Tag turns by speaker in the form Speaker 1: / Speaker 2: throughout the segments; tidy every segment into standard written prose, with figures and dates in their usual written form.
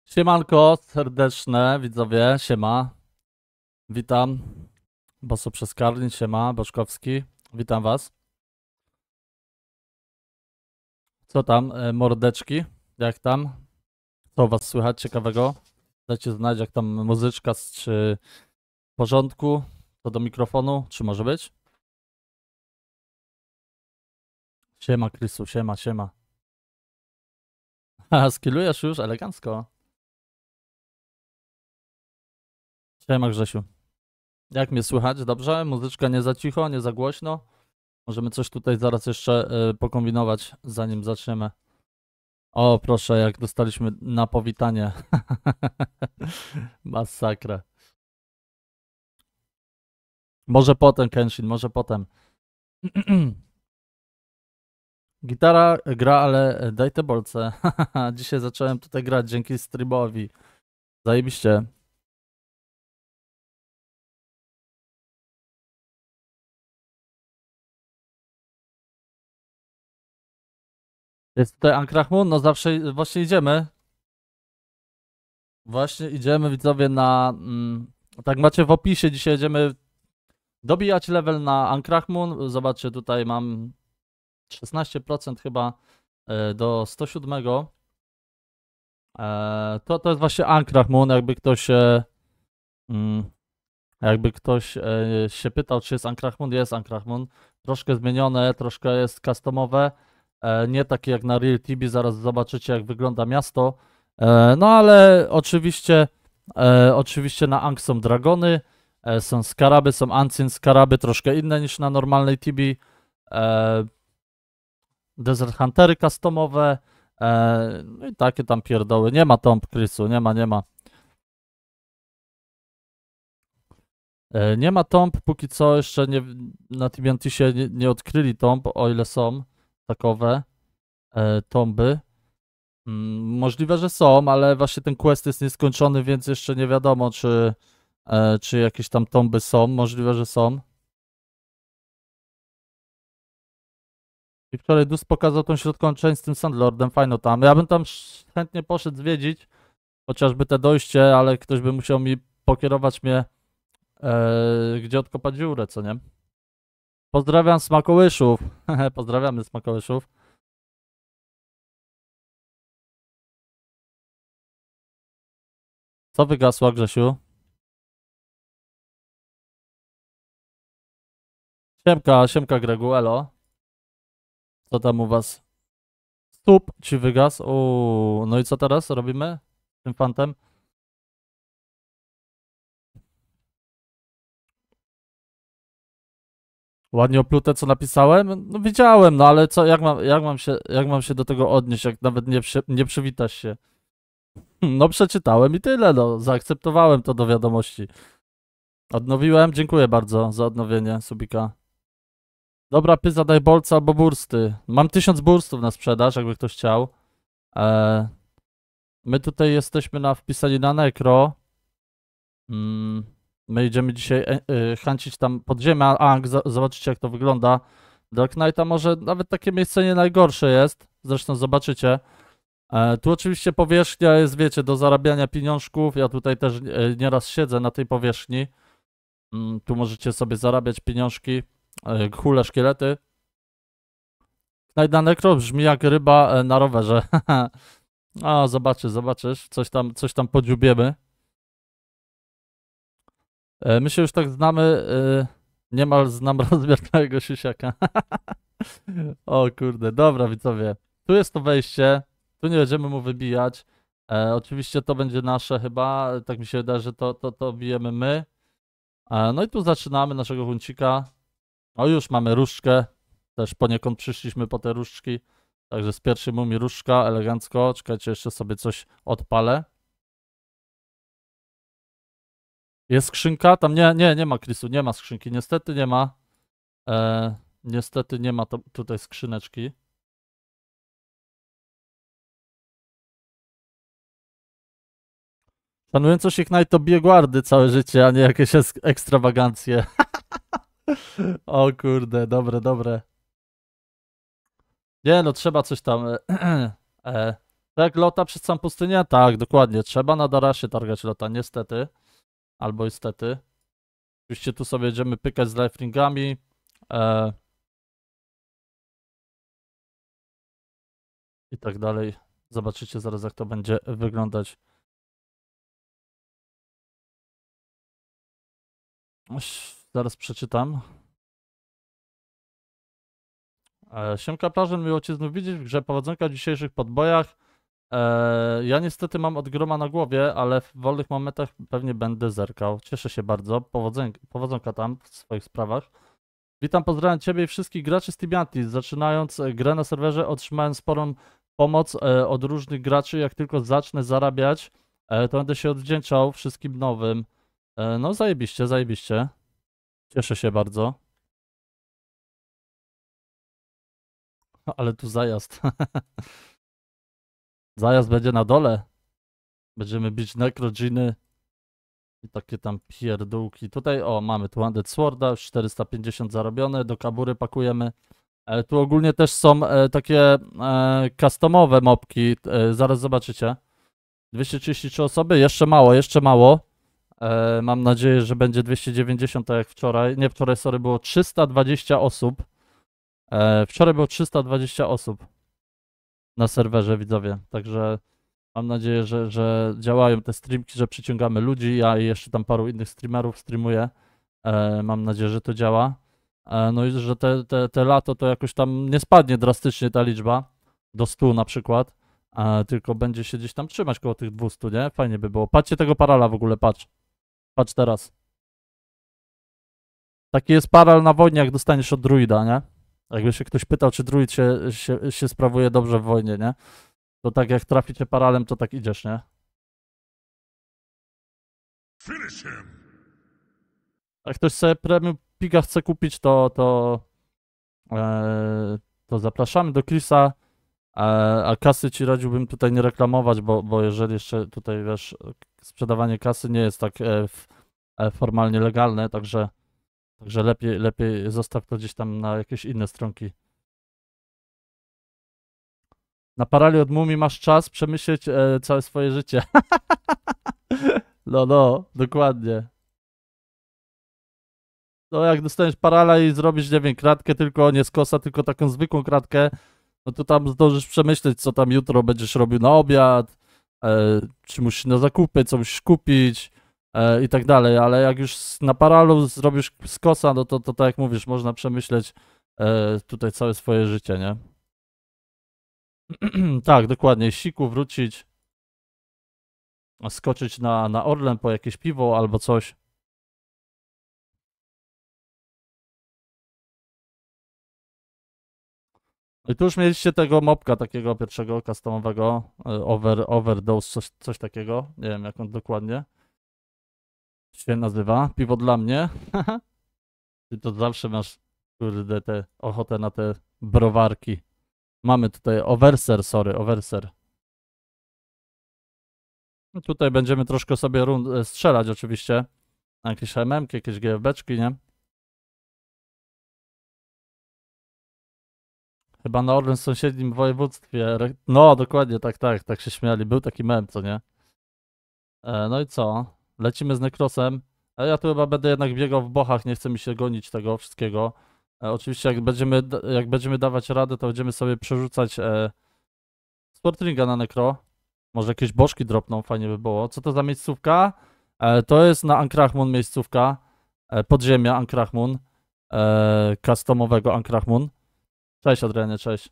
Speaker 1: Siemanko, serdeczne widzowie, siema. Witam. Boso przez Karlin, siema, Boszkowski. Witam was. Co tam, mordeczki? Jak tam? Co u was słychać ciekawego? Dajcie znać, jak tam muzyczka, czy w porządku? To do mikrofonu, czy może być? Siema, Krysu, siema, siema. Haha, skillujesz już? Elegancko. Siema, Grzesiu. Jak mnie słychać? Dobrze? Muzyczka nie za cicho, nie za głośno? Możemy coś tutaj zaraz jeszcze pokombinować, zanim zaczniemy. O, proszę, jak dostaliśmy na powitanie. Masakra. Może potem, Kenshin, może potem. Gitara gra, ale daj te bolce. Dzisiaj zacząłem tutaj grać dzięki streamowi. Zajebiście. Jest tutaj Ankrachmun? No zawsze, właśnie idziemy. Właśnie idziemy, widzowie, na... tak macie w opisie, dzisiaj jedziemy dobijać level na Ankrachmun. Zobaczcie, tutaj mam 16% chyba do 107. To jest właśnie Ankrachmun, jakby ktoś się pytał, czy jest Ankrachmun, jest Ankrachmun. Troszkę zmienione, troszkę jest customowe, nie takie jak na Real TV, zaraz zobaczycie, jak wygląda miasto. No ale oczywiście na Ankh są dragony, są skaraby, są ancient skaraby, troszkę inne niż na normalnej TB. Desert Huntery customowe, no i takie tam pierdoły. Nie ma Tomb Chrisu, nie ma. Nie ma tomb, póki co jeszcze nie, na TBNT-sie nie odkryli tomb, o ile są takowe tomby. Możliwe, że są, ale właśnie ten quest jest nieskończony, więc jeszcze nie wiadomo, czy jakieś tam tomby są. Możliwe, że są. I wczoraj Dus pokazał tą środkową część z tym Sandlordem, fajno tam. Ja bym tam chętnie poszedł zwiedzić, chociażby te dojście, ale ktoś by musiał mi pokierować mnie, gdzie odkopać dziurę, co nie? Pozdrawiam Smakołyszów. Pozdrawiamy Smakołyszów. Co wygasła, Grzesiu? Siemka Gregu, elo. Co tam u was? Stup ci wygasł. No i co teraz robimy z tym fantem? Ładnie oplute, co napisałem? No widziałem, no ale co, jak mam się do tego odnieść, jak nawet nie przywitasz się? No przeczytałem i tyle, no. Zaakceptowałem to do wiadomości. Odnowiłem, dziękuję bardzo za odnowienie, Subika. Dobra, pyza, daj bolca albo bursty. Mam 1000 burstów na sprzedaż, jakby ktoś chciał. My tutaj jesteśmy na wpisani na Necro. My idziemy dzisiaj hancić tam podziemia. Zobaczycie, jak to wygląda. Dark Knighta może nawet takie miejsce nie najgorsze jest. Zresztą zobaczycie. Tu oczywiście powierzchnia jest, wiecie, do zarabiania pieniążków. Ja tutaj też nieraz siedzę na tej powierzchni. Tu możecie sobie zarabiać pieniążki. Hule, szkielety. Knight na Necro brzmi jak ryba na rowerze. A, zobaczysz. Coś tam podziubiemy. My się już tak znamy, niemal znam rozmiar mojego siusiaka. O kurde, dobra widzowie. Tu jest to wejście, tu nie będziemy mu wybijać. Oczywiście to będzie nasze chyba, tak mi się wydaje, że to bijemy my. No i tu zaczynamy naszego huncika. O, już mamy różdżkę, też poniekąd przyszliśmy po te różdżki. Także z pierwszej mumii różdżka, elegancko. Czekajcie, jeszcze sobie coś odpalę. Jest skrzynka? Tam nie ma Chrisu, nie ma skrzynki. Niestety nie ma. Niestety nie ma tutaj skrzyneczki. Szanująco się Knight to bije guardy całe życie, a nie jakieś ekstrawagancje. O kurde, dobre. Nie no, trzeba coś tam. Tak, lota przez całą pustynię? Tak, dokładnie. Trzeba na Darasie targać lota, niestety. Albo istety. Oczywiście tu sobie będziemy pykać z lifelingami. I tak dalej. Zobaczycie zaraz, jak to będzie wyglądać. Zaraz przeczytam. Siemka Plażen, miło Cię znów widzieć w grze. Powodzonka w dzisiejszych podbojach. Ja niestety mam od groma na głowie, ale w wolnych momentach pewnie będę zerkał. Cieszę się bardzo. Powodzonka tam w swoich sprawach. Witam, pozdrawiam Ciebie i wszystkich graczy z Tibiantis. Zaczynając grę na serwerze otrzymałem sporą pomoc od różnych graczy. Jak tylko zacznę zarabiać, to będę się odwdzięczał wszystkim nowym. No zajebiście, zajebiście. Cieszę się bardzo. Ale tu zajazd. Zajazd będzie na dole. Będziemy bić Necroginy i takie tam pierdółki. Tutaj, o, mamy tu Undead Sworda, już 450 zarobione, do kabury pakujemy. Tu ogólnie też są takie customowe mopki, zaraz zobaczycie. 233 osoby, jeszcze mało, jeszcze mało. Mam nadzieję, że będzie 290, tak jak wczoraj. Nie, wczoraj, sorry, było 320 osób. Wczoraj było 320 osób na serwerze, widzowie, także mam nadzieję, że działają te streamki, że przyciągamy ludzi. Ja i jeszcze tam paru innych streamerów streamuję. Mam nadzieję, że to działa. No i że te lato to jakoś tam nie spadnie drastycznie ta liczba do 100 na przykład, tylko będzie się gdzieś tam trzymać koło tych 200, nie? Fajnie by było. Patrzcie tego parala w ogóle, patrz. Patrz teraz. Taki jest paral na wojnie, jak dostaniesz od druida, nie? Jakby się ktoś pytał, czy druid się sprawuje dobrze w wojnie, nie? To tak jak traficie paralem, to tak idziesz, nie? Jak ktoś sobie premium pika chce kupić, to zapraszamy do Chrisa, a kasy ci radziłbym tutaj nie reklamować, bo jeżeli jeszcze tutaj, wiesz, sprzedawanie kasy nie jest tak formalnie legalne, także lepiej zostaw to gdzieś tam na jakieś inne stronki. Na parali od mumii masz czas przemyśleć całe swoje życie. No, dokładnie. No jak dostaniesz parala i zrobisz, nie wiem, kratkę tylko, nie z kosa, tylko taką zwykłą kratkę, no to tam zdążysz przemyśleć, co tam jutro będziesz robił na obiad, czy musisz na zakupy, co musisz kupić i tak dalej, ale jak już na paralu zrobisz z kosa, no to tak jak mówisz, można przemyśleć tutaj całe swoje życie, nie? Tak, dokładnie, siku wrócić, skoczyć na Orlen po jakieś piwo albo coś. I tu już mieliście tego mopka takiego pierwszego customowego, overdose, coś takiego, nie wiem jak on dokładnie się nazywa, piwo dla mnie. Ty to zawsze masz, kurde, ochotę na te browarki. Mamy tutaj overser. Tutaj będziemy troszkę sobie strzelać oczywiście, jakieś HMM-ki, jakieś GFB-czki, nie? Chyba na Orlen w sąsiednim województwie. No, dokładnie, tak się śmiali. Był taki mem, co nie? No i co? Lecimy z Nekrosem. Ja tu chyba będę jednak biegał w bochach, nie chce mi się gonić tego wszystkiego. Oczywiście jak będziemy dawać radę, to będziemy sobie przerzucać Sportringa na Nekro. Może jakieś bożki dropną, fajnie by było. Co to za miejscówka? To jest na Ankrachmun miejscówka. Podziemia Ankrachmun. Customowego Ankrachmun. Cześć Adrianie, cześć.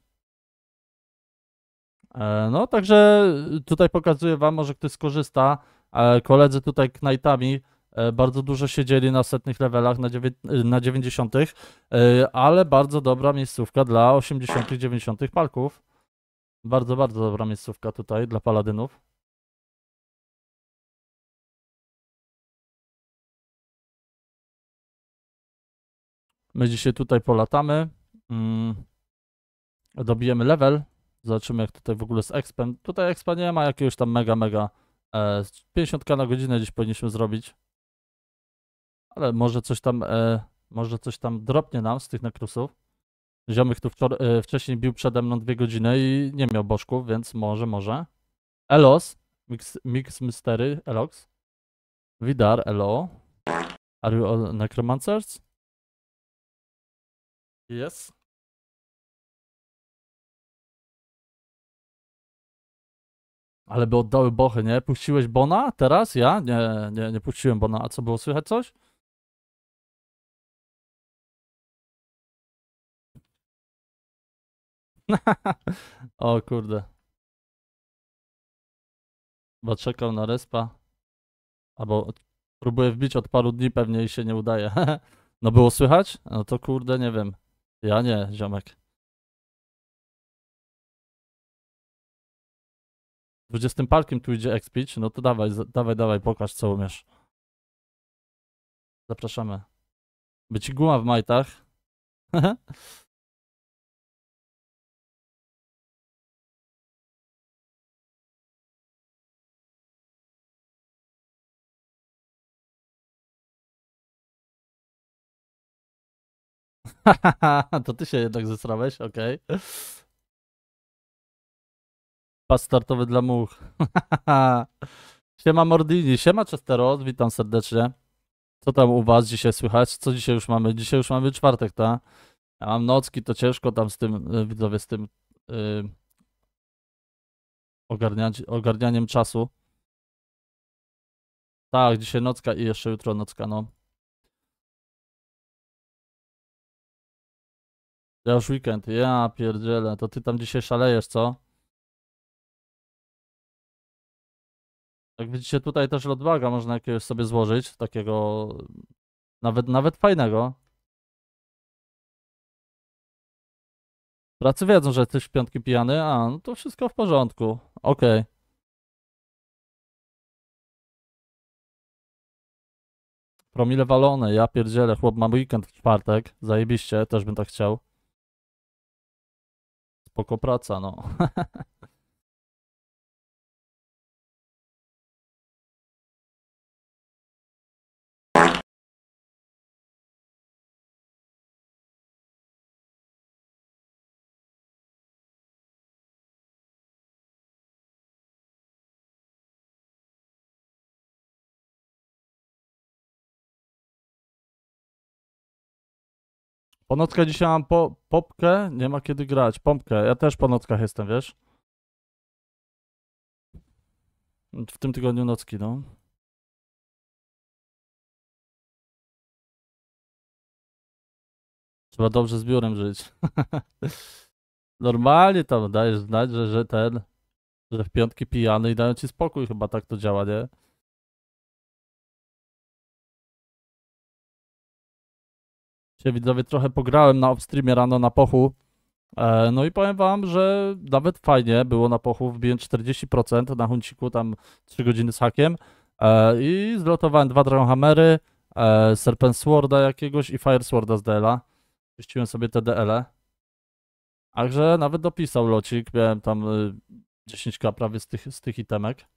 Speaker 1: No, także tutaj pokazuję wam, może ktoś skorzysta. Koledzy tutaj knightami bardzo dużo siedzieli na setnych levelach, na 90, ale bardzo dobra miejscówka dla 80, 90 palków. Bardzo dobra miejscówka tutaj dla paladynów. My dzisiaj tutaj polatamy. Dobijemy level. Zobaczymy jak tutaj w ogóle z expem. Tutaj expa nie ma jakiegoś tam mega. 50 na godzinę dziś powinniśmy zrobić. Ale może coś tam dropnie nam z tych nekrusów. Ziomek tu wcześniej bił przede mną 2 godziny i nie miał bożków, więc może. Elos, Mix Mystery, Elox. Vidar, hello. Are you all necromancers? Yes. Ale by oddały bochy, nie? Puściłeś Bona teraz? Ja? Nie puściłem Bona. A co, było słychać coś? O kurde. Bo czekał na respa. Albo próbuję wbić od paru dni pewnie i się nie udaje. No było słychać? No to kurde, nie wiem. Ja nie, ziomek. 20 parkiem tu idzie Expić, no to dawaj, dawaj, pokaż co umiesz. Zapraszamy. By ci guma w majtach. To ty się jednak zesrałeś, okej. Pas startowy dla much. Siema Mordini, siema Chesteros, witam serdecznie. Co tam u was dzisiaj słychać? Co dzisiaj już mamy? Dzisiaj już mamy czwartek, tak? Ja mam nocki, to ciężko tam z tym, widzowie, z tym ogarnianiem czasu. Tak, dzisiaj nocka i jeszcze jutro nocka, no. Ja już weekend, ja pierdzielę, to ty tam dzisiaj szalejesz, co? Jak widzicie, tutaj też lotbaga można jakiegoś sobie złożyć, takiego nawet fajnego. Pracy wiedzą, że jesteś w piątki pijany, a no to wszystko w porządku. Okej. Promile walone, ja pierdzielę, chłop mam weekend w czwartek, zajebiście, też bym tak chciał. Spoko praca, no. Po nockach dzisiaj mam popkę, nie ma kiedy grać, pompkę, ja też po nockach jestem, wiesz? W tym tygodniu nocki, no. Trzeba dobrze z biurem żyć. Normalnie tam dajesz znać, że w piątki pijany i dają ci spokój, chyba tak to działa, nie? Dzisiaj widzowie trochę pograłem na offstreamie rano na pochu. No i powiem wam, że nawet fajnie było na pochu, wbiłem 40% na hunciku, tam 3 godziny z hakiem. I zlotowałem 2 Dragonhammery, Serpent Sworda jakiegoś i Fire Sworda z DL-a. Puściłem sobie te DL-e. Także nawet dopisał locik, miałem tam 10k prawie z tych itemek.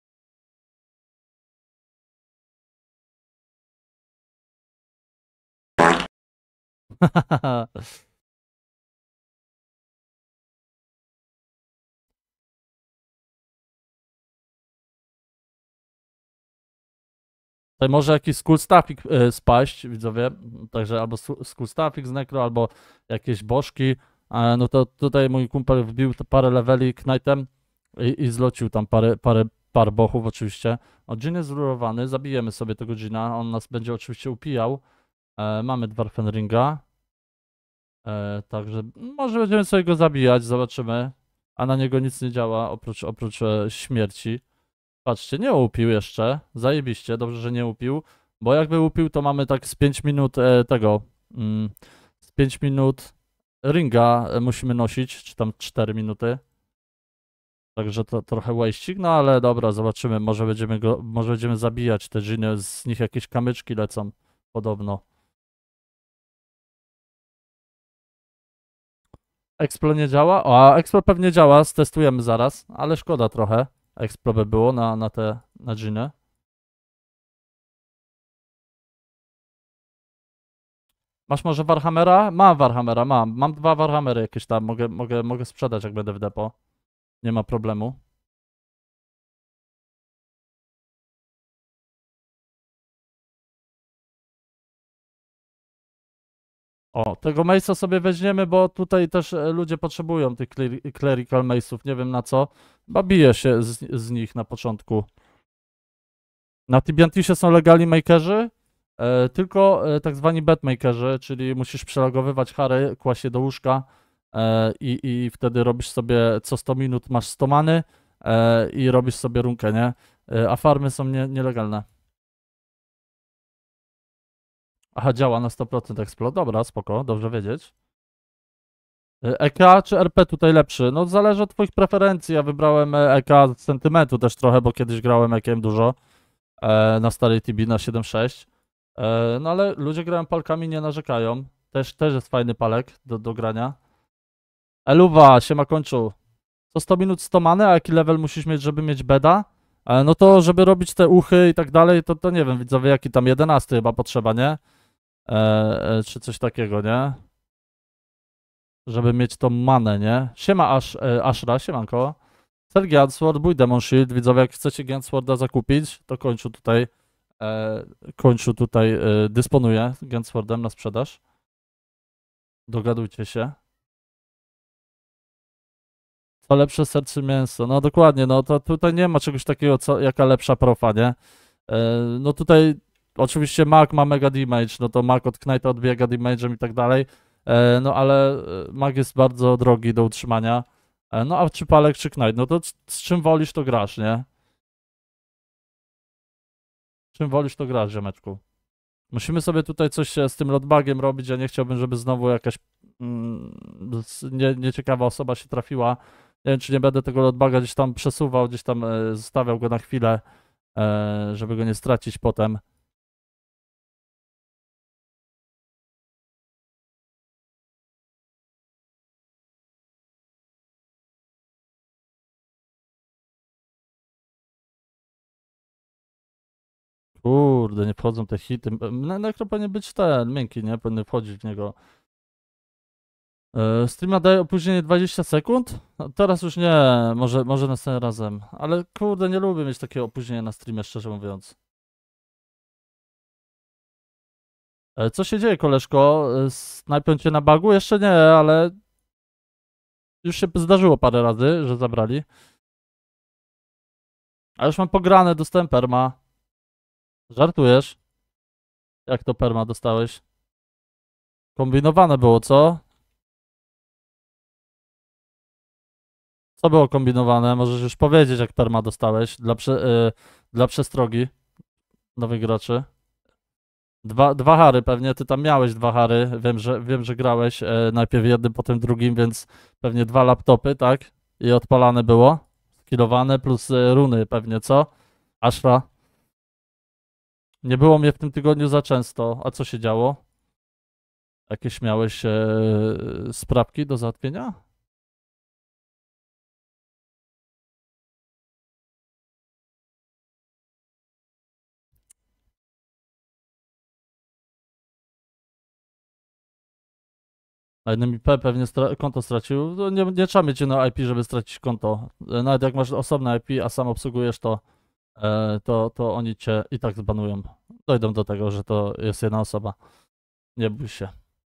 Speaker 1: Tutaj może jakiś skull staffik spaść, widzowie, także albo skull staffik z necro, albo jakieś bożki. No to tutaj mój kumpel wbił parę leveli knightem i zlocił tam par bochów oczywiście. O, Dżin jest zrurowany, zabijemy sobie tego Dżina, on nas będzie oczywiście upijał. Mamy Dwarfenringa. Także może będziemy sobie go zabijać, zobaczymy. A na niego nic nie działa oprócz śmierci. Patrzcie, nie upił jeszcze. Zajebiście, dobrze, że nie upił. Bo jakby upił, to mamy tak z 5 minut z 5 minut ringa musimy nosić, czy tam 4 minuty. Także to trochę waścik, no ale dobra, zobaczymy. Może będziemy zabijać te dżiny, z nich jakieś kamyczki lecą, podobno. Explo nie działa? O, a Explo pewnie działa, stestujemy zaraz, ale szkoda trochę. Explo by było na dżinę. Masz może Warhammera? Mam Warhammera, mam 2 Warhammery jakieś tam, mogę sprzedać jak będę w depo. Nie ma problemu. O, tego Mace'a sobie weźmiemy, bo tutaj też ludzie potrzebują tych Clerical Mace'ów, nie wiem na co. Chyba bije się z nich na początku. Na Tibiantisie są legali makerzy, tylko tak zwani betmakerzy, czyli musisz przelogowywać Harry, kłaść je do łóżka i wtedy robisz sobie co 100 minut masz 100 many i robisz sobie runkę, nie? A farmy są nielegalne. Aha, działa na 100% Explode. Dobra, spoko, dobrze wiedzieć. EK czy RP tutaj lepszy? No zależy od twoich preferencji. Ja wybrałem EK z sentymentu też trochę, bo kiedyś grałem EK dużo na starej TB na 7.6. No ale ludzie grają palkami, nie narzekają. Też jest fajny palek do grania. Eluwa, siema kończu. Co 100 minut 100 many, a jaki level musisz mieć, żeby mieć beda? No to żeby robić te uchy i tak dalej, to nie wiem, widzowie, jaki tam 11 chyba potrzeba, nie? Czy coś takiego, nie? Żeby mieć tą manę, nie? Siema Ashra, siemanko. Ser Giantsword, bój Demon Shield. Widzowie, jak chcecie Giantsworda zakupić, to kończu tutaj dysponuję Giantswordem na sprzedaż. Dogadujcie się. Co lepsze serce mięso? No dokładnie, no to tutaj nie ma czegoś takiego, jaka lepsza profa, nie? No tutaj oczywiście Mag ma mega damage, no to Mag od Knighta odbiega damage'em i tak dalej. No ale Mag jest bardzo drogi do utrzymania. No a czy Palek, czy Knight, no to z czym wolisz, to grasz, nie? Czym wolisz, to grasz, ziomeczku. Musimy sobie tutaj coś z tym lotbagiem robić, ja nie chciałbym, żeby znowu jakaś nieciekawa osoba się trafiła. Nie wiem, czy nie będę tego lotbaga gdzieś tam przesuwał, gdzieś tam zostawiał go na chwilę, żeby go nie stracić potem. Kurde, nie wchodzą te hity. Nekro powinien być ten, miękki, nie? Powinien wchodzić w niego. Streama daje opóźnienie 20 sekund? No, teraz już nie, może następnym razem. Ale kurde, nie lubię mieć takiego opóźnienia na streamie, szczerze mówiąc. Co się dzieje, koleżko? Snajpią cię na bagu? Jeszcze nie, ale już się zdarzyło parę razy, że zabrali. A już mam pograne, dostałem perma. Żartujesz? Jak to perma dostałeś? Kombinowane było, co? Co było kombinowane? Możesz już powiedzieć, jak perma dostałeś dla przestrogi nowych graczy. Dwa hary pewnie, ty tam miałeś 2 hary, wiem, że grałeś najpierw jednym, potem drugim, więc pewnie 2 laptopy, tak? I odpalane było, skillowane, plus runy pewnie, co? Ashra. Nie było mnie w tym tygodniu za często, a co się działo? Jakieś miałeś sprawki do załatwienia? Na jednym IP pewnie konto stracił. No nie trzeba mieć jedno IP, żeby stracić konto. Nawet jak masz osobne IP, a sam obsługujesz to oni cię i tak zbanują. Dojdą do tego, że to jest jedna osoba. Nie bój się.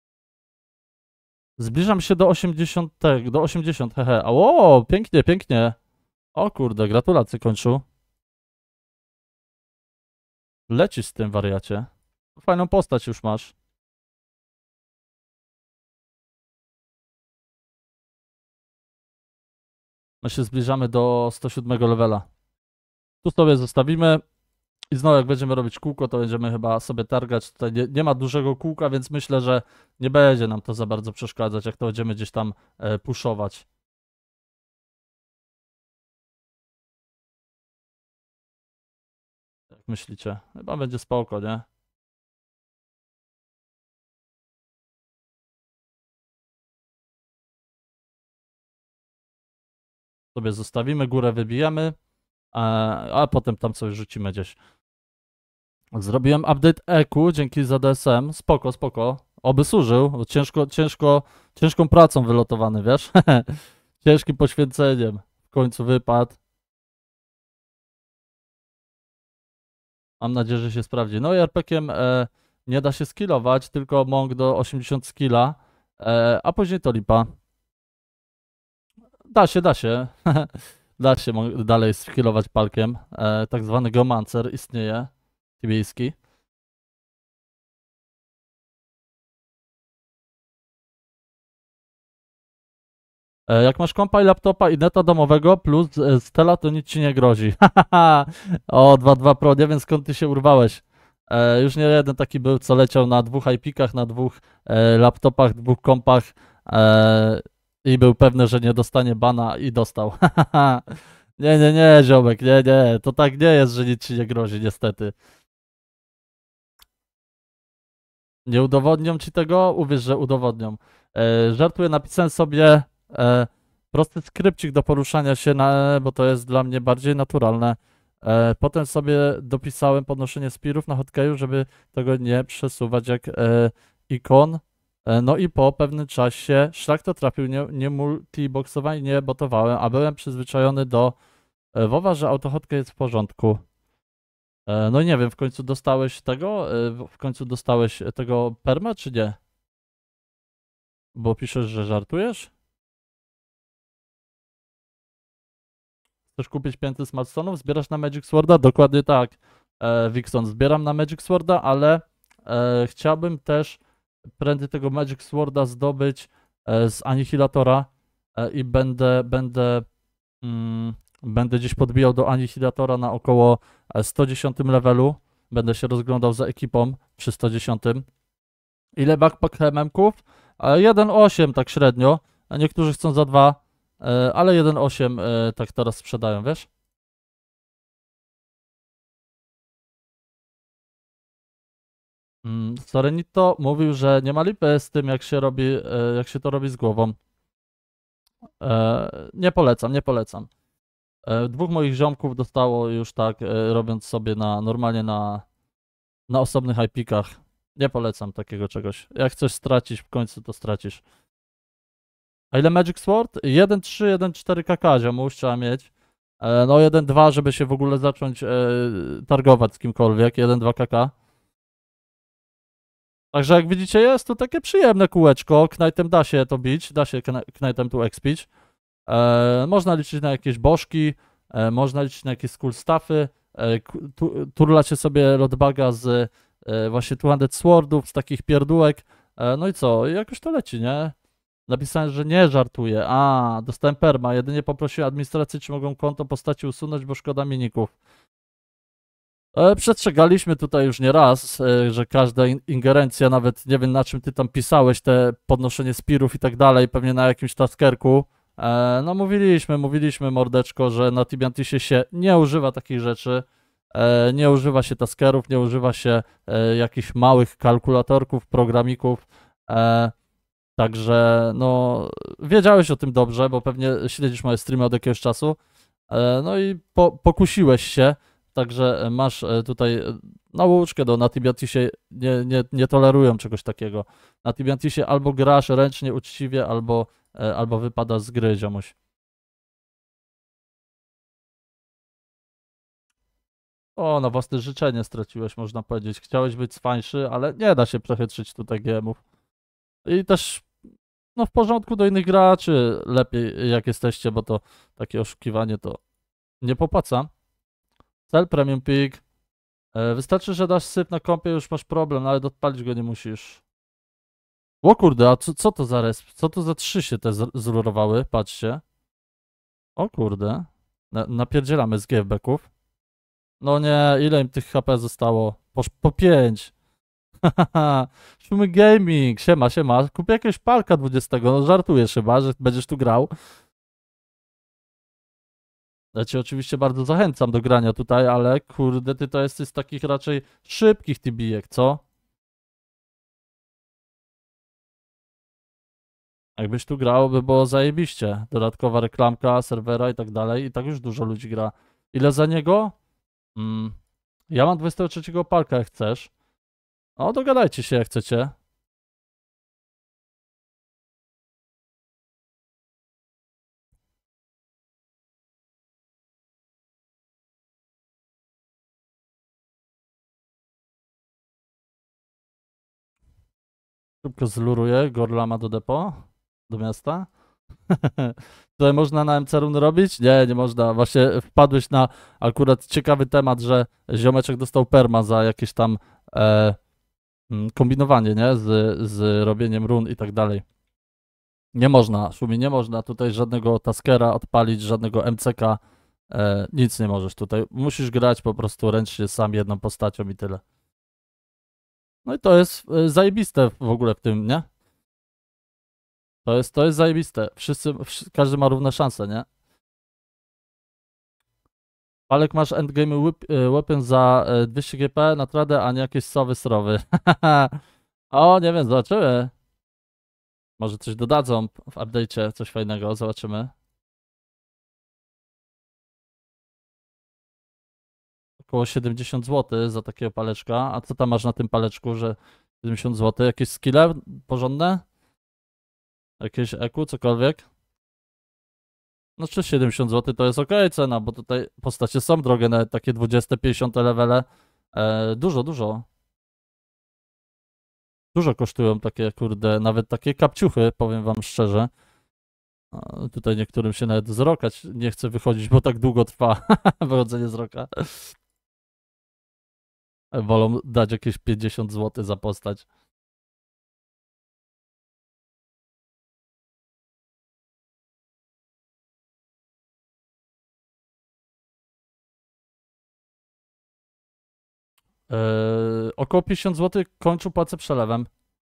Speaker 1: Zbliżam się do 80, do 80, hehe. O, pięknie, pięknie. O kurde, gratulacje, kończu. Lecisz z tym, wariacie. Fajną postać już masz. My się zbliżamy do 107 levela. Tu sobie zostawimy. I znowu jak będziemy robić kółko, to będziemy chyba sobie targać. Tutaj nie ma dużego kółka, więc myślę, że nie będzie nam to za bardzo przeszkadzać, jak to będziemy gdzieś tam puszować. Jak myślicie? Chyba będzie spoko, nie? Sobie zostawimy, górę wybijemy, a potem tam coś rzucimy gdzieś. Zrobiłem update EQ, dzięki za DSM. Spoko, spoko. Oby służył, bo ciężką pracą wylotowany, wiesz? Ciężkim poświęceniem. W końcu wypadł. Mam nadzieję, że się sprawdzi. No i RPG-iem nie da się skillować, tylko Monk do 80 skilla, a później to lipa. Da się, da się. Da się dalej skillować palkiem. Tak zwany geomancer istnieje, tibijski. Jak masz kompa i laptopa i neta domowego plus Stella, to nic ci nie grozi. O, 2.2 Pro, nie wiem skąd ty się urwałeś. Już nie jeden taki był, co leciał na 2 IP-kach, na 2 laptopach, 2 kompach i był pewny, że nie dostanie bana i dostał. Nie, nie, nie, ziomek, nie, nie, to tak nie jest, że nic ci nie grozi, niestety. Nie udowodnią ci tego? Uwierz, że udowodnią. Żartuję, napisałem sobie prosty skrypcik do poruszania się, bo to jest dla mnie bardziej naturalne. Potem sobie dopisałem podnoszenie spirów na hotkeyu, żeby tego nie przesuwać jak ikon. No i po pewnym czasie szlak to trafił, nie multiboxowałem i nie botowałem, a byłem przyzwyczajony do WoWa, że autohotka jest w porządku. No nie wiem, w końcu dostałeś tego? W końcu dostałeś tego perma, czy nie? Bo piszesz, że żartujesz? Chcesz kupić 500 smartfonów? Zbierasz na Magic Sworda? Dokładnie tak, Wixon. Zbieram na Magic Sworda, ale chciałbym też prędzej tego Magic Sworda zdobyć z Anihilatora i będę gdzieś podbijał do Anihilatora na około 110 levelu. Będę się rozglądał za ekipą przy 110. Ile backpack MM-ków? 1,8 tak średnio. A niektórzy chcą za 2, ale 1,8 tak teraz sprzedają, wiesz? Sorenito mówił, że nie ma lipy z tym, jak się robi, jak się to robi z głową. Nie polecam, nie polecam. Dwóch moich ziomków dostało już tak, robiąc sobie normalnie na osobnych IP-kach. Nie polecam takiego czegoś. Jak chcesz stracić w końcu, to stracisz. A ile Magic Sword? 1.3, 1.4 kk, ziomuś trzeba mieć. No 1.2, żeby się w ogóle zacząć targować z kimkolwiek. 1.2 kk. Także jak widzicie, jest to takie przyjemne kółeczko. Knightem da się to bić, da się Knightem tu expić. Można liczyć na jakieś bożki, można liczyć na jakieś school staffy. Turlacie sobie lotbaga z właśnie 200 swordów, z takich pierdółek. No i co? Jakoś to leci, nie? Napisałem, że nie żartuję. Dostałem perma. Jedynie poprosiłem administrację, czy mogą konto postaci usunąć, bo szkoda miników. Przestrzegaliśmy tutaj już nie raz, że każda ingerencja, nawet nie wiem na czym ty tam pisałeś, te podnoszenie spirów i tak dalej, pewnie na jakimś taskerku. No mówiliśmy mordeczko, że na Tibiantisie się nie używa takich rzeczy. Nie używa się taskerów, nie używa się jakichś małych kalkulatorków, programików. Także no, wiedziałeś o tym dobrze, bo pewnie śledzisz moje streamy od jakiegoś czasu. No i pokusiłeś się, także masz tutaj nauczkę na Tibiantisie, nie tolerują czegoś takiego. Na Tibiantisie albo grasz ręcznie, uczciwie, albo wypadasz z gry, ziomuś. O, na własne życzenie straciłeś, można powiedzieć. Chciałeś być cwańszy, ale nie da się przechytrzyć tutaj GM-ów. I też no w porządku do innych graczy, lepiej jak jesteście, bo to takie oszukiwanie to nie popłaca. Cel Premium Peak. Wystarczy, że dasz syp na kompie, już masz problem, ale odpalić go nie musisz. O kurde, a co to za resp? Co to za 3 się te zrurowały? Patrzcie. O kurde. Napierdzielamy z GFB-ków. No nie, ile im tych HP zostało? Po 5. Haha, Szumy Gaming, siema. Kupię jakiegoś palka 20, no żartujesz chyba, że będziesz tu grał. Ja cię oczywiście bardzo zachęcam do grania tutaj, ale kurde, ty to jesteś z takich raczej szybkich tibijek, co? Jakbyś tu grał, by było zajebiście. Dodatkowa reklamka, serwera i tak dalej. I tak już dużo ludzi gra. Ile za niego? Mm. Ja mam 23 palka, jak chcesz. No, dogadajcie się, jak chcecie. Szybko zluruję Gorlama do depo, do miasta. Tutaj można na MC run robić? Nie, nie można. Właśnie wpadłeś na akurat ciekawy temat, że ziomeczek dostał perma za jakieś tam kombinowanie, nie? Z robieniem run i tak dalej. Nie można, Szumi, nie można tutaj żadnego taskera odpalić, żadnego MCK. Nic nie możesz tutaj. Musisz grać po prostu ręcznie sam jedną postacią i tyle. No i to jest zajebiste w ogóle w tym, nie? To jest zajebiste. Każdy ma równe szanse, nie? Palek, masz endgame weapon za 200 GP na tradę, a nie jakieś sowy srowy. O, nie wiem, zobaczymy. Może coś dodadzą w update'cie, coś fajnego, zobaczymy. Około 70 zł za takiego paleczka. A co tam masz na tym paleczku, że 70 zł? Jakieś skille porządne? Jakieś EQ, cokolwiek? No czy 70 zł to jest ok cena, bo tutaj postacie są drogie, nawet takie 20-50 levele. Dużo, dużo. Dużo kosztują takie, kurde, nawet takie kapciuchy, powiem wam szczerze. Tutaj niektórym się nawet z roka nie chce wychodzić, bo tak długo trwa wychodzenie z roka. Wolą dać jakieś 50 zł za postać. Około 50 zł kończę płacę przelewem.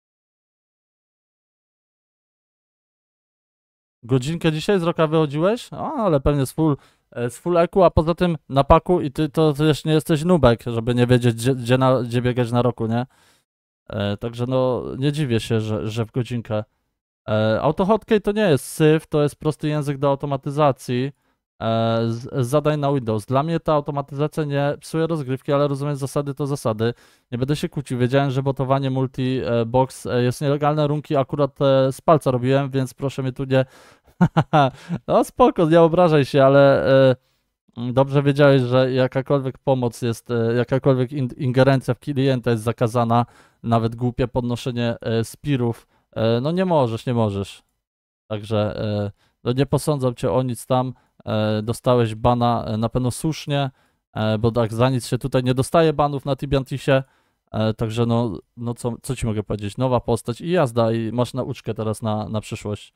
Speaker 1: Godzinkę dzisiaj z roka wychodziłeś? O, ale pewnie z full EQ, a poza tym na paku i ty to też nie jesteś nubek, żeby nie wiedzieć, gdzie biegać na roku, nie? Także no, nie dziwię się, że w godzinkę. AutoHotkey to nie jest syf, to jest prosty język do automatyzacji z zadań na Windows. Dla mnie ta automatyzacja nie psuje rozgrywki, ale rozumiem, zasady to zasady. Nie będę się kłócił. Wiedziałem, że botowanie multi-box jest nielegalne. Runki akurat z palca robiłem, więc proszę mnie tu nie... No spoko, nie obrażaj się, ale dobrze wiedziałeś, że jakakolwiek pomoc jest, jakakolwiek ingerencja w klienta jest zakazana, nawet głupie podnoszenie spirów. No nie możesz, nie możesz. Także no nie posądzam cię o nic tam. Dostałeś bana na pewno słusznie, bo tak za nic się tutaj nie dostaje banów na Tibiantisie. Także no co ci mogę powiedzieć? Nowa postać i jazda i masz nauczkę teraz na przyszłość.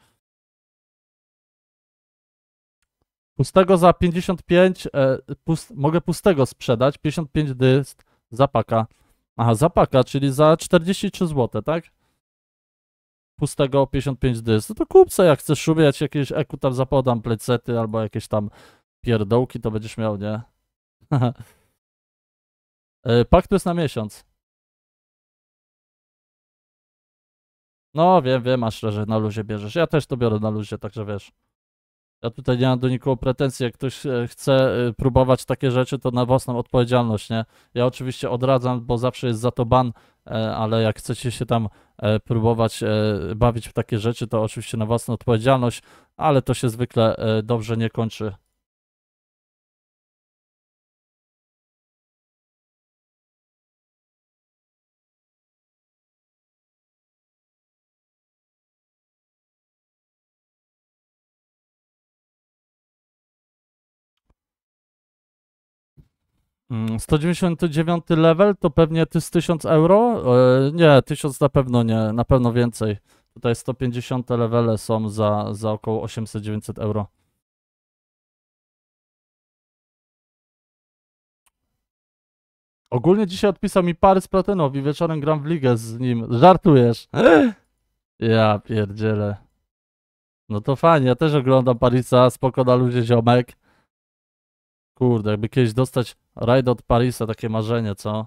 Speaker 1: Pustego za 55, mogę pustego sprzedać, 55 dysk zapaka. Aha, zapaka, czyli za 43 zł, tak? Pustego 55 dysk. No to kup se, jak chcesz szumiać jakieś EQ tam zapodam, plecety albo jakieś tam pierdołki, to będziesz miał, nie? Pak to jest na miesiąc. No wiem, masz że na luzie bierzesz. Ja też to biorę na luzie, także wiesz. Ja tutaj nie mam do nikogo pretensji, jak ktoś chce próbować takie rzeczy, to na własną odpowiedzialność, nie? Ja oczywiście odradzam, bo zawsze jest za to ban, ale jak chcecie się tam próbować bawić w takie rzeczy, to oczywiście na własną odpowiedzialność, ale to się zwykle dobrze nie kończy. Mm, 199 level to pewnie ty z 1000 euro? Nie, 1000 na pewno nie, na pewno więcej. Tutaj 150 levele są za około 800-900 euro. Ogólnie dzisiaj odpisał mi Parys Platynowi, wieczorem gram w ligę z nim. Żartujesz? Ja pierdzielę. No to fajnie, ja też oglądam Parisa, spoko na luzie ziomek. Kurde, jakby kiedyś dostać rajd od Parisa, takie marzenie, co?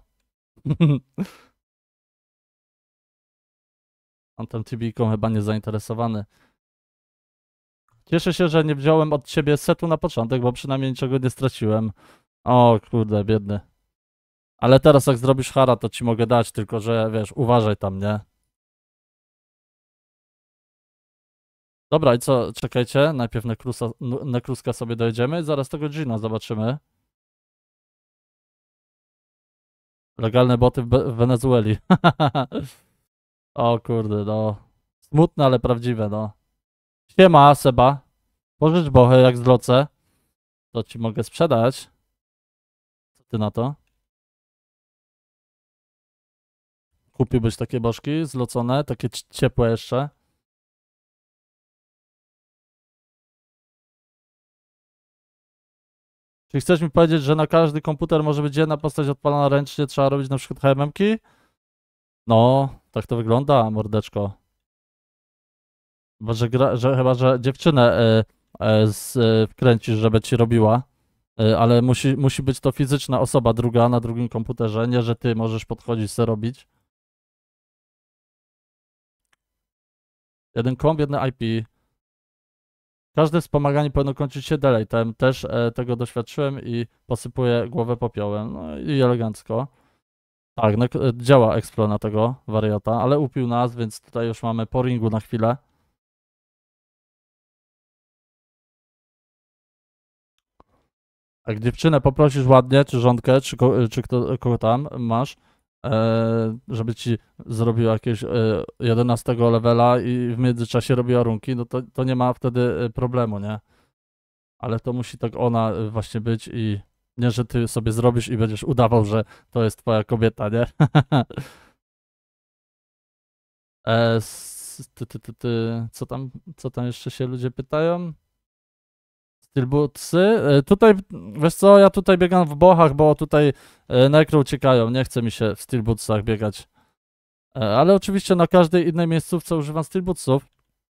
Speaker 1: On tam TB-ką chyba nie zainteresowany. Cieszę się, że nie wziąłem od ciebie setu na początek, bo przynajmniej niczego nie straciłem. O kurde, biedny. Ale teraz jak zrobisz hara, to ci mogę dać, tylko że wiesz, uważaj tam, nie? Dobra, i co? Czekajcie, najpierw Nekruska sobie dojedziemy, zaraz tego Gina zobaczymy. Legalne boty w Wenezueli. O kurde, no. Smutne, ale prawdziwe, no. Siema, Seba. Pożycz bochę jak zlocę. To ci mogę sprzedać. Co ty na to? Kupiłbyś takie bożki zlocone, takie ciepłe jeszcze? Czy chcesz mi powiedzieć, że na każdy komputer może być jedna postać odpalona ręcznie, trzeba robić na przykład HMM-ki? No, tak to wygląda, mordeczko. Chyba, że dziewczynę wkręcisz, żeby ci robiła. Ale musi być to fizyczna osoba druga na drugim komputerze, nie, że ty możesz podchodzić se robić. Jeden komp, jedno IP. Każde wspomaganie powinno kończyć się deletem. Też tego doświadczyłem i posypuję głowę popiołem. No i elegancko. Tak, no, działa Explo na tego wariata, ale upił nas, więc tutaj już mamy po ringu na chwilę. Jak dziewczynę poprosisz ładnie, czy żonkę, czy kogo tam masz, żeby ci zrobiła jakiegoś 11 levela i w międzyczasie robiła runki, no to nie ma wtedy problemu, nie? Ale to musi tak ona właśnie być i nie, że ty sobie zrobisz i będziesz udawał, że to jest twoja kobieta, nie? Co tam jeszcze się ludzie pytają? Steelbootsy. Tutaj, wiesz co, ja tutaj biegam w bochach, bo tutaj nekro uciekają. Nie chce mi się w steelbootsach biegać. Ale oczywiście na każdej innej miejscówce używam steelbootsów.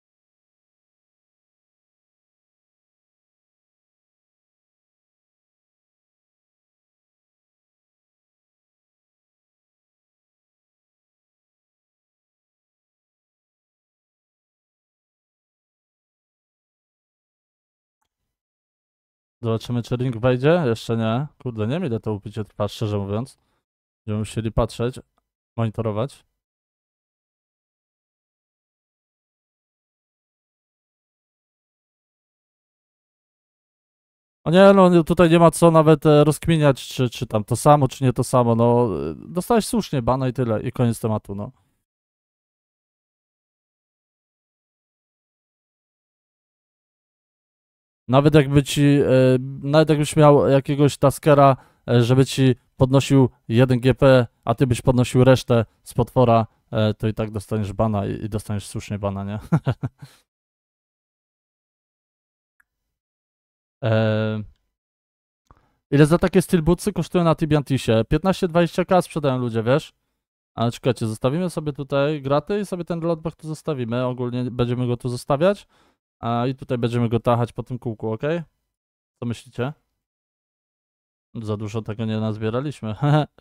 Speaker 1: Zobaczymy, czy ring wejdzie. Jeszcze nie. Kurde, nie wiem, ile to upicie trwa, szczerze mówiąc. Będziemy musieli patrzeć, monitorować. O nie, no tutaj nie ma co nawet rozkminiać, czy tam to samo, czy nie to samo. No, dostałeś słusznie bana i tyle. I koniec tematu, no. Nawet jakbyś miał jakiegoś taskera, żeby ci podnosił 1 GP, a ty byś podnosił resztę z potwora, to i tak dostaniesz bana i dostaniesz słusznie bana, nie? e, ile za takie steelbootsy kosztują na Tibiantisie? 15-20k sprzedają ludzie, wiesz? Ale czekajcie, zostawimy sobie tutaj graty i sobie ten loadback tu zostawimy. Ogólnie będziemy go tu zostawiać. I tutaj będziemy go tachać po tym kółku, ok? Co myślicie? Za dużo tego nie nazbieraliśmy.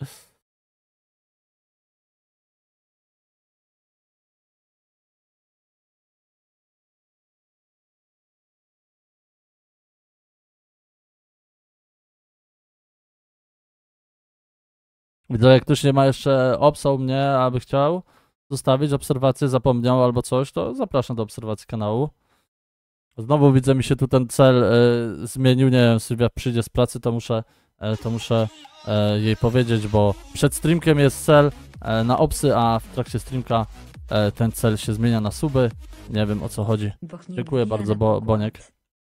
Speaker 1: Widzę, jak ktoś nie ma jeszcze obsa u mnie, aby chciał zostawić obserwację, zapomniał albo coś, to zapraszam do obserwacji kanału. Znowu widzę, mi się tu ten cel zmienił. Nie wiem, Sylwia przyjdzie z pracy, to muszę jej powiedzieć, bo przed streamkiem jest cel na obsy, a w trakcie streamka ten cel się zmienia na suby. Nie wiem, o co chodzi. Dziękuję bardzo, Boniek.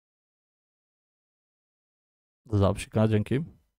Speaker 1: Za obsika, dzięki.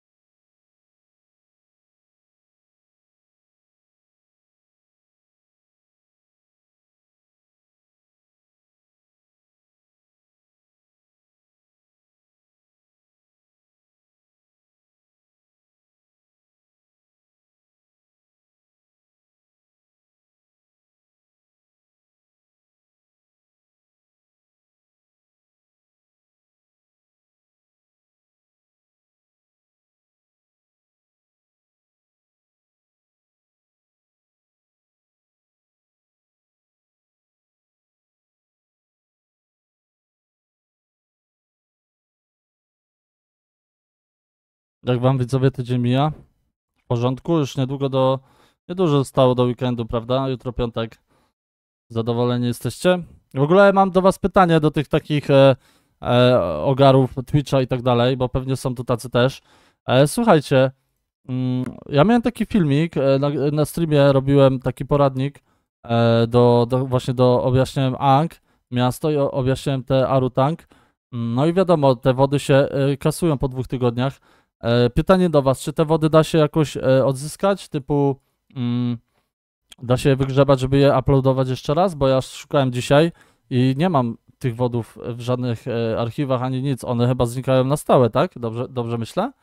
Speaker 1: Jak wam widzowie tydzień mija? W porządku? Już niedużo zostało do weekendu, prawda? Jutro piątek. Zadowoleni jesteście? W ogóle mam do was pytanie, do tych takich ogarów Twitcha i tak dalej, bo pewnie są tu tacy też. Słuchajcie, ja miałem taki filmik, na streamie robiłem taki poradnik właśnie objaśniałem Ang, miasto i objaśniałem te Arutang. No i wiadomo, te wody się kasują po 2 tygodniach. Pytanie do was, czy te wody da się jakoś odzyskać, typu da się je wygrzebać, żeby je uploadować jeszcze raz? Bo ja szukałem dzisiaj i nie mam tych wodów w żadnych archiwach ani nic. One chyba znikają na stałe, tak? Dobrze myślę?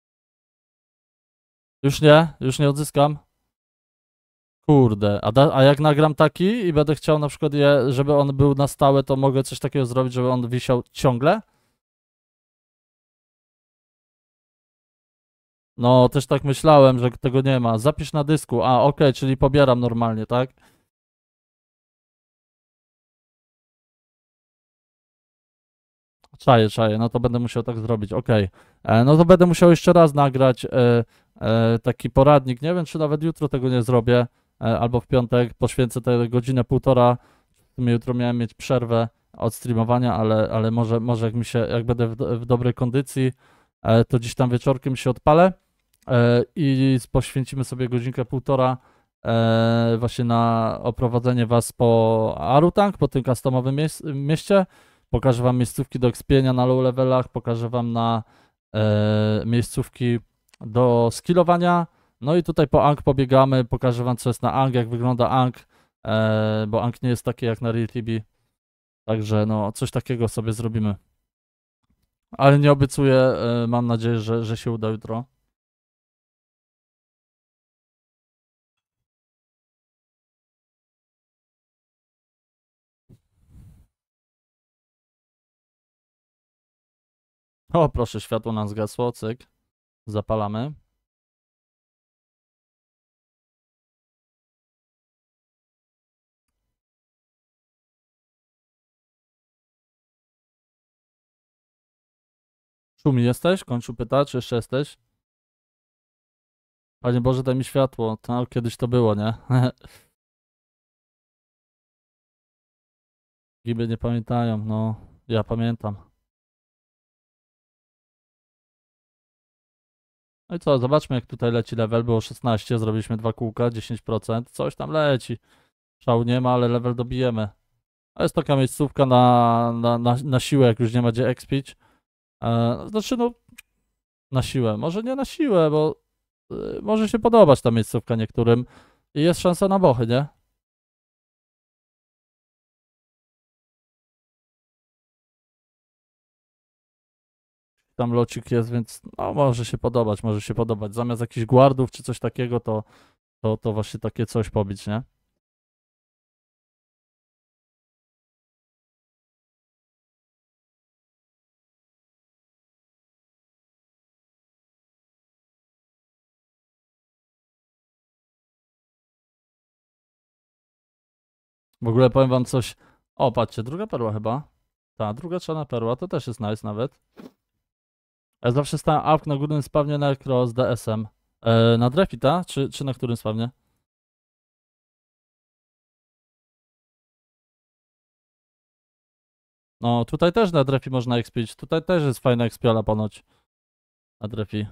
Speaker 1: Już nie odzyskam. Kurde, a jak nagram taki i będę chciał na przykład żeby on był na stałe, to mogę coś takiego zrobić, żeby on wisiał ciągle? No, też tak myślałem, że tego nie ma. Zapisz na dysku. A, okej, czyli pobieram normalnie, tak? Czaję, no to będę musiał tak zrobić, okej. No to będę musiał jeszcze raz nagrać taki poradnik. Nie wiem, czy nawet jutro tego nie zrobię, albo w piątek poświęcę tę godzinę, półtora. W sumie jutro miałem mieć przerwę od streamowania, ale może jak będę w dobrej kondycji, to gdzieś tam wieczorkiem się odpalę i poświęcimy sobie godzinkę, półtora właśnie na oprowadzenie was po Arutang, po tym customowym mieście. Pokażę wam miejscówki do expienia na low levelach, pokażę wam na miejscówki do skillowania. No i tutaj po Ang pobiegamy, pokażę wam co jest na Ang, jak wygląda Ang, bo Ang nie jest taki jak na RealTB. Także no coś takiego sobie zrobimy. Ale nie obiecuję, mam nadzieję, że się uda jutro. O, proszę, światło nam zgasło, cyk. Zapalamy. Szumi jesteś? Kończu pyta, czy jeszcze jesteś? Panie Boże, daj mi światło. To kiedyś to było, nie? Giby nie pamiętają, no. Ja pamiętam. No i co, zobaczmy jak tutaj leci level. Było 16, zrobiliśmy 2 kółka, 10%. Coś tam leci. Szału nie ma, ale level dobijemy. A jest taka miejscówka na siłę, jak już nie ma gdzie expić. Znaczy, no, na siłę. Może nie na siłę, bo może się podobać ta miejscówka niektórym. I jest szansa na bochy, nie? Tam locik jest, więc no, może się podobać, może się podobać. Zamiast jakichś guardów czy coś takiego, to właśnie takie coś pobić, nie? W ogóle powiem wam coś. O, patrzcie, druga perła chyba. Ta, druga czarna perła, to też jest nice nawet. Ja zawsze stałem AWK na górnym spawnie na Ekro z DS-em. Na Drefi, ta? Czy na którym spawnie? No, tutaj też na Drefi można expić. Tutaj też jest fajna expiola ponoć. Na Drefi.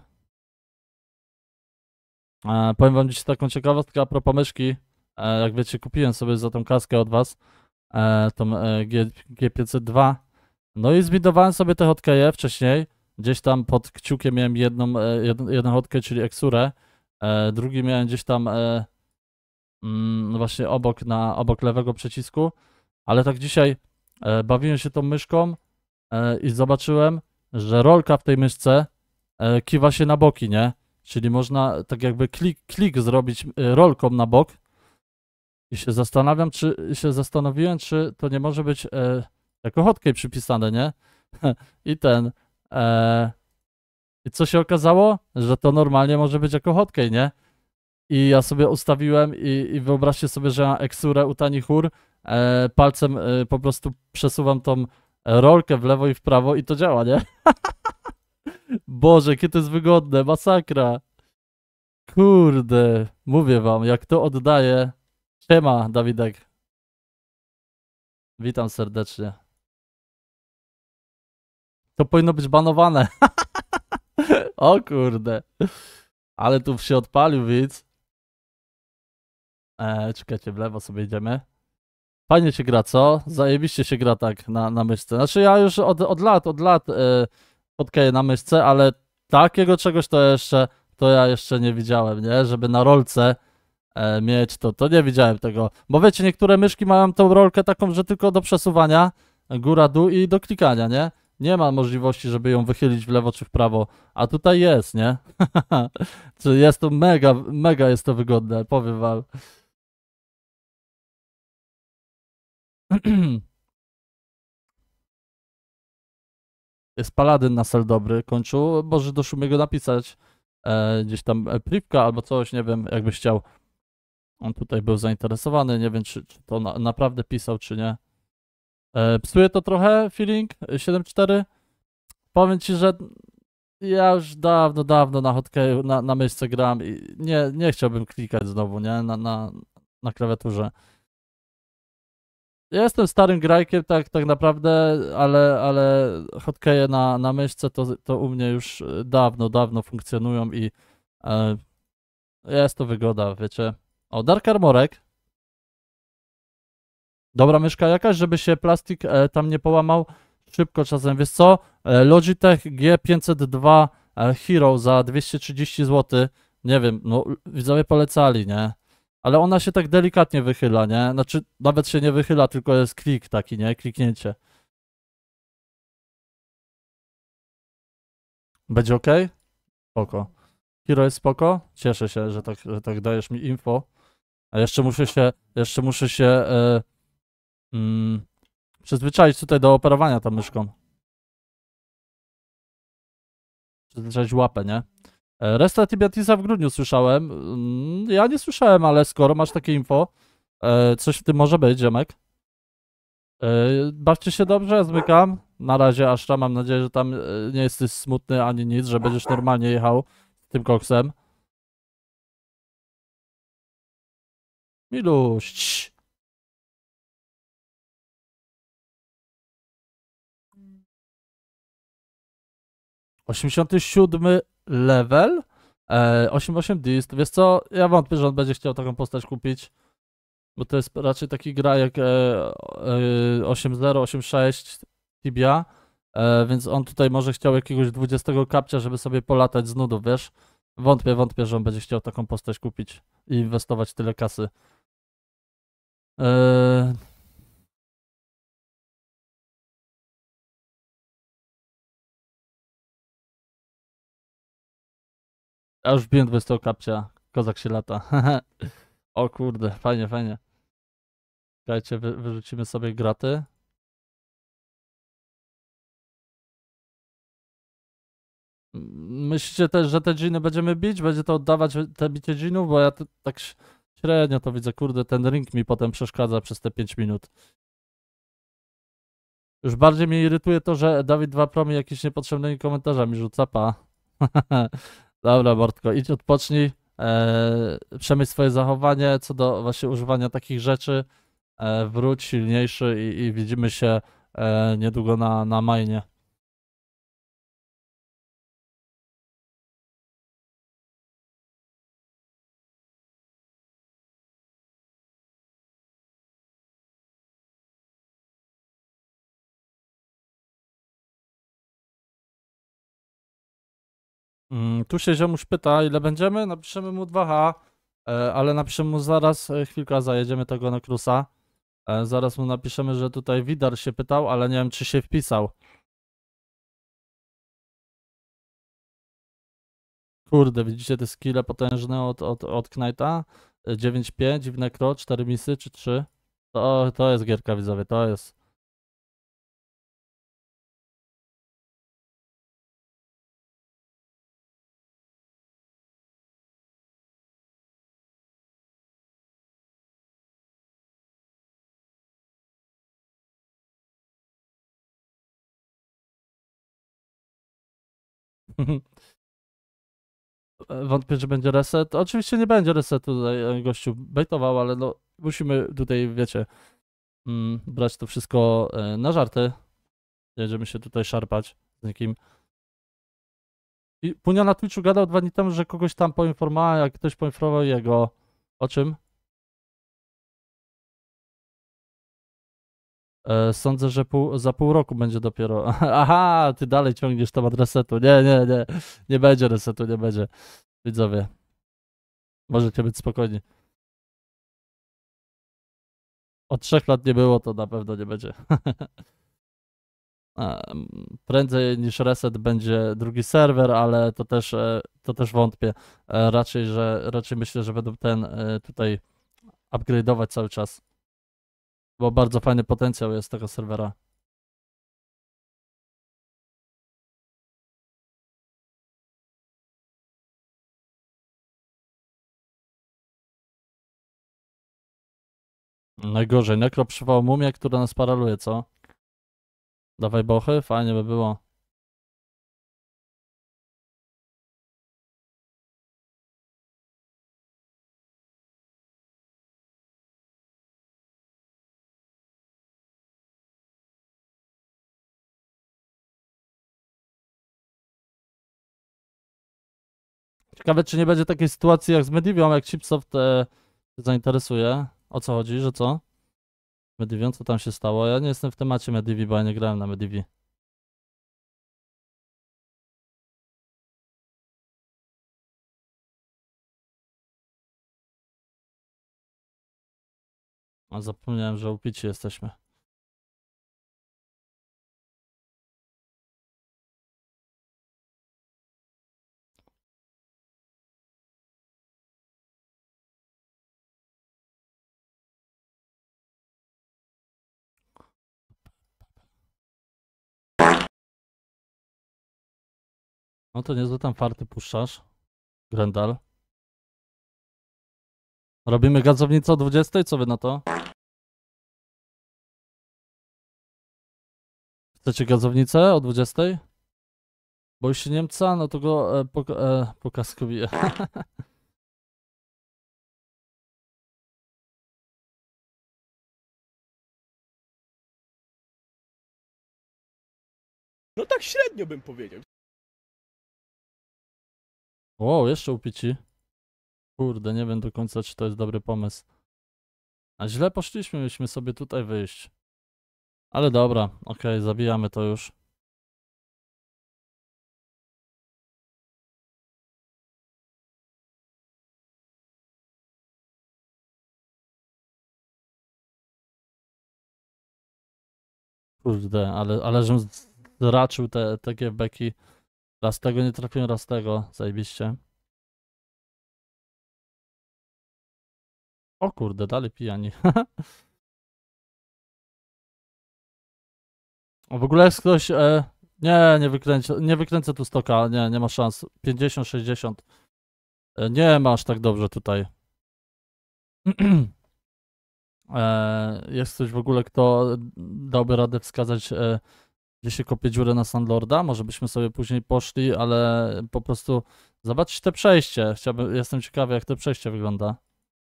Speaker 1: Powiem wam dziś taką ciekawostkę a propos myszki. Jak wiecie, kupiłem sobie za tą kaskę od was. Tą G502. No i zbudowałem sobie te hotkeje wcześniej. Gdzieś tam pod kciukiem miałem jeden hotkey, czyli Exurę. Drugi miałem gdzieś tam no właśnie obok lewego przycisku. Ale tak dzisiaj bawiłem się tą myszką i zobaczyłem, że rolka w tej myszce kiwa się na boki, nie? Czyli można tak jakby klik zrobić rolką na bok. I zastanowiłem, czy to nie może być jako hotkey przypisane, nie? I co się okazało? Że to normalnie może być jako hotkey, nie? I ja sobie ustawiłem i wyobraźcie sobie, że na Exurę u Tani Chór palcem po prostu przesuwam tą rolkę w lewo i w prawo i to działa, nie? Boże, jakie to jest wygodne, masakra. Kurde, mówię wam, jak to oddaję. Siema, Dawidek. Witam serdecznie. To powinno być banowane. O kurde. Ale tu się odpalił widz. Czekajcie, w lewo sobie idziemy. Fajnie się gra, co? Zajebiście się gra tak na myszce. Znaczy ja już od lat podkaję na myszce, ale takiego czegoś to ja jeszcze nie widziałem, nie? Żeby na rolce mieć, to nie widziałem tego. Bo wiecie, niektóre myszki mają tą rolkę taką, że tylko do przesuwania, góra, dół i do klikania, nie? Nie ma możliwości, żeby ją wychylić w lewo czy w prawo, a tutaj jest, nie? Czy jest to mega, mega jest to wygodne, powiem wam. Jest Paladyn na sel dobry, kończył, może do Szumiego napisać gdzieś tam privka albo coś, nie wiem, jakbyś chciał. On tutaj był zainteresowany, nie wiem, czy to naprawdę pisał, czy nie. Psuje to trochę feeling 7.4? Powiem ci, że ja już dawno na hotkeju, na myszce gram i nie chciałbym klikać znowu, nie? Na klawiaturze. Ja jestem starym grajkiem, tak naprawdę, ale hotkeje na myszce to u mnie już dawno funkcjonują i e, jest to wygoda, wiecie. O, Dark Armorek. Dobra myszka jakaś, żeby się plastik tam nie połamał szybko czasem. Wiesz co? Logitech G502 Hero za 230 zł. Nie wiem, no widzowie polecali, nie? Ale ona się tak delikatnie wychyla, nie? Znaczy, nawet się nie wychyla, tylko jest klik taki, nie? Kliknięcie. Będzie ok? Spoko. Hero jest spoko? Cieszę się, że tak dajesz mi info. A jeszcze muszę się mm, przyzwyczaić tutaj do operowania tą myszką. Przyzwyczaić łapę, nie? Resta Tibiatisa w grudniu słyszałem. Ja nie słyszałem, ale skoro masz takie info, coś w tym może być, ziomek. Bawcie się dobrze, ja zmykam. Na razie, aż tam mam nadzieję, że tam nie jesteś smutny ani nic, że będziesz normalnie jechał z tym koksem. Miluś. Cii. 87 level? 88 dist. Wiesz co, ja wątpię, że on będzie chciał taką postać kupić. Bo to jest raczej taki gra jak 8.0, 8.6 Tibia, więc on tutaj może chciał jakiegoś 20 kapcia, żeby sobie polatać z nudów, wiesz? Wątpię, że on będzie chciał taką postać kupić i inwestować tyle kasy. E, ja już wbiłem 20 kapcia, kozak się lata. O kurde, fajnie. Czekajcie, wyrzucimy sobie graty. Myślicie też, że te dżiny będziemy bić? Będzie to oddawać te bicie dżinów? Bo ja tak średnio to widzę, kurde, ten ring mi potem przeszkadza przez te 5 minut. Już bardziej mnie irytuje to, że Dawid 2 Pro mi jakieś niepotrzebnymi komentarzami rzuca, pa. Dobra, Bartko, idź odpocznij, przemyśl swoje zachowanie co do właśnie używania takich rzeczy, wróć silniejszy i widzimy się niedługo na mainie. Tu się ziomuś pyta, ile będziemy? Napiszemy mu 2H, ale napiszemy mu zaraz, chwilkę, zajedziemy tego na Krusa. Zaraz mu napiszemy, że tutaj Widar się pytał, ale nie wiem, czy się wpisał. Kurde, widzicie te skille potężne od Knighta? 9-5 w Necro, 4 misy czy 3? To jest gierka, widzowie, to jest. Wątpię, że będzie reset. Oczywiście nie będzie resetu, tutaj gościu bejtował, ale no musimy tutaj, wiecie, brać to wszystko na żarty. Nie będziemy się tutaj szarpać z nikim. I Punia na Twitchu gadał 2 dni temu, że kogoś tam poinformowała, jak ktoś poinformował jego. O czym? Sądzę, że za pół roku będzie dopiero. Aha, ty dalej ciągniesz temat resetu. Nie. Nie będzie resetu, nie będzie. Widzowie. Możecie być spokojni. Od 3 lat nie było, to na pewno nie będzie. Prędzej niż reset będzie drugi serwer, ale to też wątpię. Raczej myślę, że będą ten tutaj upgrade'ować cały czas. Bo bardzo fajny potencjał jest tego serwera. Najgorzej, Nekro przywołał mumię, która nas paraluje, co? Dawaj bochy, fajnie by było. Ciekawe, czy nie będzie takiej sytuacji jak z Medivią, jak Chipsoft się zainteresuje. O co chodzi, że co? Medivią, co tam się stało? Ja nie jestem w temacie Medivi, bo ja nie grałem na Medivi. A zapomniałem, że upici jesteśmy. No to niezłe tam farty puszczasz. Grendal. Robimy gazownicę o 20? Co wy na to? Chcecie gazownicę o 20? Boisz się Niemca? No to go pokaskowiję.
Speaker 2: No tak średnio bym powiedział.
Speaker 1: Wow, jeszcze upici. Kurde, nie wiem do końca, czy to jest dobry pomysł. A źle poszliśmy, mieliśmy sobie tutaj wyjść. Ale dobra, okej, zabijamy to już. Kurde, ale żem zraczył te givebacki. Raz tego nie trafiłem, raz tego. Zajebiście. O kurde, dalej pijani. W ogóle jest ktoś... nie wykręcę tu stoka, nie ma szans. 50, 60. Nie masz tak dobrze tutaj. Jest ktoś w ogóle, kto dałby radę wskazać, gdzie się kopie dziurę na Sandlorda? Może byśmy sobie później poszli, ale po prostu zobaczyć te przejście. Jestem ciekawy, jak to przejście wygląda.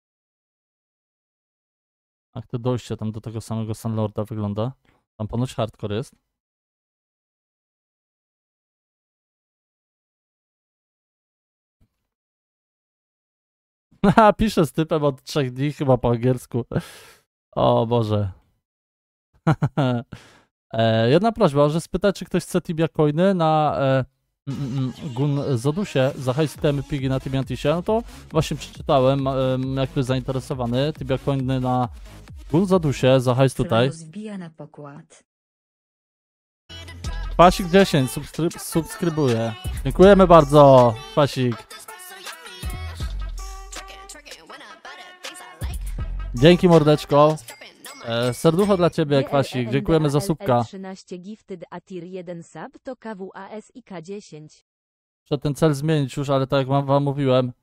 Speaker 1: Jak to dojście tam do tego samego Sandlorda wygląda. Tam ponoć hardcore jest. Haha, piszę z typem od 3 dni, chyba po angielsku. O Boże. Jedna prośba, że spytać, czy ktoś chce Tibia Coiny na Gun Zodusie za hajstemy pigi na Tibiantisie. No to właśnie przeczytałem, jak ktoś zainteresowany. Tibia Coiny na Gun Zodusie za hajs tutaj.
Speaker 3: Wbija na pokład.
Speaker 1: Pasik 10 subskrybuje. Dziękujemy bardzo, Pasik. Dzięki mordeczko. Serducho dla ciebie, Kwasik. Dziękujemy za subka.
Speaker 3: 13 gifted a tier 1 sub to KWAS i K10.
Speaker 1: Muszę ten cel zmienić już, ale tak jak wam mówiłem.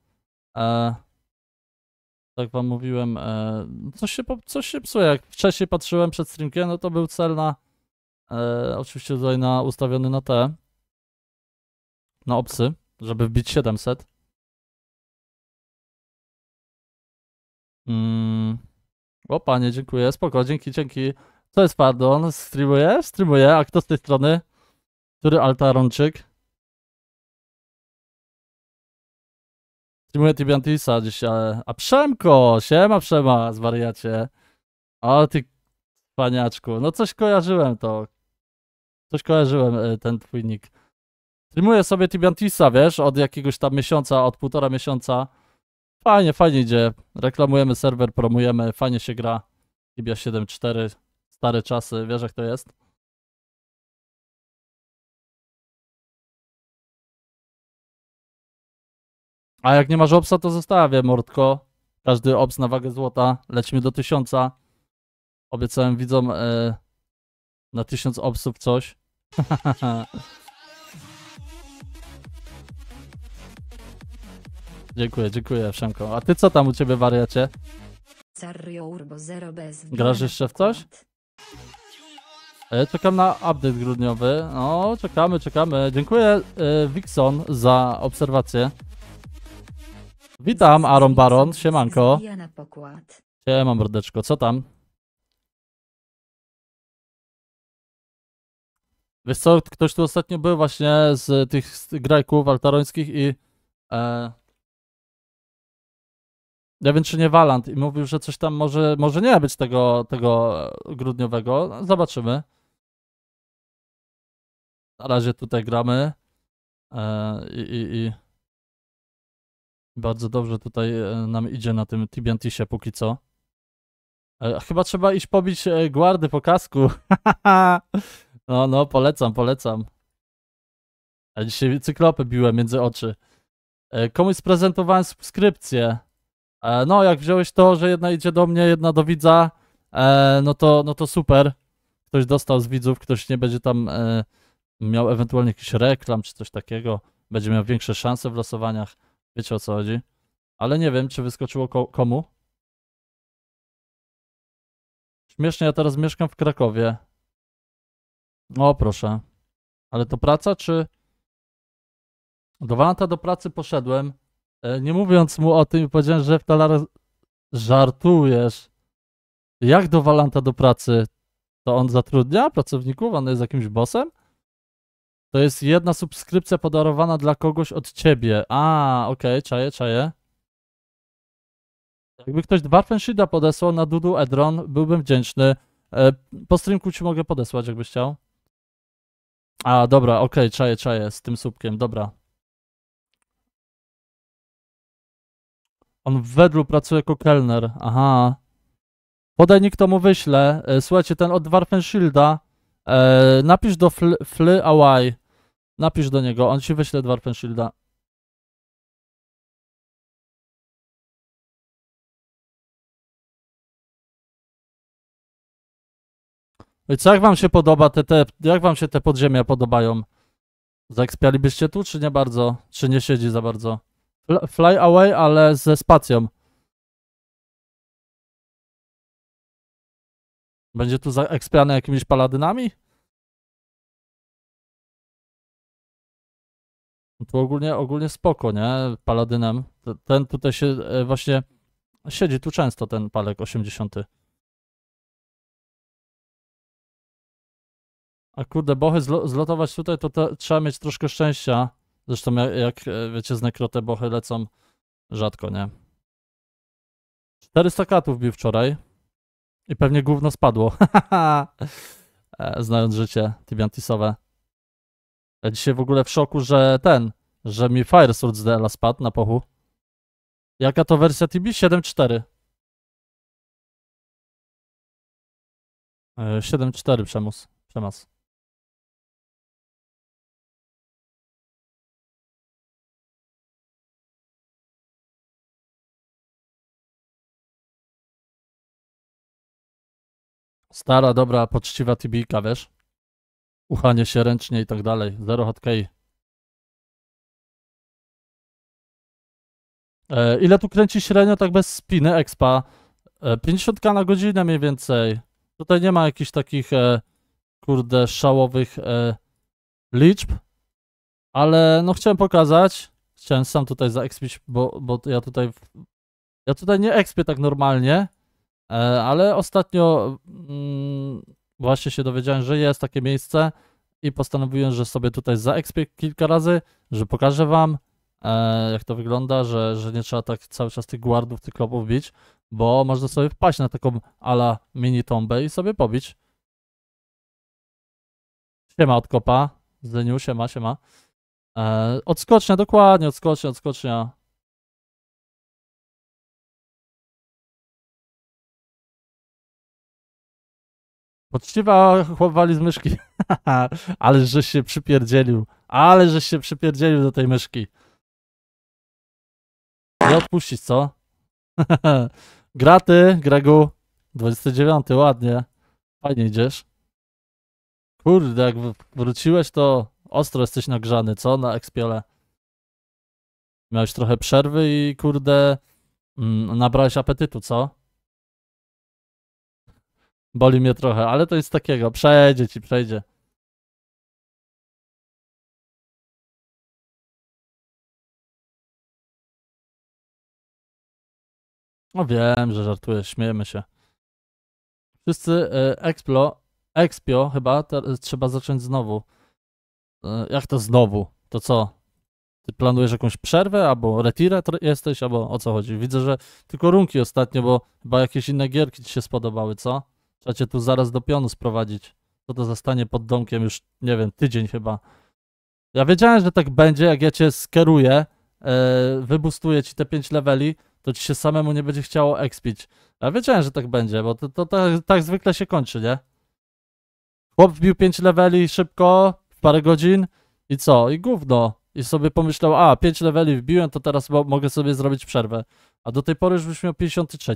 Speaker 1: Coś się psuje. Jak wcześniej patrzyłem przed streamkiem, no to był cel na oczywiście tutaj ustawiony na te na opsy, żeby wbić 700. O panie, dziękuję, spoko, dzięki. Co jest pardon? Streamuję, a kto z tej strony? Który Altaronczyk? Streamuję Tibiantisa dzisiaj, a Przemko, siema Przema, zwariacie. O ty Paniaczku, no coś kojarzyłem to. Coś kojarzyłem, ten twój nick. Streamuję sobie Tibiantisa, wiesz, od jakiegoś tam miesiąca, od 1,5 miesiąca. Fajnie, fajnie idzie. Reklamujemy serwer, promujemy, fajnie się gra. Tibia 7.4, stare czasy, wiesz jak to jest? A jak nie masz obsa, to zostawię, mordko. Każdy obs na wagę złota. Lecimy do 1000. Obiecałem widzom na 1000 obsów coś. Dziękuję, dziękuję, Przemko. A ty co tam u ciebie, wariacie?
Speaker 4: Sarrio Urbo Zero bez
Speaker 1: Grasz jeszcze w coś? Czekam na update grudniowy. No, czekamy. Dziękuję, Wixon, za obserwację. Witam, Aaron Baron, siemanko.
Speaker 4: Na pokład.
Speaker 1: Siema, mordeczko, co tam? Wiesz co, ktoś tu ostatnio był właśnie z tych grajków altarońskich i ja wiem, czy nie Walant i mówił, że coś tam może nie być tego grudniowego. No, zobaczymy. Na razie tutaj gramy i bardzo dobrze tutaj nam idzie na tym Tibiantisie póki co. Chyba trzeba iść pobić guardy po kasku. No, polecam. Ja dzisiaj cyklopy biłem między oczy. Komuś sprezentowałem subskrypcję. No, jak wziąłeś to, że jedna idzie do mnie, jedna do widza, no to super. Ktoś dostał z widzów, ktoś nie będzie tam miał ewentualnie jakiś reklam czy coś takiego. Będzie miał większe szanse w losowaniach. Wiecie o co chodzi. Ale nie wiem, czy wyskoczyło komu. Śmiesznie, ja teraz mieszkam w Krakowie. O, proszę. Ale to praca, czy... Do Walanta do pracy poszedłem. Nie mówiąc mu o tym, powiedziałem, że w talar żartujesz. Jak do Walanta do pracy? To on zatrudnia pracowników? On jest jakimś bossem? To jest jedna subskrypcja podarowana dla kogoś od ciebie. Okej, czaję. Jakby ktoś Dwarfenshida podesłał na Dudu Edron, byłbym wdzięczny. Po streamku ci mogę podesłać, jakbyś chciał. Dobra, okej, czaję z tym słupkiem, dobra. On w Wedlu pracuje jako kelner, aha. Podaj nick, to mu wyślę. Słuchajcie, ten od Dwarfenshilda, napisz do Fly Away. Napisz do niego, on ci wyśle Dwarfenshilda. I co, jak wam się podoba jak wam się te podziemia podobają? Zaekspialibyście tu, czy nie bardzo? Czy nie siedzi za bardzo? Fly Away, ale ze spacją. Będzie tu zaekspiane jakimiś paladynami? Tu ogólnie spoko, nie? Paladynem. Ten tutaj się właśnie siedzi tu często, ten palek 80. A kurde, bochy zlotować tutaj, to trzeba mieć troszkę szczęścia. Zresztą jak wiecie, z nekro te bochy lecą rzadko, nie? 400 katów bił wczoraj. I pewnie gówno spadło. Znając życie Tibiantisowe. Ja dzisiaj w ogóle w szoku, że mi Fire Sword z DL spadł na pochu. Jaka to wersja TB? 7.4. 7.4 przemas. Stara, dobra, poczciwa TB-ka, wiesz? Uchanie się ręcznie i tak dalej. Zero hotkey. Ile tu kręci średnio tak bez spiny expa? 50 na godzinę mniej więcej. Tutaj nie ma jakichś takich kurde szałowych liczb. Ale no chciałem pokazać. Chciałem sam tutaj zaekspić, bo ja tutaj nie ekspię tak normalnie. Ale ostatnio właśnie się dowiedziałem, że jest takie miejsce i postanowiłem, że sobie tutaj zaekspię kilka razy, że pokażę wam jak to wygląda, że nie trzeba tak cały czas tych guardów, tych klopów bić, bo można sobie wpaść na taką ala mini tombę i sobie pobić. Siema od kopa, Zeniu, siema. Odskocznia, dokładnie, odskocznia. Poczciwa chłop wali z myszki. Ale żeś się przypierdzielił do tej myszki. Nie odpuścić, co? Graty, Gregu. 29, ładnie. Fajnie idziesz. Kurde, jak wróciłeś, to ostro jesteś nagrzany, co? Na Expiole. Miałeś trochę przerwy i kurde, nabrałeś apetytu, co? Boli mnie trochę, ale to jest takiego. Przejdzie. No wiem, że żartujesz, śmiejemy się. Wszyscy Expio chyba trzeba zacząć znowu. Jak to znowu? To co? Ty planujesz jakąś przerwę, albo retirę jesteś, albo o co chodzi? Widzę, że tylko runki ostatnio, bo chyba jakieś inne gierki ci się spodobały, co? Trzeba cię tu zaraz do pionu sprowadzić. Co to zostanie pod domkiem już, nie wiem, tydzień chyba. Ja wiedziałem, że tak będzie, jak ja cię skieruję, wybustuję ci te 5 leveli, to ci się samemu nie będzie chciało expić. Ja wiedziałem, że tak będzie, bo to tak zwykle się kończy, nie? Chłop wbił 5 leveli szybko, w parę godzin i co? I gówno. I sobie pomyślał, 5 leveli wbiłem, to teraz mogę sobie zrobić przerwę. A do tej pory już byś miał 53.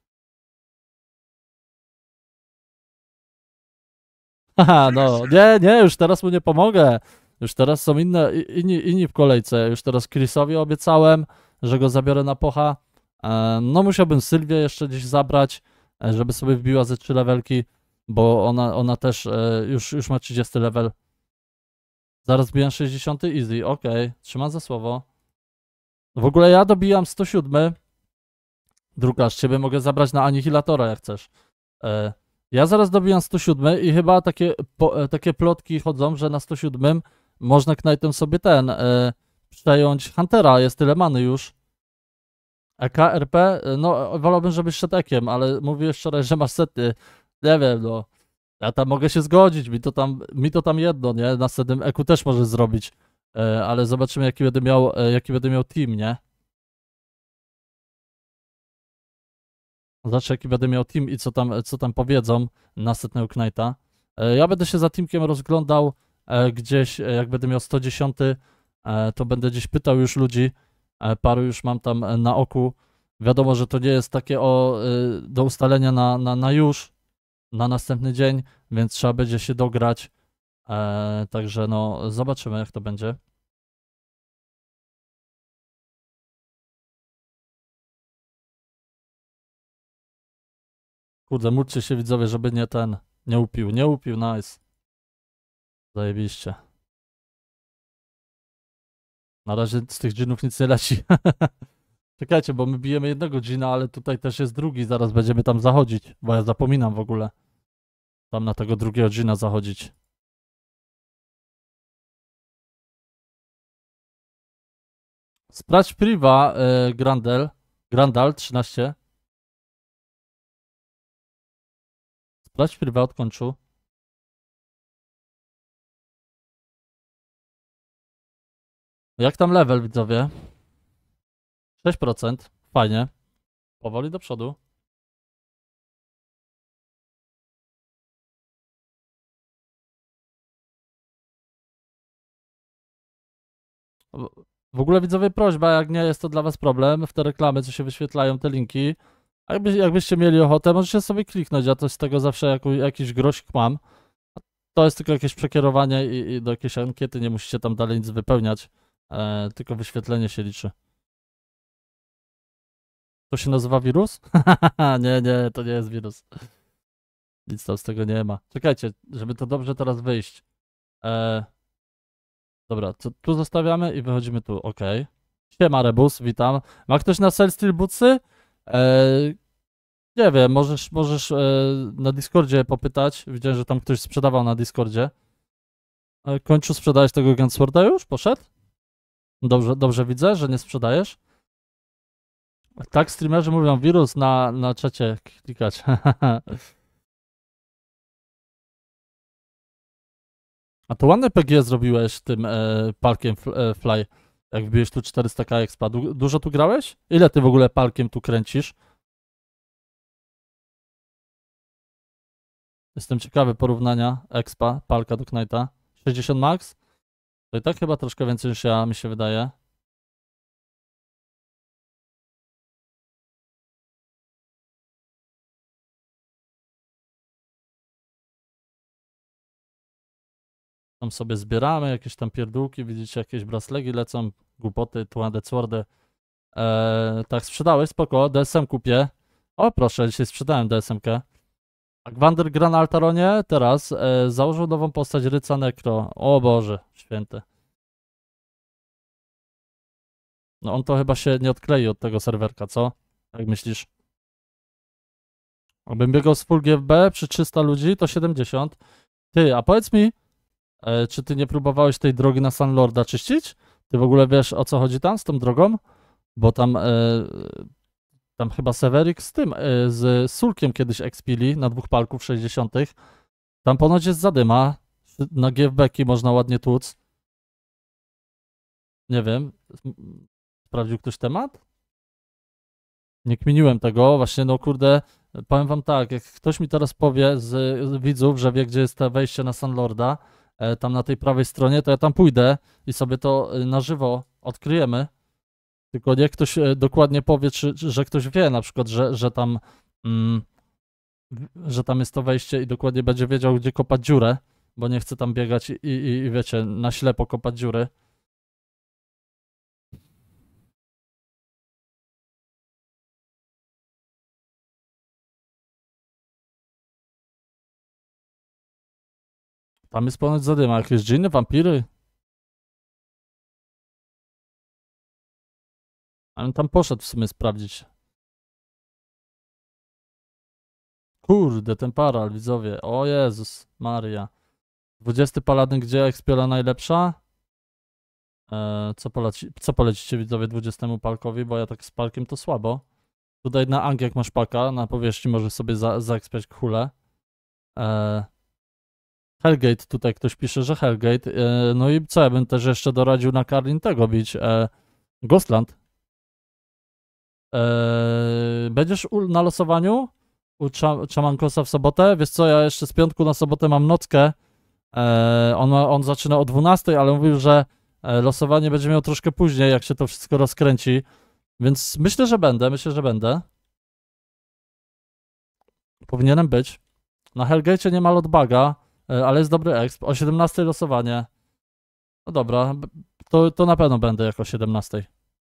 Speaker 1: Haha, no, nie, już teraz mu nie pomogę. Już teraz są inni w kolejce. Już teraz Chrisowi obiecałem, że go zabiorę na pocha. No musiałbym Sylwię jeszcze gdzieś zabrać, żeby sobie wbiła ze 3 levelki, bo ona też już ma 30 level. Zaraz bijam 60 easy, okej, trzymam za słowo. W ogóle ja dobijam 107. Drukarz, ciebie mogę zabrać na Anihilatora jak chcesz. Ja zaraz dobijam 107 i chyba takie plotki chodzą, że na 107 można Knightem sobie przejąć Huntera, jest tyle many już. EKRP, no wolałbym, żebyś szedł ekiem, ale mówiłeś wczoraj, że masz sety. Nie wiem, no. Ja tam mogę się zgodzić, mi to tam jedno, nie? Na setnym eku też możesz zrobić. Ale zobaczymy, jaki będę miał team, nie? Zobaczę, jaki będę miał team i co tam powiedzą na setnego Knighta. Ja będę się za teamkiem rozglądał gdzieś, jak będę miał 110, to będę gdzieś pytał już ludzi. Paru już mam tam na oku. Wiadomo, że to nie jest takie do ustalenia na już, na następny dzień, więc trzeba będzie się dograć. Także no, zobaczymy, jak to będzie. Kurde, módlcie się widzowie, żeby nie upił. Nie upił, nice. Zajebiście. Na razie z tych dżinów nic nie leci. Czekajcie, bo my bijemy jednego dżina, ale tutaj też jest drugi, zaraz będziemy tam zachodzić, bo ja zapominam w ogóle. Tam na tego drugiego dżina zachodzić. Sprawdź priva, Grandal 13. Sprawdź priva od końcu. Jak tam level, widzowie? 6%. Fajnie. Powoli do przodu. W ogóle widzowie prośba, jak nie jest to dla was problem, w te reklamy, co się wyświetlają, te linki, jakbyście mieli ochotę, możecie sobie kliknąć, ja to z tego zawsze jakiś grosik mam. To jest tylko jakieś przekierowanie i do jakiejś ankiety, nie musicie tam dalej nic wypełniać, tylko wyświetlenie się liczy. To się nazywa wirus? Nie, to nie jest wirus. Nic tam z tego nie ma. Czekajcie, żeby to dobrze teraz wyjść. Dobra, tu zostawiamy i wychodzimy tu, ok. Siema Rebus, witam. Ma ktoś na sell steel bootsy? Nie wiem, możesz na Discordzie popytać. Widziałem, że tam ktoś sprzedawał na Discordzie. Kończył sprzedałeś tego Gunsworda już? Poszedł? Dobrze widzę, że nie sprzedajesz? Tak, streamerzy mówią, wirus na czacie klikać. A to ładne PG zrobiłeś tym palkiem Fly. Jak wbiłeś tu 400k expa. Dużo tu grałeś? Ile ty w ogóle palkiem tu kręcisz? Jestem ciekawy porównania expa, palka do Knighta. 60 max? To i tak chyba troszkę więcej niż ja, mi się wydaje. Tam sobie zbieramy jakieś tam pierdółki, widzicie, jakieś braslegi lecą, głupoty, tuładę, cwordy. Tak, sprzedałeś, spoko, DSM kupię. O, proszę, dzisiaj sprzedałem DSM-kę. A Gwander gra na Altaronie teraz. Założył nową postać Ryca Necro. O Boże, święty. No on to chyba się nie odklei od tego serwerka, co? Jak myślisz? Jakbym biegał z full GFB przy 300 ludzi, to 70. Ty, a powiedz mi, czy ty nie próbowałeś tej drogi na Sunlorda czyścić? Ty w ogóle wiesz, o co chodzi tam z tą drogą? Bo tam chyba Severik z tym, z Sulkiem kiedyś expili na 2 palków 60. Tam ponoć jest zadyma. Na GFB-ki można ładnie tłuc. Nie wiem. Sprawdził ktoś temat? Nie kminiłem tego. Właśnie, no kurde, powiem wam tak, jak ktoś mi teraz powie z widzów, że wie, gdzie jest to wejście na Sunlorda, tam na tej prawej stronie, to ja tam pójdę i sobie to na żywo odkryjemy. Tylko niech ktoś dokładnie powie, że ktoś wie na przykład, że tam jest to wejście i dokładnie będzie wiedział, gdzie kopać dziurę, bo nie chcę tam biegać i wiecie, na ślepo kopać dziury. Tam jest ponoć zadyma, jakieś dżiny, wampiry. Ale tam poszedł w sumie sprawdzić. Kurde, ten paral, widzowie. O Jezus Maria. 20 paladyn, gdzie ekspiola najlepsza? Co polecicie, widzowie, 20 palkowi? Bo ja tak z palkiem to słabo. Tutaj na Ang, jak masz paka, na powierzchni możesz sobie zaekspiać kulę. Hellgate, tutaj ktoś pisze, że Hellgate. No i co, ja bym też jeszcze doradził na Karlin tego bić. Ghostland. Będziesz na losowaniu u Chamankosa w sobotę? Wiesz co, ja jeszcze z piątku na sobotę mam nockę. On zaczyna o 12, ale mówił, że losowanie będzie miał troszkę później, jak się to wszystko rozkręci. Więc myślę, że będę. Powinienem być. Na Hellgate nie ma lotbaga, ale jest dobry exp. O 17 losowanie. No dobra, to na pewno będę jako 17.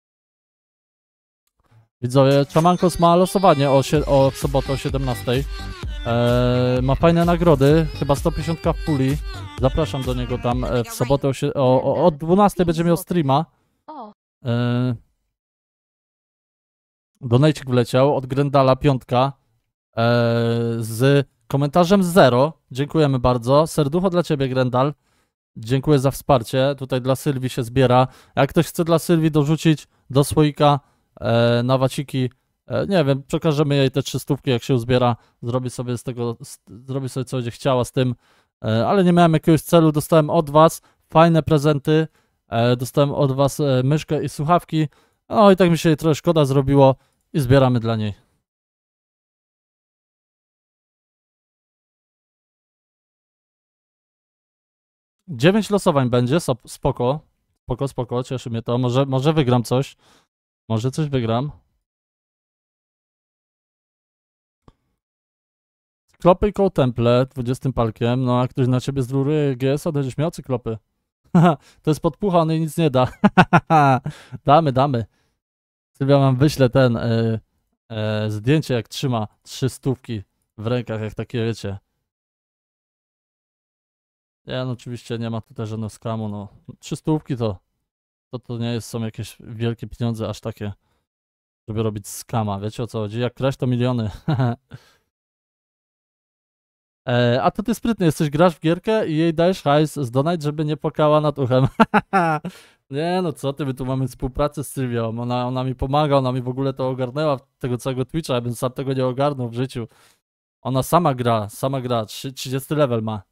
Speaker 1: Widzowie, Chamankos ma losowanie w sobotę o 17. Ma fajne nagrody, chyba 150k w puli. Zapraszam do niego tam w sobotę od 12 będzie miał streama. Donajcik wleciał od Grendala 5 z komentarzem 0. Dziękujemy bardzo. Serducho dla ciebie, Grendal. Dziękuję za wsparcie. Tutaj dla Sylwii się zbiera. Jak ktoś chce dla Sylwii dorzucić do słoika na waciki, nie wiem, przekażemy jej te 300, jak się uzbiera, zrobi sobie co będzie chciała z tym, ale nie miałem jakiegoś celu, dostałem od was fajne prezenty, dostałem od was myszkę i słuchawki, no i tak mi się jej trochę szkoda zrobiło i zbieramy dla niej. Dziewięć losowań będzie, spoko, cieszy mnie to, może wygram coś. Może coś wygram. Cyklopy i koło temple, 20 palkiem. No a ktoś na ciebie z rury GS-a będziesz miał cyklopy. To jest podpucha, on jej nic nie da. Damy. Sylwia wam wyślę zdjęcie, jak trzyma 300 w rękach, jak takie wiecie. Ja no oczywiście nie ma tutaj żadnego skamu, no. 300 to nie są jakieś wielkie pieniądze, aż takie, żeby robić skama. Wiecie, o co chodzi? Jak kraść, to miliony. A to ty sprytny jesteś, grasz w gierkę i jej dajesz hajs z donate, żeby nie płakała nad uchem. Nie no co ty, my tu mamy współpracę z Sylwią, ona mi pomaga, ona mi w ogóle to ogarnęła, tego całego Twitcha, ja bym sam tego nie ogarnął w życiu. Ona sama gra, 30 level ma.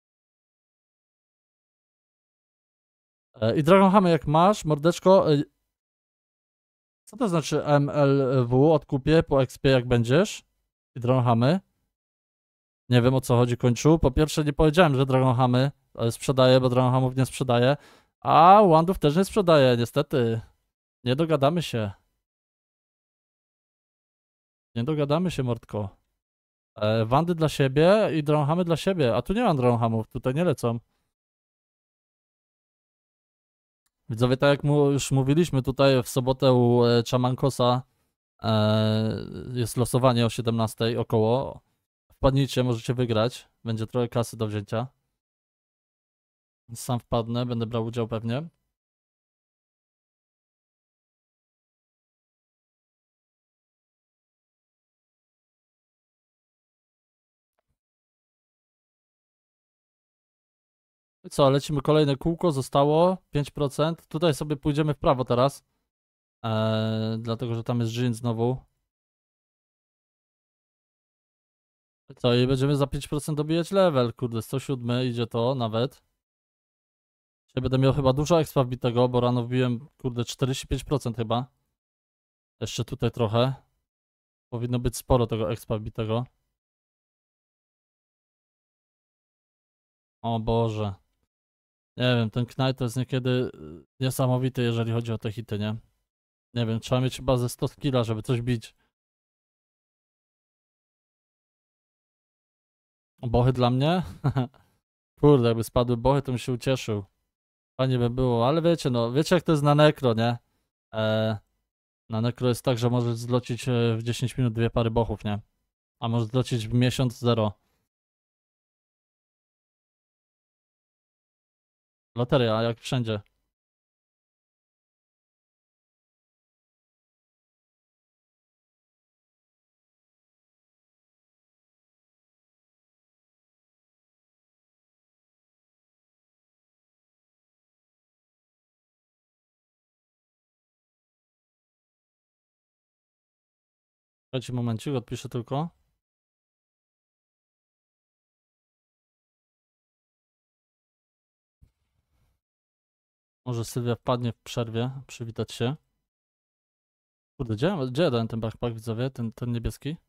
Speaker 1: I Dragon Hammer jak masz, mordeczko, co to znaczy MLW, odkupię po XP jak będziesz? I Dragon Hammer? Nie wiem o co chodzi, kończu. Po pierwsze nie powiedziałem, że Dragon Hammer sprzedaję, bo Dragon Hammerów nie sprzedaję. A Wandów też nie sprzedaję, niestety. Nie dogadamy się. Nie dogadamy się, mordko. Wandy dla siebie i Dragon Hammer dla siebie. A tu nie mam Dragon Hammerów, tutaj nie lecą. Widzowie, tak jak już mówiliśmy tutaj w sobotę u Chamankosa jest losowanie o 17 około. Wpadnijcie, możecie wygrać. Będzie trochę kasy do wzięcia. Sam wpadnę, będę brał udział pewnie. I co, lecimy kolejne kółko, zostało 5%. Tutaj sobie pójdziemy w prawo teraz. Dlatego, że tam jest Jin znowu. I co, i będziemy za 5% dobijać level, kurde, 107 idzie to nawet. Dzisiaj będę miał chyba dużo expa wbitego, bo rano wbiłem, kurde, 45% chyba. Jeszcze tutaj trochę. Powinno być sporo tego expa wbitego. O Boże. Nie wiem, ten Knight to jest niekiedy niesamowity, jeżeli chodzi o te hity, nie? Nie wiem, trzeba mieć chyba ze 100 skilla, żeby coś bić. Bochy dla mnie? Kurde, jakby spadły bochy, to bym się ucieszył. Fajnie by było, ale wiecie, no, wiecie jak to jest na Necro, nie? Na Necro jest tak, że możesz zlocić w 10 minut 2 pary bochów, nie? A możesz zlocić w miesiąc 0. Loteria, jak wszędzie. Czekajcie momencik, odpiszę tylko. Może Sylwia wpadnie w przerwie, przywitać się. Kurde, gdzie ja dałem ten backpack, widzowie? Ten niebieski?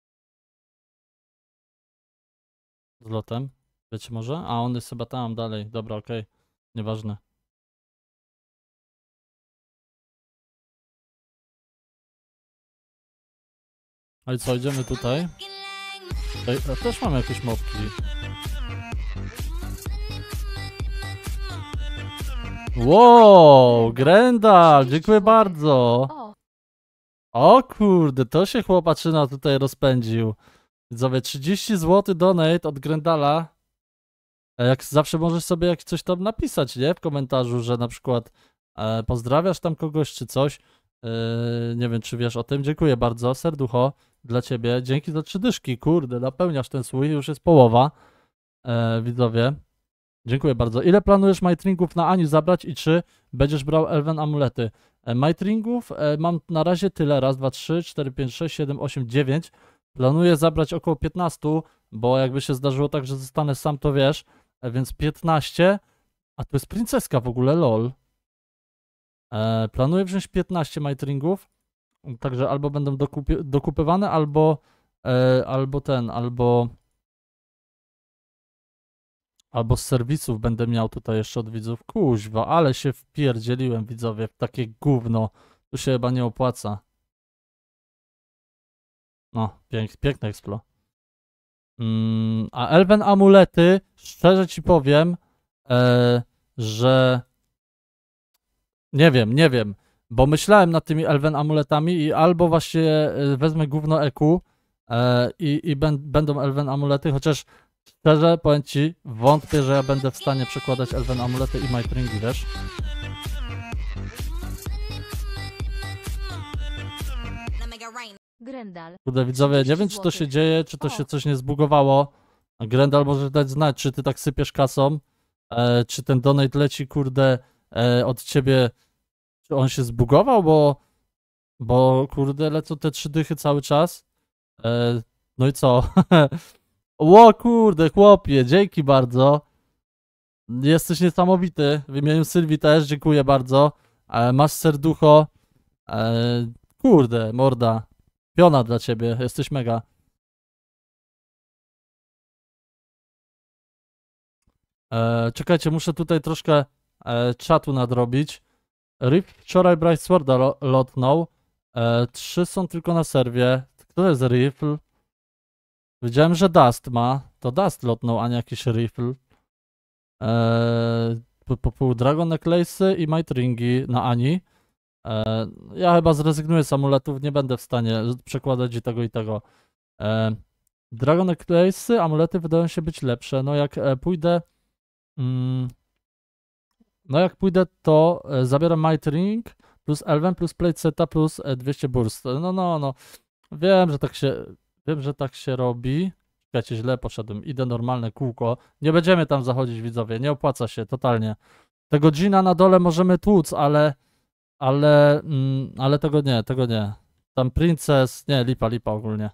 Speaker 1: Z lotem. Wiecie może? A on jest chyba tam dalej. Dobra, okej. Nieważne. No i co, idziemy tutaj. Tutaj też mamy jakieś mopki. Wow, Grendal, dziękuję bardzo.
Speaker 3: O,
Speaker 1: O kurde, to się chłopaczyna tutaj rozpędził. Widzowie, 30 zł donate od Grendala. Jak zawsze możesz sobie jak coś tam napisać, nie? W komentarzu, że na przykład pozdrawiasz tam kogoś czy coś. Nie wiem, czy wiesz o tym. Dziękuję bardzo, serducho dla ciebie. Dzięki za 3 dyszki, kurde, napełniasz ten słój, już jest połowa. Widzowie, dziękuję bardzo. Ile planujesz majtringów na Ani zabrać i czy będziesz brał Elven amulety? Majtringów mam na razie tyle. Raz, 2, 3, 4, 5, 6, 7, 8, 9. Planuję zabrać około 15, bo jakby się zdarzyło tak, że zostanę sam, to wiesz. Więc 15. A tu jest princeska w ogóle, lol. Planuję wziąć 15 majtringów. Także albo będą dokupywane, albo albo z serwisów będę miał tutaj jeszcze od widzów. Kuźwa, ale się wpierdzieliłem, widzowie, w takie gówno. Tu się chyba nie opłaca. No, piękne explo. A Elven amulety, szczerze ci powiem, że nie wiem, bo myślałem nad tymi Elven amuletami i albo właśnie wezmę gówno EQ i będą Elven amulety, chociaż szczerze powiem ci, wątpię, że ja będę w stanie przekładać Elven amulety i majtringi, wiesz?
Speaker 3: Grendal.
Speaker 1: Kurde, widzowie, nie wiem, czy to się dzieje, czy to się coś nie zbugowało. Grendal może dać znać, czy ty tak sypiesz kasą, czy ten donate leci, kurde, od ciebie, czy on się zbugował, bo kurde, lecą te 3 dychy cały czas. No i co? Ło kurde, chłopie, dzięki bardzo. Jesteś niesamowity. W imieniu Sylwii też, dziękuję bardzo. Masz serducho. Kurde, morda. Piona dla ciebie, jesteś mega. Czekajcie, muszę tutaj troszkę czatu nadrobić. Rift wczoraj Bright Sworda lotnął. 3 są tylko na serwie. Kto to jest Rifle? Wiedziałem, że Dust ma. To Dust lotnął, a nie jakiś Rifle. Dragon Necklace'y i Might Ringi na Ani. Ja chyba zrezygnuję z amuletów, nie będę w stanie przekładać i tego i tego. Dragon Necklace'y, amulety wydają się być lepsze. No jak pójdę... No jak pójdę, to zabieram Might Ring plus Elven plus Plate Seta plus 200 burst. No. Wiem, że tak się robi. Czekajcie, źle poszedłem. Idę normalne kółko. Nie będziemy tam zachodzić, widzowie. Nie opłaca się, totalnie. Tego Gina na dole możemy tłuc, ale tego nie. Tam Princess, nie, lipa ogólnie.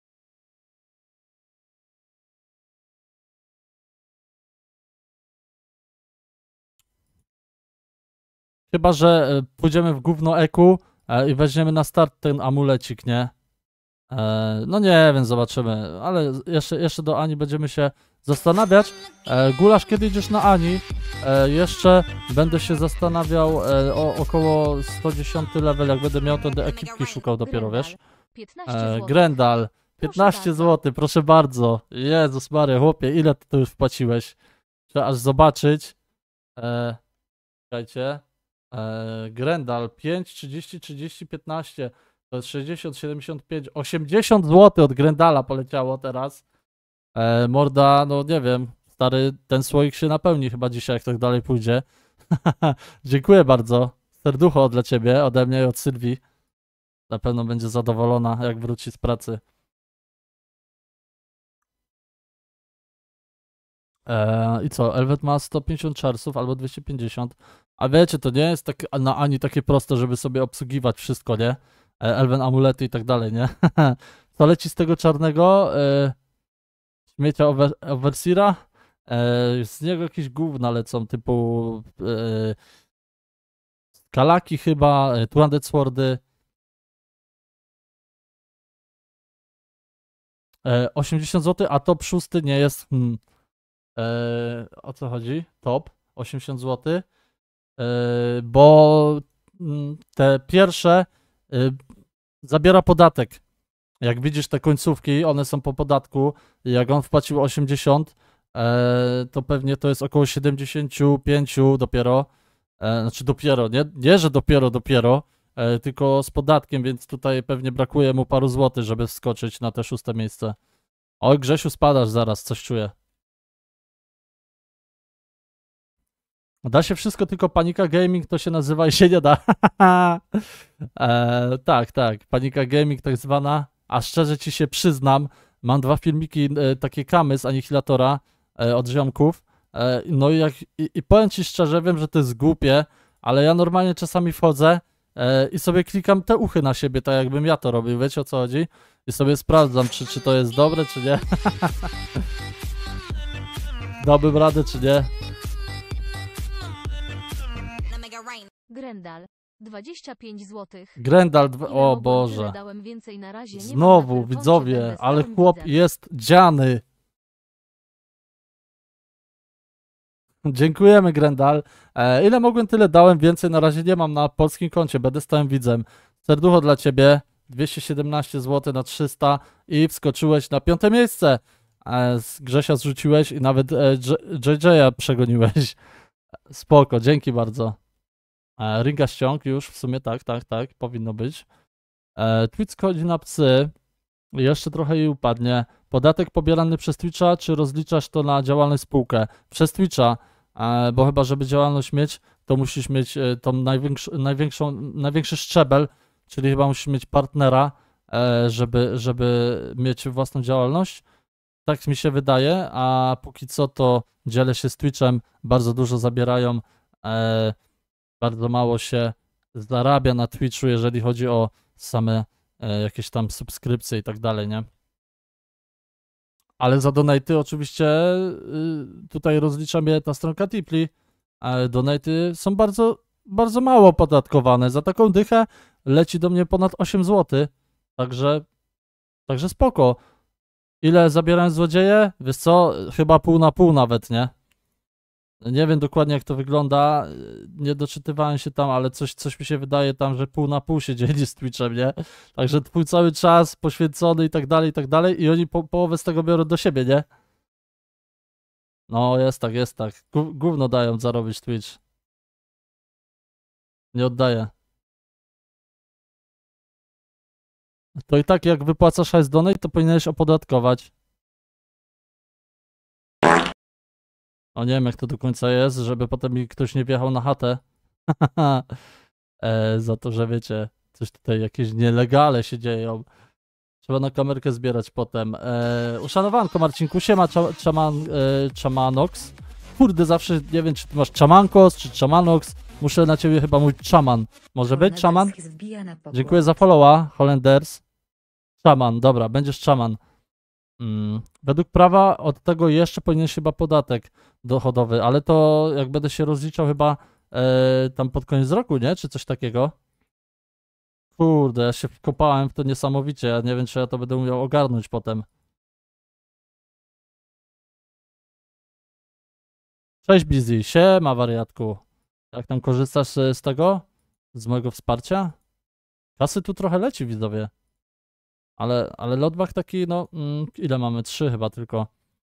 Speaker 1: Chyba że pójdziemy w gówno EQ i weźmiemy na start ten amulecik, nie? No nie wiem, zobaczymy, ale jeszcze do Ani będziemy się zastanawiać. Gulasz, kiedy idziesz na Ani? Jeszcze będę się zastanawiał o około 110 level, jak będę miał, to do ekipki szukał dopiero, wiesz?
Speaker 3: 15 zł.
Speaker 1: Grendal, 15 zł, proszę bardzo. Jezus Maria, chłopie, ile ty to już wpłaciłeś? Trzeba aż zobaczyć. Czekajcie. Grendal 5, 30, 30, 15. To jest 60, 75, 80 zł od Grendala poleciało teraz. Morda, no nie wiem, stary, ten słoik się napełni chyba dzisiaj, jak tak dalej pójdzie. Dziękuję bardzo. Serducho dla ciebie, ode mnie i od Sylwii. Na pewno będzie zadowolona, jak wróci z pracy. I co? Elvet ma 150 czarsów albo 250. A wiecie, to nie jest tak na Ani takie proste, żeby sobie obsługiwać wszystko, nie? Elven amulety i tak dalej, nie? Co leci z tego czarnego? Śmiecia Overseera? Z niego jakieś gówna lecą, typu Kalaki chyba, Two-Handed Swordy. 80 zł, a top 6 nie jest. O co chodzi? Top 80 zł. Bo te pierwsze zabiera podatek. Jak widzisz te końcówki, one są po podatku. Jak on wpłacił 80, to pewnie to jest około 75 dopiero. Znaczy dopiero, nie że dopiero, tylko z podatkiem, więc tutaj pewnie brakuje mu paru złotych, żeby wskoczyć na te 6 miejsce. Oj, Grzesiu, spadasz zaraz, coś czuję. Da się wszystko, tylko Panika Gaming to się nazywa i się nie da. Tak, Panika Gaming tak zwana. A szczerze ci się przyznam, mam 2 filmiki, takie kamy z Anihilatora od ziomków. No i powiem ci szczerze, wiem, że to jest głupie, ale ja normalnie czasami wchodzę i sobie klikam te uchy na siebie, tak jakbym ja to robił, wiecie o co chodzi? I sobie sprawdzam, czy to jest dobre, czy nie. Dałbym radę, czy nie.
Speaker 3: Grendal 25 zł.
Speaker 1: Grendal, o Boże.
Speaker 3: Dałem więcej na razie. Nie
Speaker 1: Znowu,
Speaker 3: mam na
Speaker 1: widzowie,
Speaker 3: telefoncie, będę
Speaker 1: ale
Speaker 3: stałym
Speaker 1: chłop
Speaker 3: widzem.
Speaker 1: jest dziany. Dziękujemy, Grendal. Ile mogłem, tyle dałem, więcej na razie nie mam na polskim koncie, będę stałym widzem. Serducho dla ciebie, 217 zł na 300 i wskoczyłeś na 5. miejsce. Z Grzesia zrzuciłeś i nawet JJ'a przegoniłeś. Spoko, dzięki bardzo. Ringa ściąg już, w sumie tak, powinno być. Twitch chodzi na psy. Jeszcze trochę jej upadnie. Podatek pobierany przez Twitcha, czy rozliczasz to na działalność spółkę? Przez Twitcha, bo chyba żeby działalność mieć, to musisz mieć tą największy szczebel, czyli chyba musisz mieć partnera, żeby mieć własną działalność. Tak mi się wydaje, a póki co to dzielę się z Twitchem, bardzo dużo zabierają Bardzo mało się zarabia na Twitchu, jeżeli chodzi o same jakieś tam subskrypcje i tak dalej, nie? Ale za donaty oczywiście tutaj rozlicza mnie ta stronka Tipli, ale donaty są bardzo, bardzo mało opodatkowane. Za taką dychę leci do mnie ponad 8 zł, także spoko. Ile zabierałem złodzieje? Wiesz co, chyba pół na pół nawet, nie? Nie wiem dokładnie jak to wygląda, nie doczytywałem się tam, ale coś mi się wydaje tam, że pół na pół się dzieli z Twitchem, nie? Także twój cały czas poświęcony i tak dalej i oni połowę z tego biorą do siebie, nie? No jest tak, jest tak. Gówno dają zarobić Twitch. Nie oddaję. To i tak jak wypłacasz hajs donate, to powinieneś opodatkować. O nie wiem jak to do końca jest, żeby potem mi ktoś nie wjechał na chatę. Za to, że wiecie, coś tutaj jakieś nielegale się dzieją. Trzeba na kamerkę zbierać potem. Uszanowanko Marcinku, siema Chamanox. Kurde, zawsze nie wiem czy ty masz Chamankos czy Chamanox. Muszę na ciebie chyba mówić Chaman. Może być Chaman? Dziękuję za followa, Holenders. Chaman, dobra, będziesz Chaman. Według prawa od tego jeszcze powinieneś chyba podatek dochodowy, ale to jak będę się rozliczał chyba tam pod koniec roku, nie? Czy coś takiego? Kurde, ja się wkopałem w to niesamowicie, ja nie wiem czy ja to będę umiał ogarnąć potem. Cześć Busy, siema wariatku. Jak tam korzystasz z tego? Z mojego wsparcia? Kasy tu trochę leci widzowie. Ale lotback taki, no, ile mamy? 3 chyba tylko.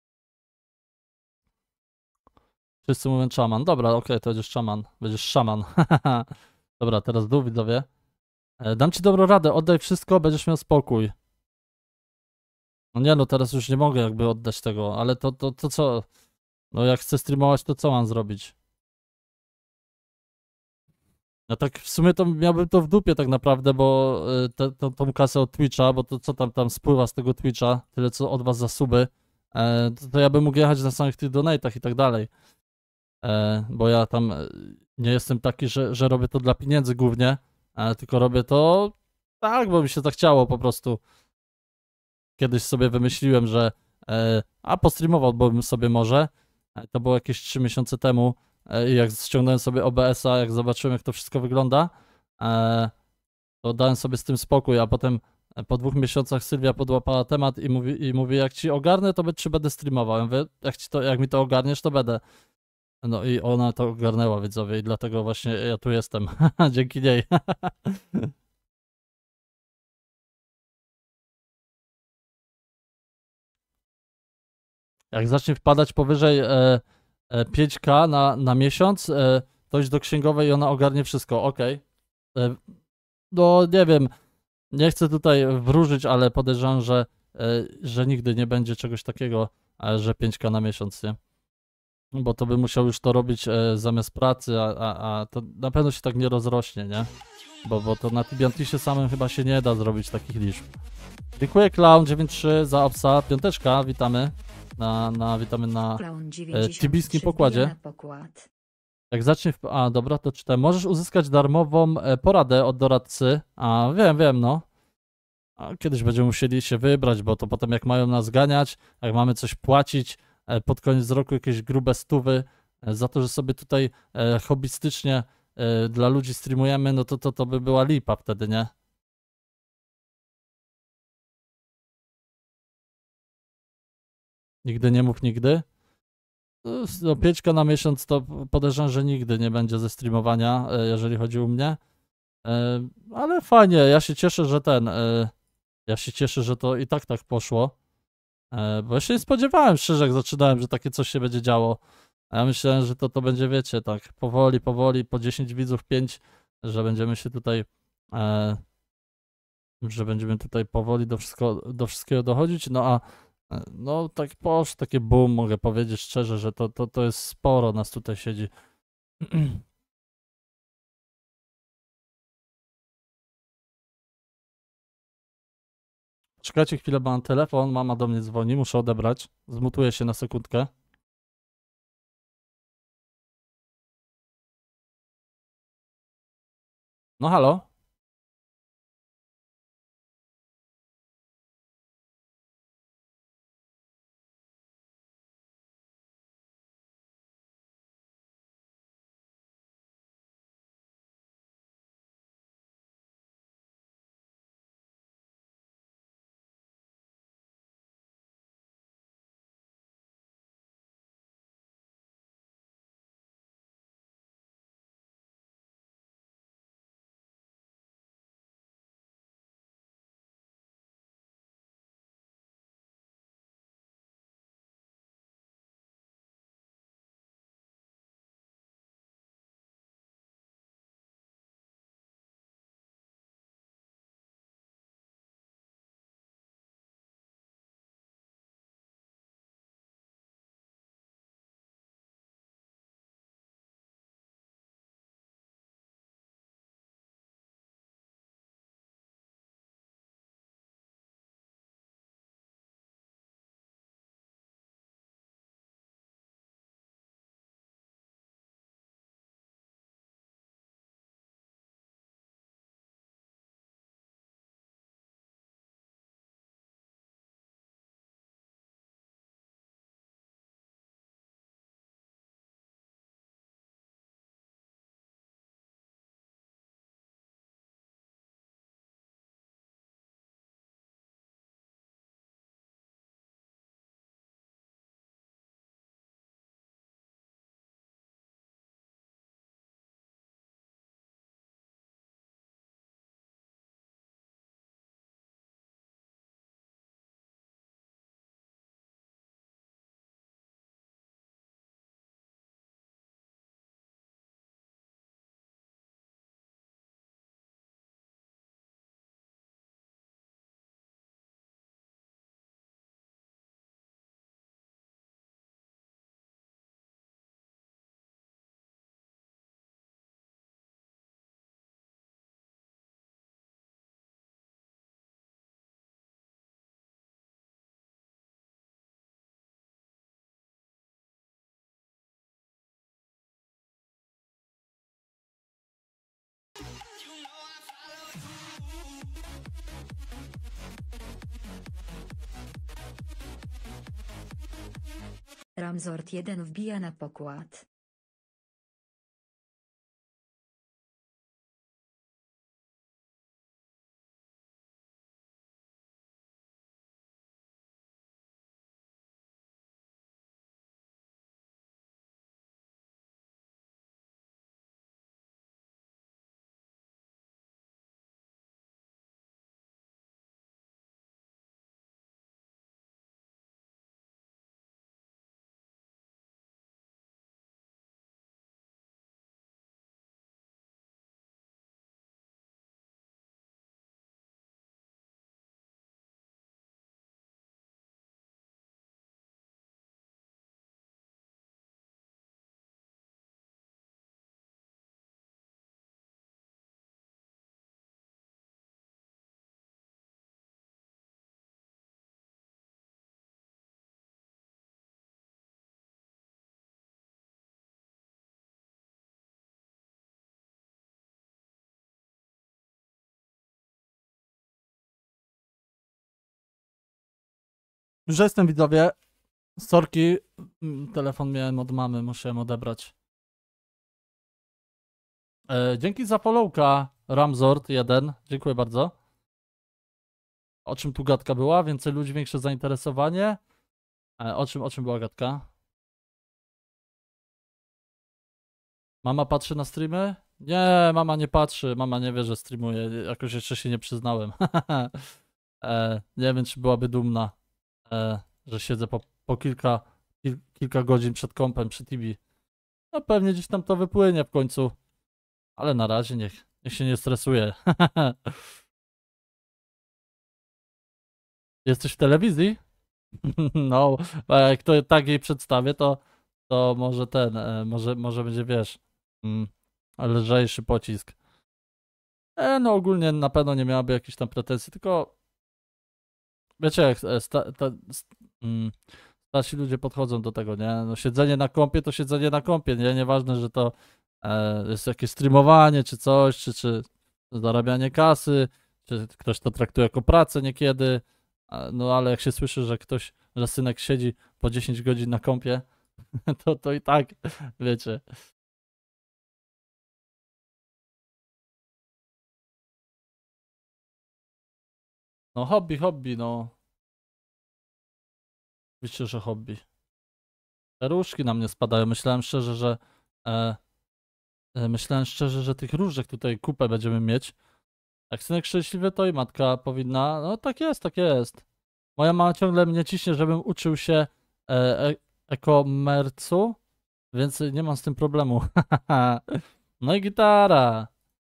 Speaker 1: Wszyscy mówią szaman. Dobra, okej, to będziesz szaman. Będziesz szaman. Dobra, teraz dół widzowie. Dam ci dobrą radę, oddaj wszystko, będziesz miał spokój. No nie no, teraz już nie mogę jakby oddać tego, ale to co? No jak chcę streamować, to co mam zrobić? Ja tak w sumie to miałbym to w dupie tak naprawdę, bo tą kasę od Twitcha, bo to co tam spływa z tego Twitcha, tyle co od was za suby, to ja bym mógł jechać na samych tych donatach i tak dalej. Bo ja tam nie jestem taki, że robię to dla pieniędzy głównie, tylko robię to tak, bo mi się zachciało po prostu. Kiedyś sobie wymyśliłem, że postreamowałbym sobie może, to było jakieś 3 miesiące temu, i jak ściągnąłem sobie OBS-a, jak zobaczyłem jak to wszystko wygląda, to dałem sobie z tym spokój, a potem po 2 miesiącach Sylwia podłapała temat i mówi jak ci ogarnę, to czy będę streamował. Ja mówię, jak mi to ogarniesz, to będę. No i ona to ogarnęła, widzowie, i dlatego właśnie ja tu jestem. Dzięki niej. Jak zacznie wpadać powyżej 5K na miesiąc, to idź do księgowej i ona ogarnie wszystko, okej. No nie wiem, nie chcę tutaj wróżyć, ale podejrzewam, że nigdy nie będzie czegoś takiego, że 5K na miesiąc, nie? Bo to by musiał już to robić zamiast pracy, a to na pewno się tak nie rozrośnie, nie? Bo to na Tibiantisie samym chyba się nie da zrobić takich liczb. Dziękuję Clown93 za obsa, piąteczka, witamy. Witamy na tibiskim pokładzie. Jak zacznie... dobra, to czytam. Możesz uzyskać darmową poradę od doradcy. Wiem, no. Kiedyś będziemy musieli się wybrać, bo to potem jak mają nas ganiać, jak mamy coś płacić, pod koniec roku jakieś grube stówy za to, że sobie tutaj hobbystycznie dla ludzi streamujemy, no to by była lipa wtedy, nie? Nigdy nie mów nigdy. No 5K na miesiąc to podejrzewam, że nigdy nie będzie ze streamowania, jeżeli chodzi o mnie. Ale fajnie, ja się cieszę, że ja się cieszę, że to i tak poszło. Bo ja się nie spodziewałem szczerze, jak zaczynałem, że takie coś się będzie działo. A ja myślałem, że to będzie, wiecie, tak powoli, po 10 widzów, 5, że będziemy się tutaj powoli do wszystkiego dochodzić, no a no tak poszło, takie boom, mogę powiedzieć szczerze, że to jest sporo nas tutaj siedzi. Czekajcie chwilę, bo mam telefon, mama do mnie dzwoni, muszę odebrać. Zmutuję się na sekundkę. No halo?
Speaker 4: Ramzord 1 wbija na pokład.
Speaker 1: Już jestem, widzowie. Sorki, telefon miałem od mamy, musiałem odebrać. Dzięki za followka, Ramzord1. Dziękuję bardzo. O czym tu gadka była? Więcej ludzi, większe zainteresowanie. O czym była gadka? Mama patrzy na streamy? Nie, mama nie patrzy. Mama nie wie, że streamuję. Jakoś jeszcze się nie przyznałem. Nie wiem, czy byłaby dumna, że siedzę po kilka godzin przed kompem, przy TV. No pewnie gdzieś tam to wypłynie w końcu. Ale na razie niech się nie stresuje. Jesteś w telewizji? No, a jak to tak jej przedstawię, to może może będzie, wiesz, lżejszy pocisk. No ogólnie na pewno nie miałaby jakichś tam pretensji, tylko wiecie, jak starsi ludzie podchodzą do tego, nie? No siedzenie na kompie to siedzenie na kompie, nie? Nieważne, że to jest jakieś streamowanie czy coś, czy zarabianie kasy, czy ktoś to traktuje jako pracę niekiedy, no ale jak się słyszy, że synek siedzi po 10 godzin na kompie, to i tak, wiecie. No hobby, no. Oczywiście, że hobby. Te różki na mnie spadają. Myślałem szczerze, że tych różek tutaj kupę będziemy mieć. Jak synek szczęśliwy, to i matka powinna. No tak jest, tak jest. Moja mama ciągle mnie ciśnie, żebym uczył się e-commerce'u, więc nie mam z tym problemu. No i gitara.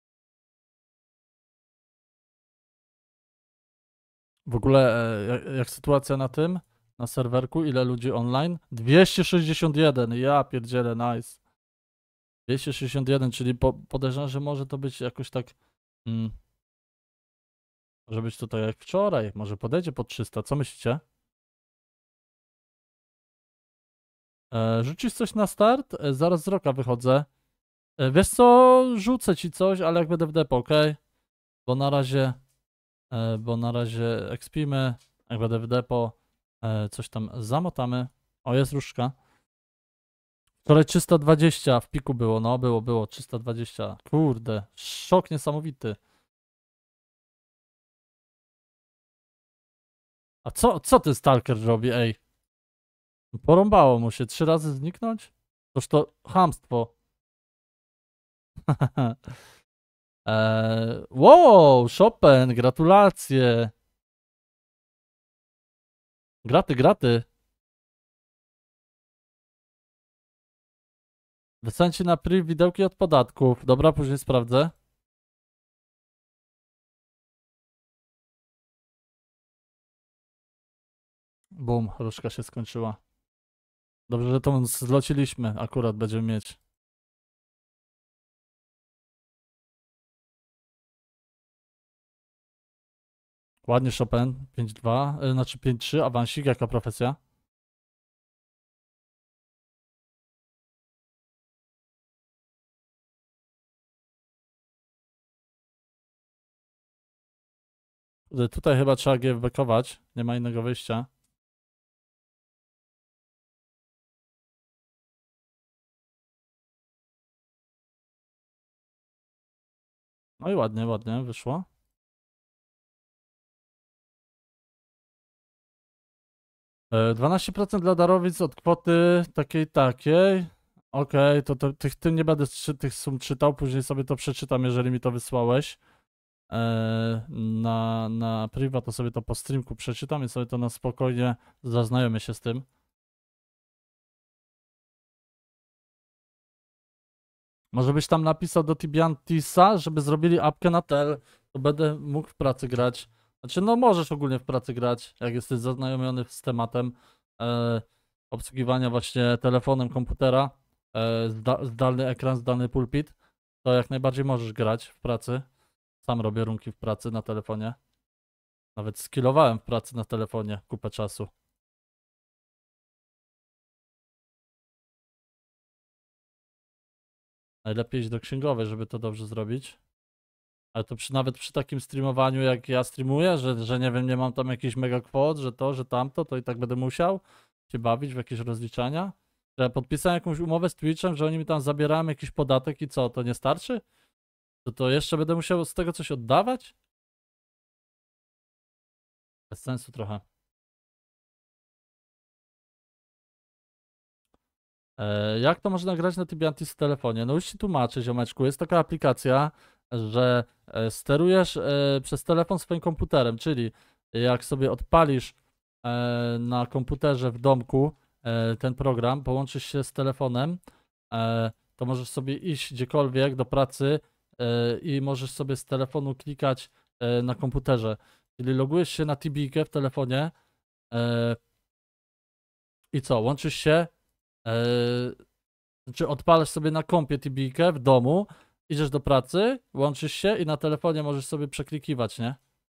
Speaker 1: W ogóle jak sytuacja na serwerku, ile ludzi online? 261, ja pierdzielę, nice. 261, czyli podejrzewam, że może to być jakoś tak, może być tutaj jak wczoraj, może podejdzie pod 300, co myślicie? Rzucisz coś na start? Zaraz z roka wychodzę. Wiesz co, rzucę ci coś, ale jak będę w depo, ok? Bo na razie ekspimy, jak będę w depo, coś tam zamotamy. O, jest różdżka. Wczoraj 320 w piku było, no było 320. Kurde, szok niesamowity. A co ten stalker robi, ej? Porąbało mu się 3 razy zniknąć? Toż to chamstwo. Wow, Chopin, gratulacje. Graty. Wysłałem ci na priv widełki od podatków. Dobra, później sprawdzę. Bum, różka się skończyła. Dobrze, że to zlociliśmy. Akurat będziemy mieć. Ładnie Chopin, 5-2, znaczy 5-3, awansik, jaka profesja? Tutaj chyba trzeba GFB-kować, nie ma innego wyjścia. No i ładnie wyszło. E, 12% dla darowizn od kwoty takiej. Okej, to tym nie będę tych sum czytał, później sobie to przeczytam, jeżeli mi to wysłałeś. Na priva to sobie to po streamku przeczytam i sobie to na spokojnie zaznajomię się z tym. Może byś tam napisał do Tibiantisa, żeby zrobili apkę na tel, to będę mógł w pracy grać. Znaczy, no możesz ogólnie w pracy grać, jak jesteś zaznajomiony z tematem obsługiwania właśnie telefonem komputera, zdalny ekran, zdalny pulpit, to jak najbardziej możesz grać w pracy. Sam robię runki w pracy na telefonie. Nawet skillowałem w pracy na telefonie kupę czasu. Najlepiej iść do księgowej, żeby to dobrze zrobić. Ale to nawet przy takim streamowaniu, jak ja streamuję, że nie wiem, nie mam tam jakichś mega kwot, że to, że tamto, to i tak będę musiał się bawić w jakieś rozliczania. Że ja podpisałem jakąś umowę z Twitchem, że oni mi tam zabierają jakiś podatek i co, to nie starczy? To jeszcze będę musiał z tego coś oddawać? Bez sensu trochę. Jak to można grać na Tibiantis w telefonie? No już ci tłumaczę, ziomeczku. Jest taka aplikacja, że sterujesz przez telefon swoim komputerem, czyli jak sobie odpalisz na komputerze w domku ten program, połączysz się z telefonem, to możesz sobie iść gdziekolwiek do pracy i możesz sobie z telefonu klikać na komputerze. Czyli logujesz się na Tibijkę w telefonie i co? Łączysz się, czy odpalasz sobie na kompie Tibijkę w domu, idziesz do pracy, łączysz się i na telefonie możesz sobie przeklikiwać, nie?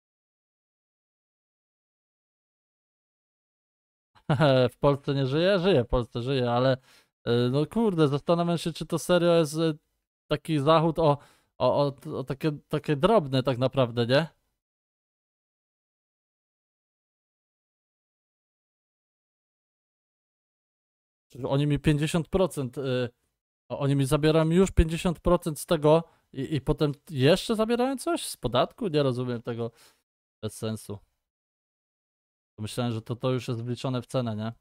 Speaker 1: W Polsce nie żyje? Żyje, w Polsce żyje, ale no kurde, zastanawiam się, czy to serio jest taki zachód, o takie drobne tak naprawdę, nie? Czyli oni mi 50%, oni mi zabierają już 50% z tego i potem jeszcze zabierają coś z podatku? Nie rozumiem tego, bez sensu. Myślałem, że to już jest wliczone w cenę, nie?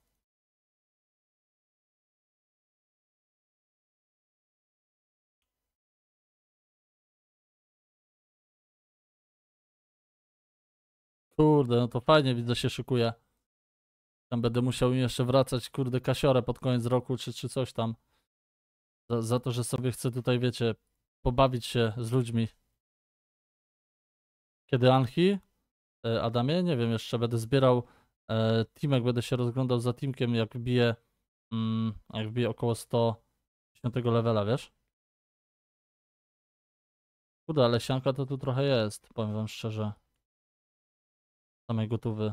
Speaker 1: Kurde, no to fajnie, widzę, się szykuje. Tam będę musiał im jeszcze wracać, kurde, kasiorę pod koniec roku, czy coś tam. Za to, że sobie chcę tutaj, wiecie, pobawić się z ludźmi. Kiedy Anchi? Adamie? Nie wiem, jeszcze będę zbierał teamek, będę się rozglądał za teamkiem, jak wbije około 110 levela, wiesz? Kurde, ale sianka to tu trochę jest, powiem wam szczerze. Samej gotówy.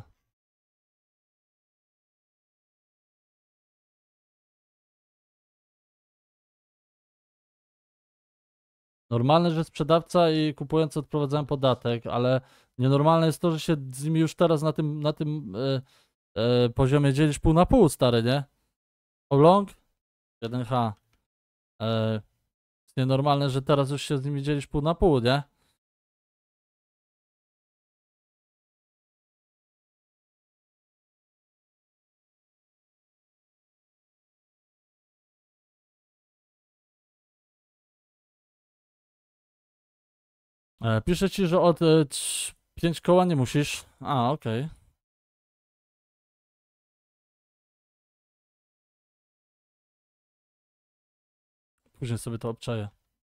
Speaker 1: Normalne, że sprzedawca i kupujący odprowadzają podatek, ale nienormalne jest to, że się z nimi już teraz na tym poziomie dzielisz pół na pół, stary, nie? How long? 1H. Jest nienormalne, że teraz już się z nimi dzielisz pół na pół, nie? Piszę ci, że od 5 koła nie musisz. A, okej. Później sobie to obczaję.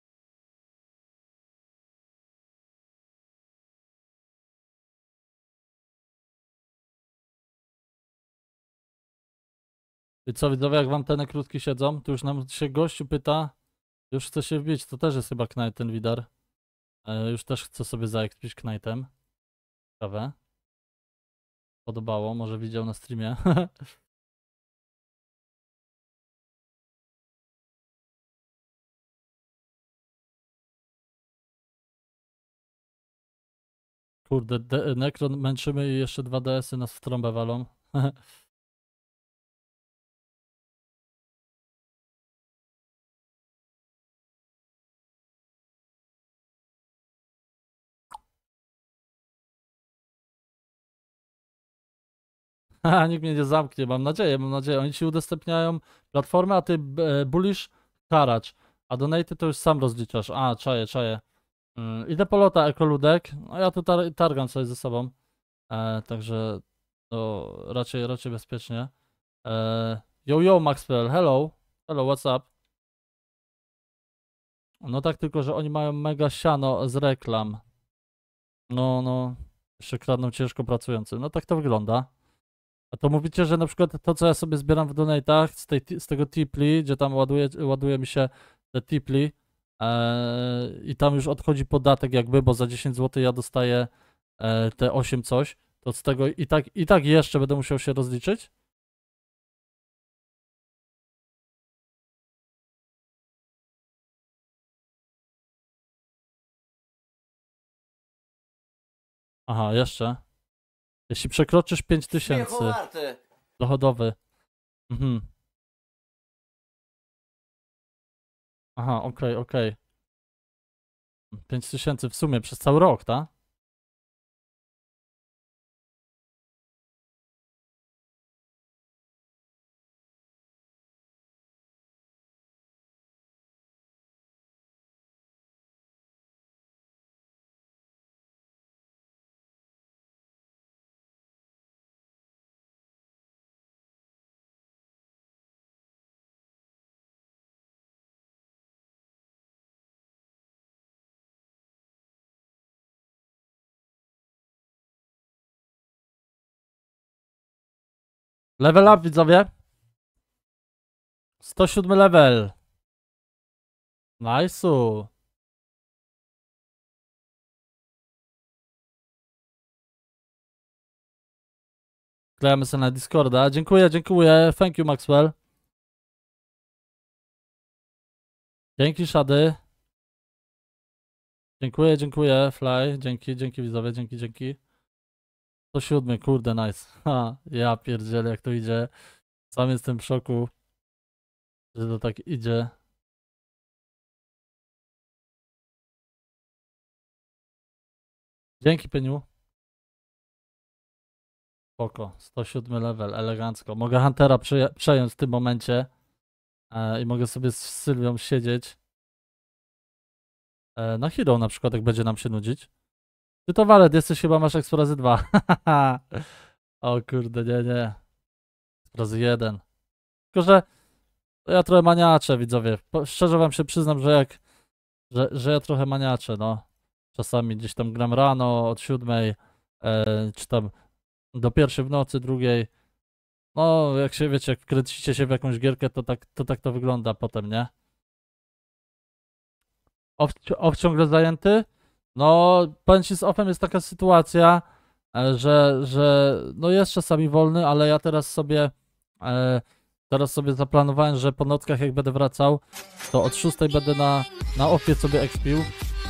Speaker 1: I co, widzowie, jak wam te krótki siedzą? Tu już nam się gościu pyta. Już chce się wbić, to też jest chyba Knight ten widar. Już też chcę sobie zaekspić Knightem. Ciekawe. Podobało, może widział na streamie. Kurde, Necron męczymy i jeszcze 2 DS-y nas w trąbę walą. Haha, nikt mnie nie zamknie, mam nadzieję, mam nadzieję. Oni ci udostępniają platformę, a ty bullisz haracz. A donaty to już sam rozliczasz. A, czaję. Idę po lota, ekoludek. No ja tu targam coś ze sobą. Także to raczej bezpiecznie. Yo, Maxwell, hello. Hello, what's up? No tak, tylko że oni mają mega siano z reklam. No. Jeszcze kradną ciężko pracującym. No tak to wygląda. A to mówicie, że na przykład to, co ja sobie zbieram w donatach z tego tipli, gdzie tam ładuje mi się te tipli i tam już odchodzi podatek jakby, bo za 10 zł ja dostaję te 8 coś, to z tego i tak jeszcze będę musiał się rozliczyć? Aha, jeszcze. Jeśli przekroczysz 5000 dochodowy. Mhm. Aha, okej. 5000 w sumie przez cały rok, tak? Level up, widzowie. 107 level. Nice'u. Klejamy sobie na Discorda. Dziękuję. Thank you, Maxwell. Dzięki, Shady. Dziękuję, dziękuję, Fly. Dzięki widzowie, dzięki. 107, kurde, nice. Ha, ja pierdzielę, jak to idzie. Sam jestem w szoku, że to tak idzie. Dzięki, Peniu. Spoko, 107 level, elegancko. Mogę Huntera przejąć w tym momencie i mogę sobie z Sylwią siedzieć na Hero na przykład, jak będzie nam się nudzić. Ty to Walet, jesteś chyba, masz Expo razy 2. O kurde, nie. Expo razy 1. Tylko, że ja trochę maniaczę, widzowie. Szczerze wam się przyznam, że ja trochę maniaczę, no. Czasami gdzieś tam gram rano od 7, czy tam do 1 w nocy, 2. No, jak się, wiecie, jak wkręcicie się w jakąś gierkę, to tak to wygląda potem, nie? Off ciągle zajęty? No, powiem ci, z offem jest taka sytuacja, że no jest czasami wolny, ale ja teraz sobie zaplanowałem, że po nockach jak będę wracał, to od 6 będę na offie sobie expił.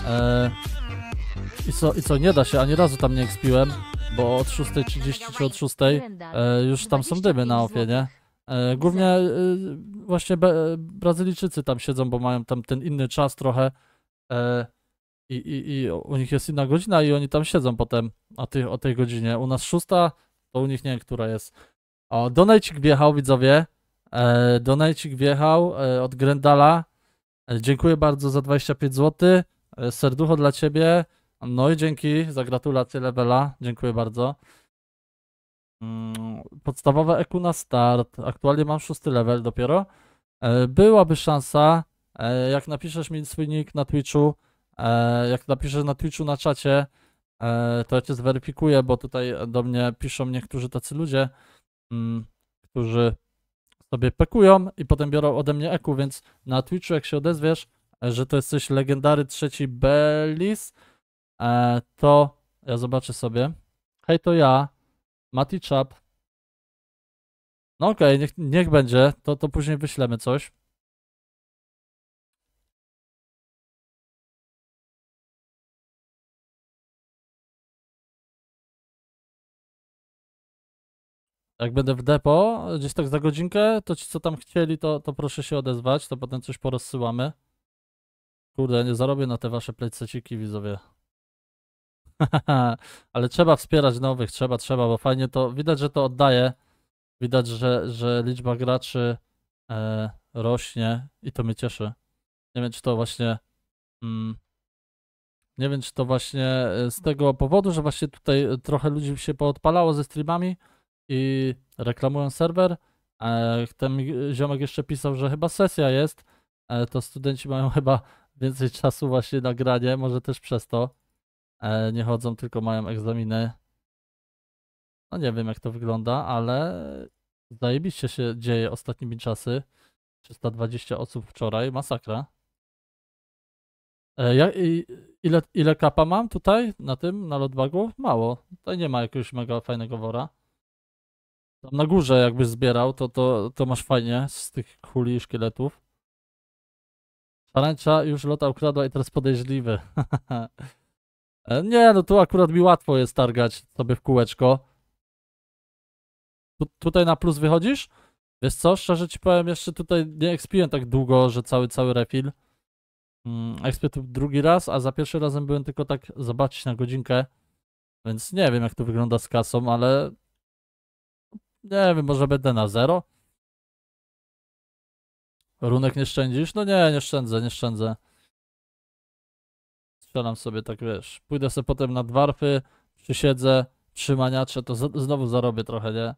Speaker 1: I co, nie da się, ani razu tam nie expiłem, bo od 6:30 czy od 6 już tam są dymy na offie, nie? Głównie właśnie Brazylijczycy tam siedzą, bo mają tam ten inny czas trochę i u nich jest inna godzina i oni tam siedzą potem o tej godzinie. U nas 6, to u nich nie wiem, która jest. O, donajcik wjechał, widzowie. Donajcik wjechał od Grendala. Dziękuję bardzo za 25 zł. Serducho dla ciebie. No i dzięki za gratulacje levela. Dziękuję bardzo. Podstawowe EQ na start. Aktualnie mam 6 level dopiero. Byłaby szansa, jak napiszesz mi swój nick na Twitchu, jak napiszesz na Twitchu na czacie, to ja cię zweryfikuję, bo tutaj do mnie piszą niektórzy tacy ludzie, którzy sobie pekują i potem biorą ode mnie EQ, więc na Twitchu jak się odezwiesz, że to jesteś legendary 3 Bellis, to ja zobaczę sobie. Hej, to ja, Mati Chap. No okej, niech będzie, to później wyślemy coś. Jak będę w depo, gdzieś tak za godzinkę, to ci co tam chcieli, to proszę się odezwać, to potem coś porozsyłamy. Kurde, ja nie zarobię na te wasze plececiki, widzowie. Ale trzeba wspierać nowych, trzeba, bo fajnie to, widać, że to oddaje. Widać, że liczba graczy rośnie i to mnie cieszy. Nie wiem, czy to właśnie... nie wiem, czy to właśnie z tego powodu, że właśnie tutaj trochę ludzi się poodpalało ze streamami i reklamują serwer. Ten ziomek jeszcze pisał, że chyba sesja jest, to studenci mają chyba więcej czasu właśnie na granie, może też przez to nie chodzą, tylko mają egzaminy. No nie wiem, jak to wygląda, ale zajebiście się dzieje ostatnimi czasy. 320 osób wczoraj, masakra. Ile kapa mam tutaj, na lotbagu? Mało. Tutaj nie ma jakiegoś mega fajnego wora. Tam na górze jakbyś zbierał, to masz fajnie z tych kuli i szkieletów. Szarańcza już lota ukradła i teraz podejrzliwy. Nie, no tu akurat mi łatwo jest targać sobie w kółeczko. Tutaj na plus wychodzisz? Wiesz co, szczerze ci powiem, jeszcze tutaj nie expiłem tak długo, że cały refill. Expię tu drugi raz, a za pierwszym razem byłem tylko tak zobaczyć na godzinkę. Więc nie wiem, jak to wygląda z kasą, ale... Nie wiem, może będę na 0? Runek nie szczędzisz? No nie szczędzę. Strzelam sobie tak, wiesz. Pójdę sobie potem na dwarfy, przysiedzę, trzymaniacze, to znowu zarobię trochę, nie?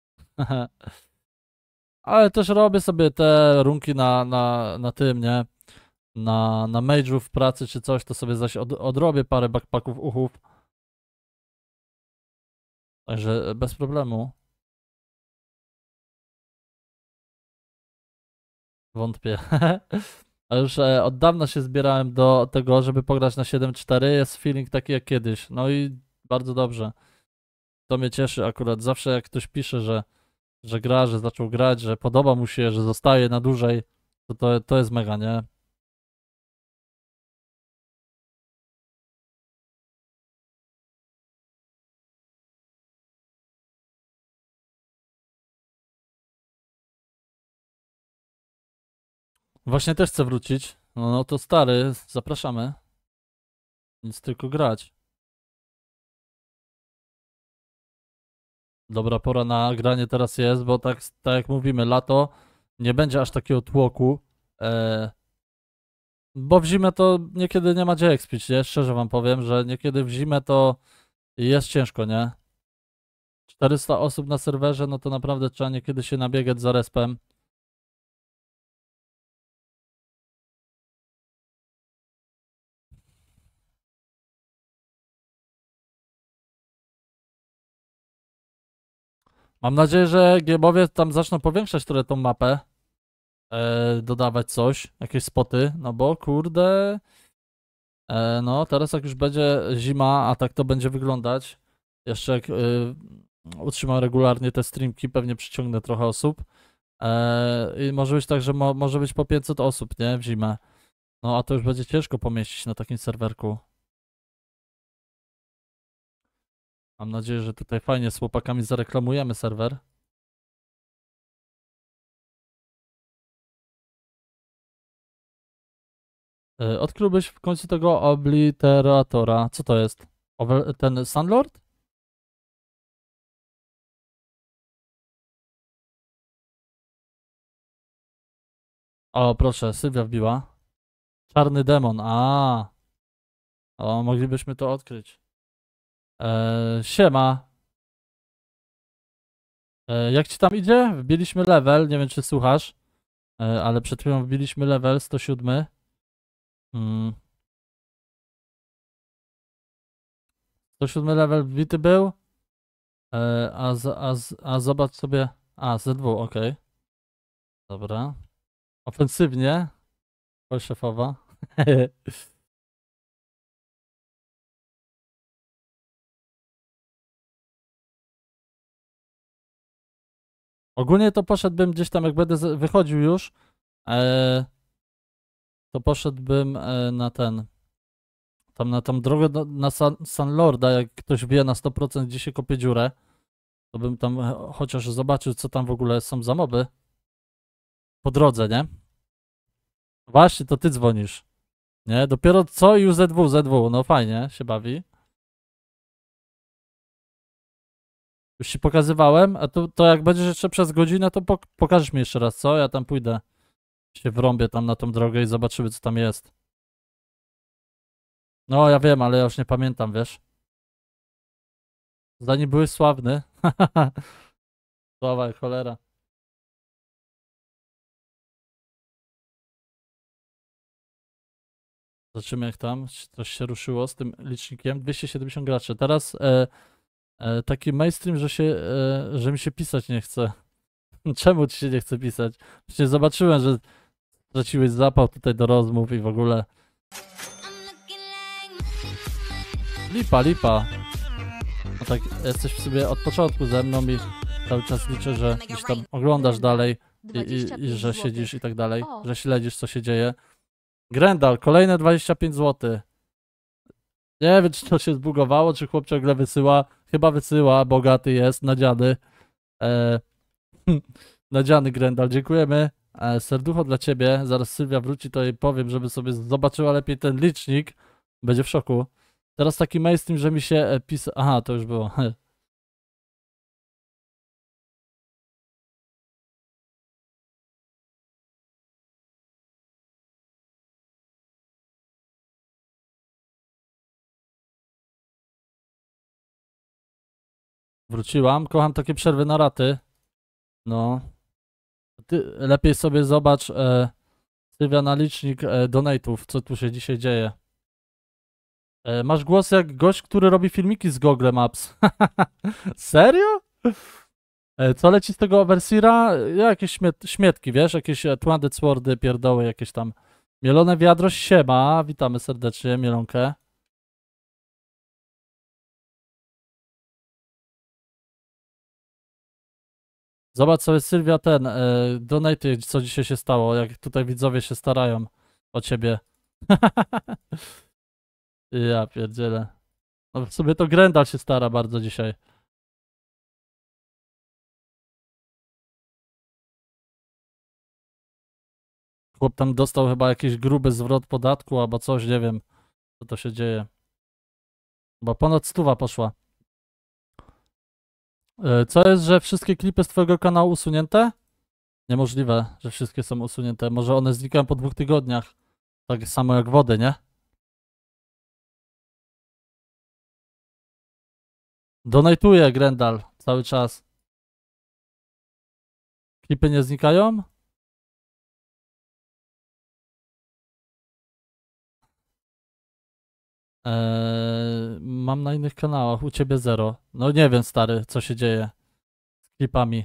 Speaker 1: Ale też robię sobie te runki na tym, nie? Na mage'ów w pracy czy coś, to sobie zaś odrobię parę backpacków uchów. Także bez problemu. Wątpię. A już od dawna się zbierałem do tego, żeby pograć na 7.4. Jest feeling taki jak kiedyś. No i bardzo dobrze. To mnie cieszy akurat. Zawsze jak ktoś pisze, że gra, że zaczął grać, że podoba mu się, że zostaje na dłużej, to jest mega, nie? Właśnie też chcę wrócić. No to stary, zapraszamy. Nic tylko grać. Dobra pora na granie teraz jest, bo tak jak mówimy, lato nie będzie aż takiego tłoku. Bo w zimę to niekiedy nie ma gdzie expić, nie? Szczerze wam powiem, że niekiedy w zimę to jest ciężko, nie? 400 osób na serwerze, no to naprawdę trzeba niekiedy się nabiegać za respem. Mam nadzieję, że giemowie tam zaczną powiększać trochę tą mapę. Dodawać coś, jakieś spoty, no bo kurde. No teraz jak już będzie zima, a tak to będzie wyglądać. Jeszcze jak utrzymam regularnie te streamki, pewnie przyciągnę trochę osób. I może być tak, że może być po 500 osób, nie? W zimę. No a to już będzie ciężko pomieścić na takim serwerku. Mam nadzieję, że tutaj fajnie z chłopakami zareklamujemy serwer. Odkryłbyś w końcu tego obliteratora. Co to jest? Ten Sunlord? O, proszę, Sylwia wbiła. Czarny demon, a. O, moglibyśmy to odkryć. Siema. Jak ci tam idzie? Wbiliśmy level, nie wiem czy słuchasz, ale przed chwilą wbiliśmy level 107. 107 level wbity był. A zobacz sobie. A, Z2, ok. Dobra. Ofensywnie. Pol szefowa. Ogólnie to poszedłbym gdzieś tam, jak będę wychodził już, to poszedłbym na ten, tam na tą drogę na Sunlorda, jak ktoś wie na 100% gdzie się kopie dziurę, to bym tam chociaż zobaczył, co tam w ogóle są za moby. Po drodze, nie? Właśnie, to ty dzwonisz. Nie? Dopiero co i ZW, no fajnie, się bawi. Już ci pokazywałem, a to jak będziesz jeszcze przez godzinę, to pokażesz mi jeszcze raz, co? Ja tam pójdę. Się wrąbię tam na tą drogę i zobaczymy, co tam jest. No, ja wiem, ale ja już nie pamiętam, wiesz. Zanim były sławny. Sława jak cholera. Zobaczymy jak tam. Czy coś się ruszyło z tym licznikiem. 270 graczy. Teraz taki mainstream, że mi się pisać nie chce. Czemu ci się nie chce pisać? Przecież zobaczyłem, że straciłeś zapał tutaj do rozmów i w ogóle. Lipa, lipa. No tak, jesteś w sobie od początku ze mną i cały czas liczę, że gdzieś tam oglądasz dalej i że siedzisz i tak dalej, że śledzisz co się dzieje. Grendal, kolejne 25 zł. Nie wiem, czy to się zbugowało, czy chłop ciągle wysyła. Chyba wysyła, bogaty jest, nadziany. Nadziany Grendal, dziękujemy. Serducho dla ciebie. Zaraz Sylwia wróci, to jej powiem, żeby sobie zobaczyła lepiej ten licznik. Będzie w szoku. Teraz taki mainstream, że mi się pisa... Aha, to już było. Wróciłam. Kocham takie przerwy na raty. No. Ty lepiej sobie zobacz Sylwia na licznik donate'ów, co tu się dzisiaj dzieje. Masz głos jak gość, który robi filmiki z Google Maps. Serio? Co leci z tego Overseera? Jakieś śmietki, wiesz? Jakieś Twanded Swordy, pierdoły, jakieś tam. Mielone wiadro, siema. Witamy serdecznie, Mielonkę. Zobacz sobie, Sylwia, ten donate, co dzisiaj się stało, jak tutaj widzowie się starają o ciebie. Ja pierdzielę. No w sumie to Grendal się stara bardzo dzisiaj. Chłop tam dostał chyba jakiś gruby zwrot podatku albo coś, nie wiem, co to się dzieje. Bo ponad 100 poszła. Co jest, że wszystkie klipy z twojego kanału usunięte? Niemożliwe, że wszystkie są usunięte. Może one znikają po 2 tygodniach. Tak samo jak wody, nie? Donatuję, Grendal, cały czas. Klipy nie znikają? Mam na innych kanałach, u ciebie 0. No nie wiem, stary, co się dzieje z klipami.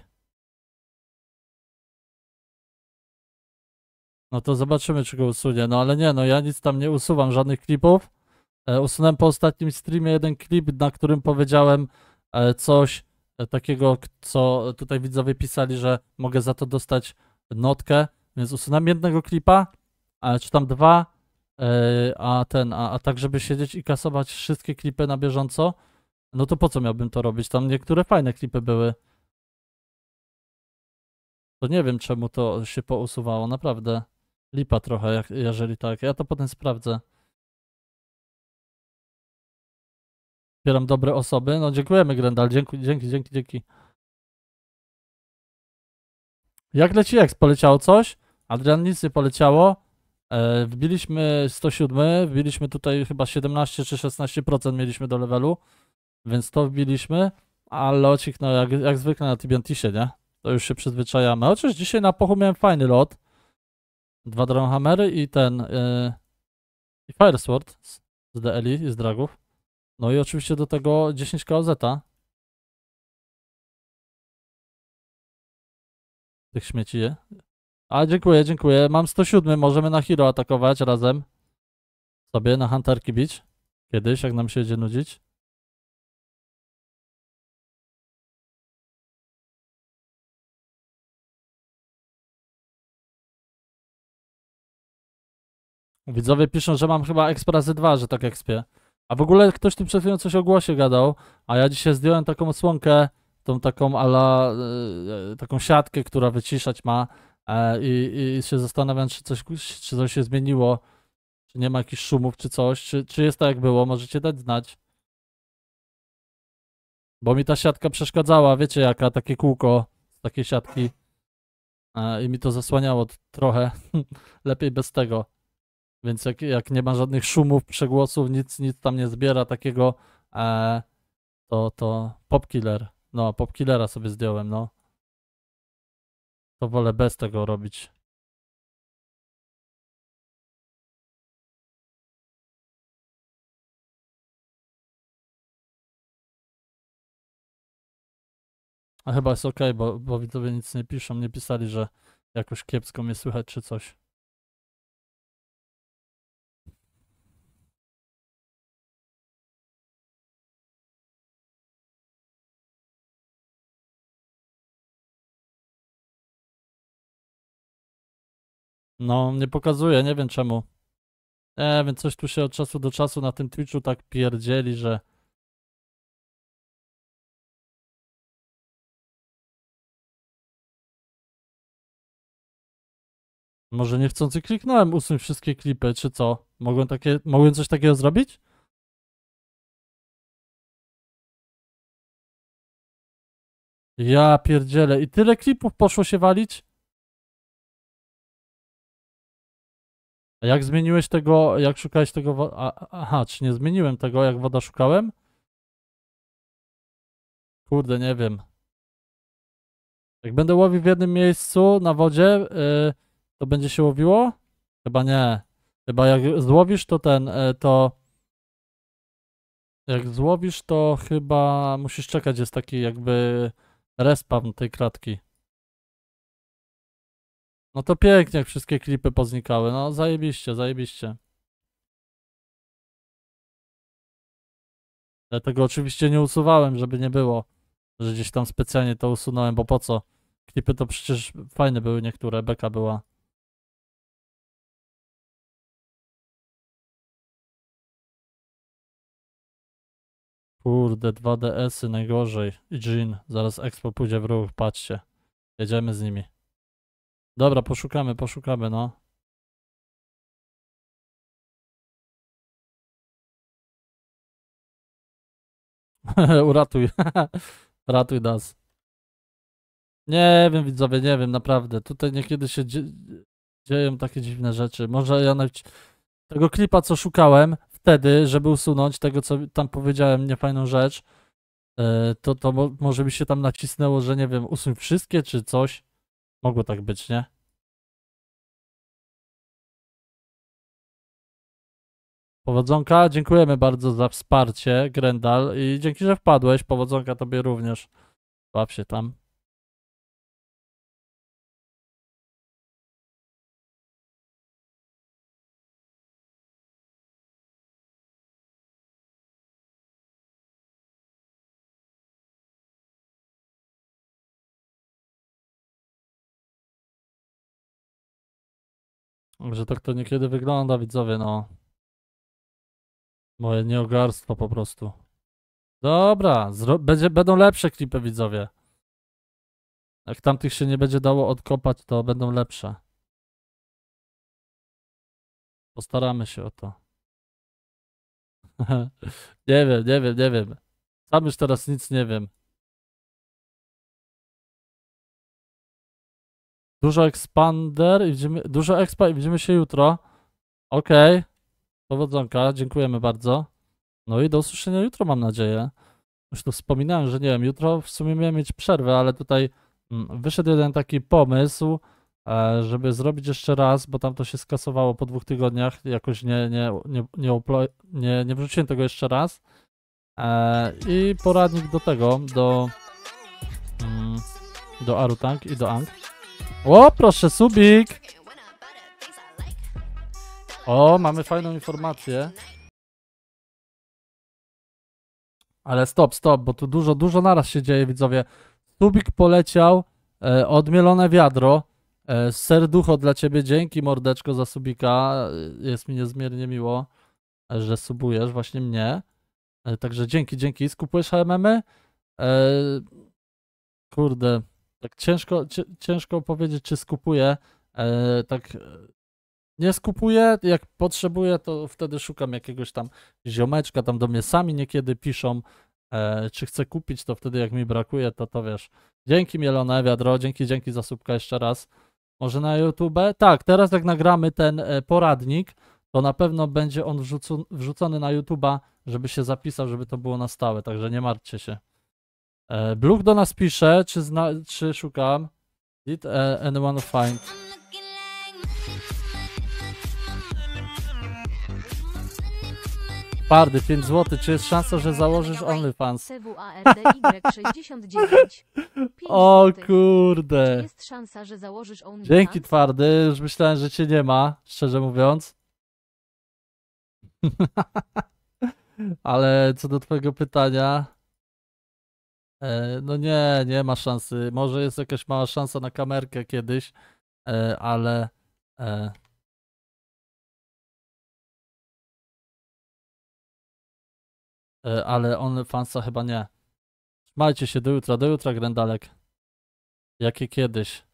Speaker 1: No to zobaczymy, czy go usunie. No ale nie, no ja nic tam nie usuwam, żadnych klipów. Usunąłem po ostatnim streamie jeden klip, na którym powiedziałem coś takiego, co tutaj widzowie pisali, że mogę za to dostać notkę, więc usunąłem jednego klipa, czy tam 2, a tak, żeby siedzieć i kasować wszystkie klipy na bieżąco, no to po co miałbym to robić? Tam niektóre fajne klipy były. To nie wiem, czemu to się pousuwało, naprawdę. Lipa trochę, jeżeli tak. Ja to potem sprawdzę. Wspieram dobre osoby. No dziękujemy, Grendal. Dzięki. Jak leci X? Poleciało coś? Adrian, nic nie poleciało. Wbiliśmy 107, wbiliśmy tutaj chyba 17 czy 16% mieliśmy do levelu, więc to wbiliśmy, a locik, no jak zwykle na Tibiantisie, nie? To już się przyzwyczajamy. Chociaż dzisiaj na pochu miałem fajny lot. 2 Dronehammery i ten i Firesword z DLi i z dragów. No i oczywiście do tego 10 KOZ tych śmieci je. A dziękuję. Mam 107, możemy na Hero atakować razem. Sobie na Hunterki bić. Kiedyś, jak nam się będzie nudzić. Widzowie piszą, że mam chyba exp razy 2, że tak ekspię. A w ogóle ktoś tu przed chwilą coś o głosie gadał, a ja dzisiaj zdjąłem taką osłonkę, tą taką taką siatkę, która wyciszać ma i się zastanawiam, czy coś się zmieniło, czy nie ma jakichś szumów, czy coś, czy jest tak jak było, możecie dać znać. Bo mi ta siatka przeszkadzała, wiecie jaka, takie kółko z takiej siatki i mi to zasłaniało trochę, lepiej bez tego. Więc jak nie ma żadnych szumów, przegłosów, nic tam nie zbiera takiego, to Popkiller. No, Popkillera sobie zdjąłem, no. To wolę bez tego robić. A chyba jest ok, bo widzowie nic nie piszą, nie pisali, że jakoś kiepsko mnie słychać czy coś. No, nie pokazuje, nie wiem czemu. Nie wiem, coś tu się od czasu do czasu na tym Twitchu tak pierdzieli, że... Może niechcący kliknąłem usuń wszystkie klipy, czy co? Mogłem coś takiego zrobić? Ja pierdzielę. I tyle klipów poszło się walić? A jak zmieniłeś tego, jak szukałeś tego... Aha, czy nie zmieniłem tego, jak woda szukałem? Kurde, nie wiem. Jak będę łowił w jednym miejscu na wodzie, to będzie się łowiło? Chyba nie. Chyba jak złowisz, to Jak złowisz, to chyba musisz czekać, jest taki jakby respawn tej klatki. No to pięknie, jak wszystkie klipy poznikały. No zajebiście. Ja tego oczywiście nie usuwałem, żeby nie było, że gdzieś tam specjalnie to usunąłem, bo po co? Klipy to przecież fajne były niektóre, beka była. Kurde, 2 DS-y najgorzej. I Jean, zaraz Expo pójdzie w ruch, patrzcie. Jedziemy z nimi. Dobra, poszukamy, no. Uratuj. Ratuj nas. Nie wiem, widzowie, nie wiem, naprawdę. Tutaj niekiedy się dzieją takie dziwne rzeczy. Może ja nawet tego klipa, co szukałem wtedy, żeby usunąć tego, co tam powiedziałem, niefajną rzecz, to może mi się tam nacisnęło, że nie wiem, usuń wszystkie czy coś. Mogło tak być, nie? Powodzonka, dziękujemy bardzo za wsparcie, Grendal, i dzięki, że wpadłeś. Powodzonka tobie również. Baw się tam. Że tak to niekiedy wygląda, widzowie, no. Moje nieogarstwo po prostu. Dobra, będą lepsze klipy, widzowie. Jak tamtych się nie będzie dało odkopać, to będą lepsze. Postaramy się o to. Nie wiem, nie wiem, nie wiem. Sam już teraz nic nie wiem. Dużo expander i dużo expa i widzimy się jutro. Okej. Powodzonka, dziękujemy bardzo. No i do usłyszenia jutro, mam nadzieję. Już tu wspominałem, że nie wiem, jutro w sumie miałem mieć przerwę, ale tutaj wyszedł jeden taki pomysł, żeby zrobić jeszcze raz, bo tam to się skasowało po 2 tygodniach. Jakoś nie wrzuciłem tego jeszcze raz. I poradnik do tego, do Arutank i do Ang. O, proszę, subik! O, mamy fajną informację. Ale stop, bo tu dużo naraz się dzieje, widzowie. Subik poleciał, odmielone wiadro. Serducho dla ciebie, dzięki mordeczko za subika. Jest mi niezmiernie miło, że subujesz właśnie mnie. Także dzięki. Skupujesz HMM-y? Kurde, tak ciężko powiedzieć, czy skupuję. Tak nie skupuję, jak potrzebuję, to wtedy szukam jakiegoś tam ziomeczka, tam do mnie sami niekiedy piszą, czy chcę kupić, to wtedy jak mi brakuje, to wiesz. Dzięki mielone wiadro, dzięki za subka jeszcze raz. Może na YouTube? Tak, teraz jak nagramy ten poradnik, to na pewno będzie on wrzucony na YouTube'a, żeby się zapisał, żeby to było na stałe, także nie martwcie się. Bluch do nas pisze, czy szukam. Did anyone find? Pardy, 5 zł. Czy jest szansa, że założysz OnlyFans?
Speaker 3: CWARDY69. 5
Speaker 1: O
Speaker 3: złotych. Czy
Speaker 1: kurde.
Speaker 3: jest szansa, że założysz OnlyFans?
Speaker 1: Dzięki, Twardy. Już myślałem, że cię nie ma, szczerze mówiąc. Ale co do twojego pytania, no nie ma szansy. Może jest jakaś mała szansa na kamerkę kiedyś, ale OnlyFansa chyba nie. Trzymajcie się do jutra, Grendalek. Jakie kiedyś.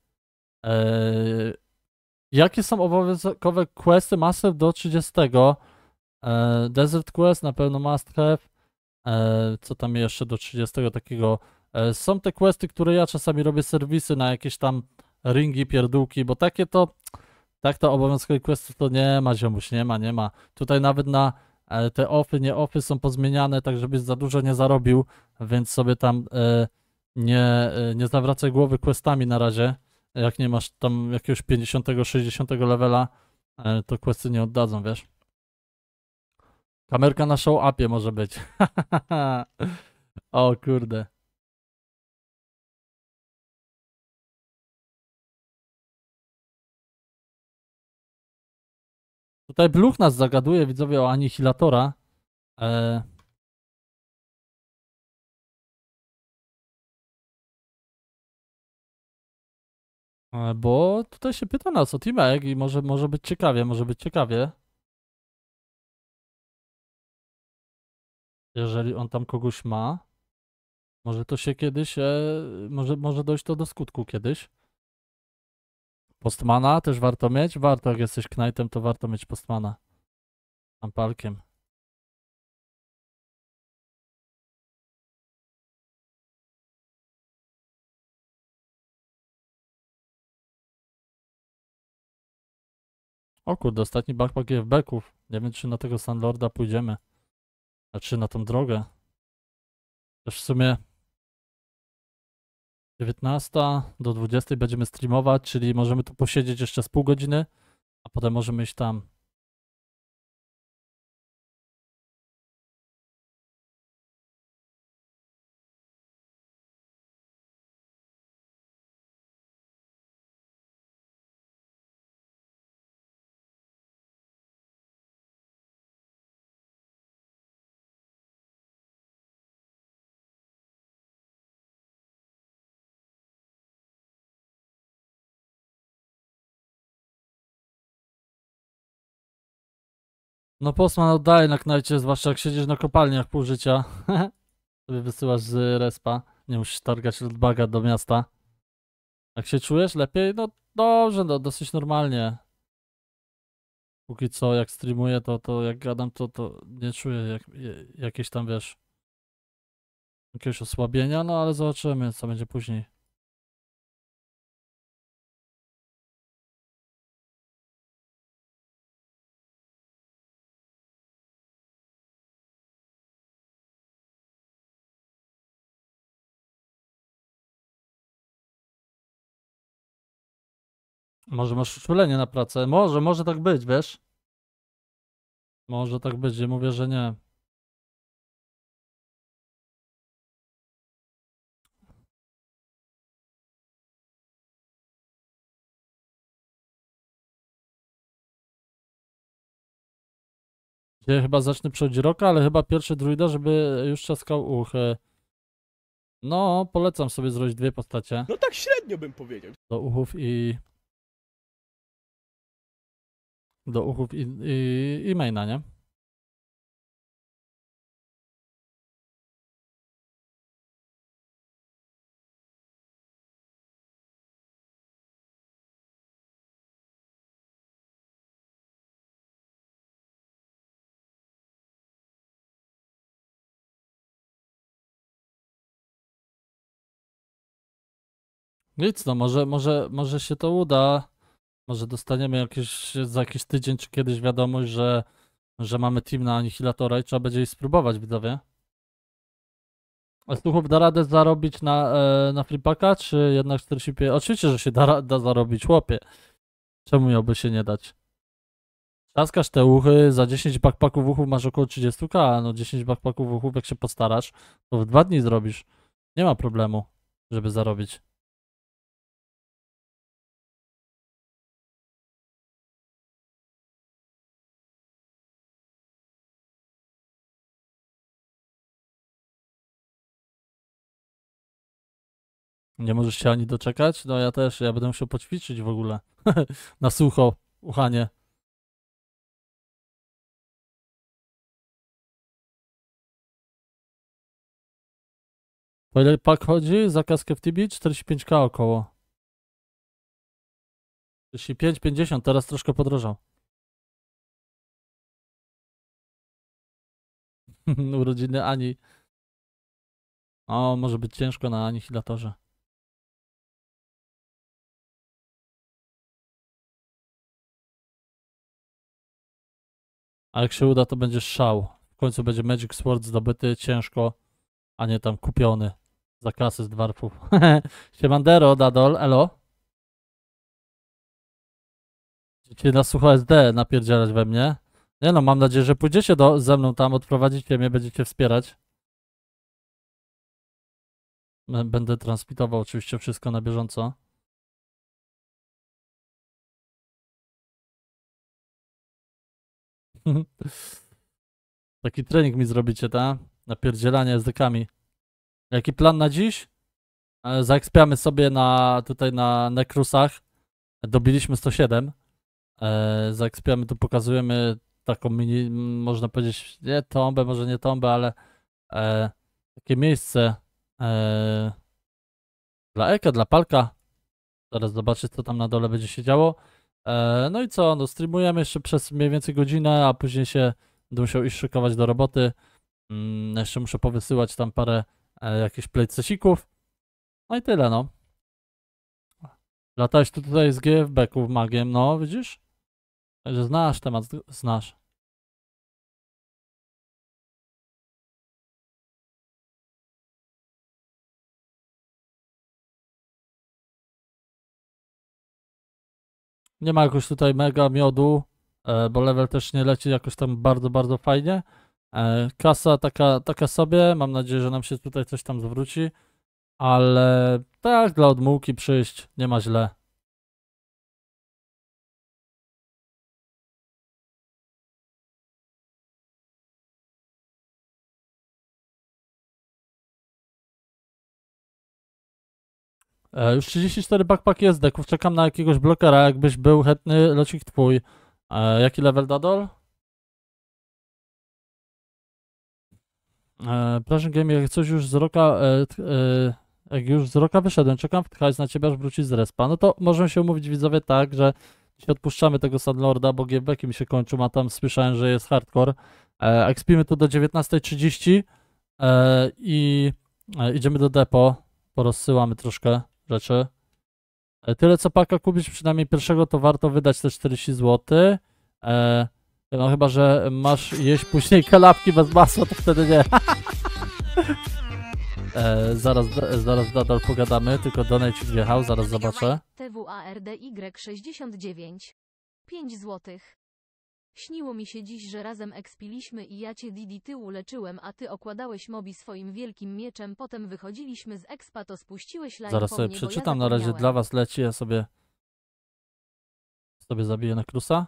Speaker 1: Jakie są obowiązkowe questy Massive do 30? Desert Quest na pewno must have. Co tam jeszcze do 30 takiego? Są te questy, które ja czasami robię serwisy na jakieś tam ringi, pierdółki, bo takie to obowiązkowe questy to nie ma, ziomuś, nie ma. Tutaj nawet na te offy, nie offy są pozmieniane, tak żebyś za dużo nie zarobił, więc sobie tam nie zawracaj głowy questami na razie. Jak nie masz tam jakiegoś 50, 60 levela, to questy nie oddadzą, wiesz. Kamerka na show upie może być. O kurde. Tutaj Bluch nas zagaduje, widzowie, o Anihilatora. Bo tutaj się pyta nas o Teamek i może być ciekawie. Jeżeli on tam kogoś ma, może to się kiedyś, może dojść to do skutku kiedyś. Postmana też warto mieć. Warto, jak jesteś Knightem, to warto mieć Postmana. Ampalkiem. O kurde, ostatni backpack GFB-ków. Nie wiem, czy na tego Sandlorda pójdziemy. Znaczy na tą drogę. Też w sumie 19 do 20 będziemy streamować, czyli możemy tu posiedzieć jeszcze z pół godziny, a potem możemy iść tam. No Postman oddaje na knajcie, zwłaszcza jak siedzisz na kopalniach pół życia. Sobie wysyłasz z respa. Nie musisz targać lootbaga do miasta. Jak się czujesz lepiej? No dobrze, no dosyć normalnie. Póki co jak streamuję, to jak gadam, to nie czuję jakieś tam, wiesz, jakiegoś osłabienia, no ale zobaczymy, co będzie później. Może masz uczulenie na pracę? Może tak być, wiesz? Może tak być, nie mówię, że nie. Dzisiaj chyba zacznę przechodzić roka, ale chyba pierwszy druida, żeby już czaskał uchy. No, polecam sobie zrobić dwie postacie.
Speaker 2: No tak średnio bym powiedział.
Speaker 1: Do uchów i... Do uchów i maina, nie? Nic, no może się to uda. Może dostaniemy za jakiś tydzień czy kiedyś wiadomość, że mamy team na Anihilatora i trzeba będzie jej spróbować, widzowie. A Słuchów da radę zarobić na Flipaka, czy jednak 45? Oczywiście, że się da zarobić, chłopie. Czemu miałby się nie dać? Trzaskasz te uchy, za 10 backpacków uchów masz około 30k, no 10 backpacków uchów jak się postarasz, to w 2 dni zrobisz. Nie ma problemu, żeby zarobić. Nie możesz się ani doczekać? No ja też, ja będę musiał poćwiczyć w ogóle. Na sucho, uchanie. Po ile pak chodzi? Za kaskę w TB? 45k około. 45, 50, teraz troszkę podrożał. Urodziny Ani. O, może być ciężko na Anihilatorze. A jak się uda, to będzie szał. W końcu będzie Magic Sword zdobyty ciężko, a nie tam kupiony za kasę z dwarfów. Siemandero, Dadol, elo. Chcecie na sucho SD napierdzielać we mnie? Nie no, mam nadzieję, że pójdziecie ze mną tam, odprowadzicie mnie, będziecie wspierać. Będę transmitował oczywiście wszystko na bieżąco. Taki trening mi zrobicie, ta? Napierdzielanie SD-kami. Jaki plan na dziś? Zaekspiamy sobie tutaj na Necrusach. Dobiliśmy 107. Zaekspiamy, tu pokazujemy taką mini, można powiedzieć, nie tombę, może nie tombę, ale takie miejsce dla Eka, dla Palka. Zaraz zobaczyć, co tam na dole będzie się działo. No i co, no streamujemy jeszcze przez mniej więcej godzinę, a później się będę musiał iść szykować do roboty. Jeszcze muszę powysyłać tam parę jakichś playcesików. No i tyle, no. Latałeś tu tutaj z GFB-ków magiem, no widzisz? Także znasz temat, znasz. Nie ma jakoś tutaj mega miodu, bo level też nie leci jakoś tam bardzo, bardzo fajnie. Kasa taka sobie, mam nadzieję, że nam się tutaj coś tam zwróci, ale tak, dla odmułki przyjść, nie ma źle. Już 34 backpacki jest deków, czekam na jakiegoś blokera, jakbyś był chętny, locik twój. Jaki level Dadol? Proszę Game, jak coś już z roka, jak już z roka wyszedłem, czekam w hajs na ciebie, aż wrócić z respa. No to możemy się umówić widzowie tak, że dzisiaj odpuszczamy tego Sandlorda, bo GBki mi się kończą, a tam słyszałem, że jest hardcore. Ekspimy tu do 19:30 i idziemy do depo, porozsyłamy troszkę rzeczy. Tyle co paka kupić, przynajmniej pierwszego, to warto wydać te 40 zł. No chyba, że masz jeść później kanapki bez masła, to wtedy nie. Zaraz nadal pogadamy, tylko donate wjechał, zaraz zobaczę.
Speaker 3: TWARDY69. 5 złotych. Śniło mi się dziś, że razem ekspiliśmy i ja cię Didi tyłu leczyłem, a ty okładałeś mobi swoim wielkim mieczem, potem wychodziliśmy z expa, to spuściłeś line
Speaker 1: Zaraz
Speaker 3: po
Speaker 1: sobie
Speaker 3: mnie, bo
Speaker 1: przeczytam,
Speaker 3: ja
Speaker 1: na razie
Speaker 3: zapomniałem.
Speaker 1: dla was leci, ja sobie zabiję na Krusa.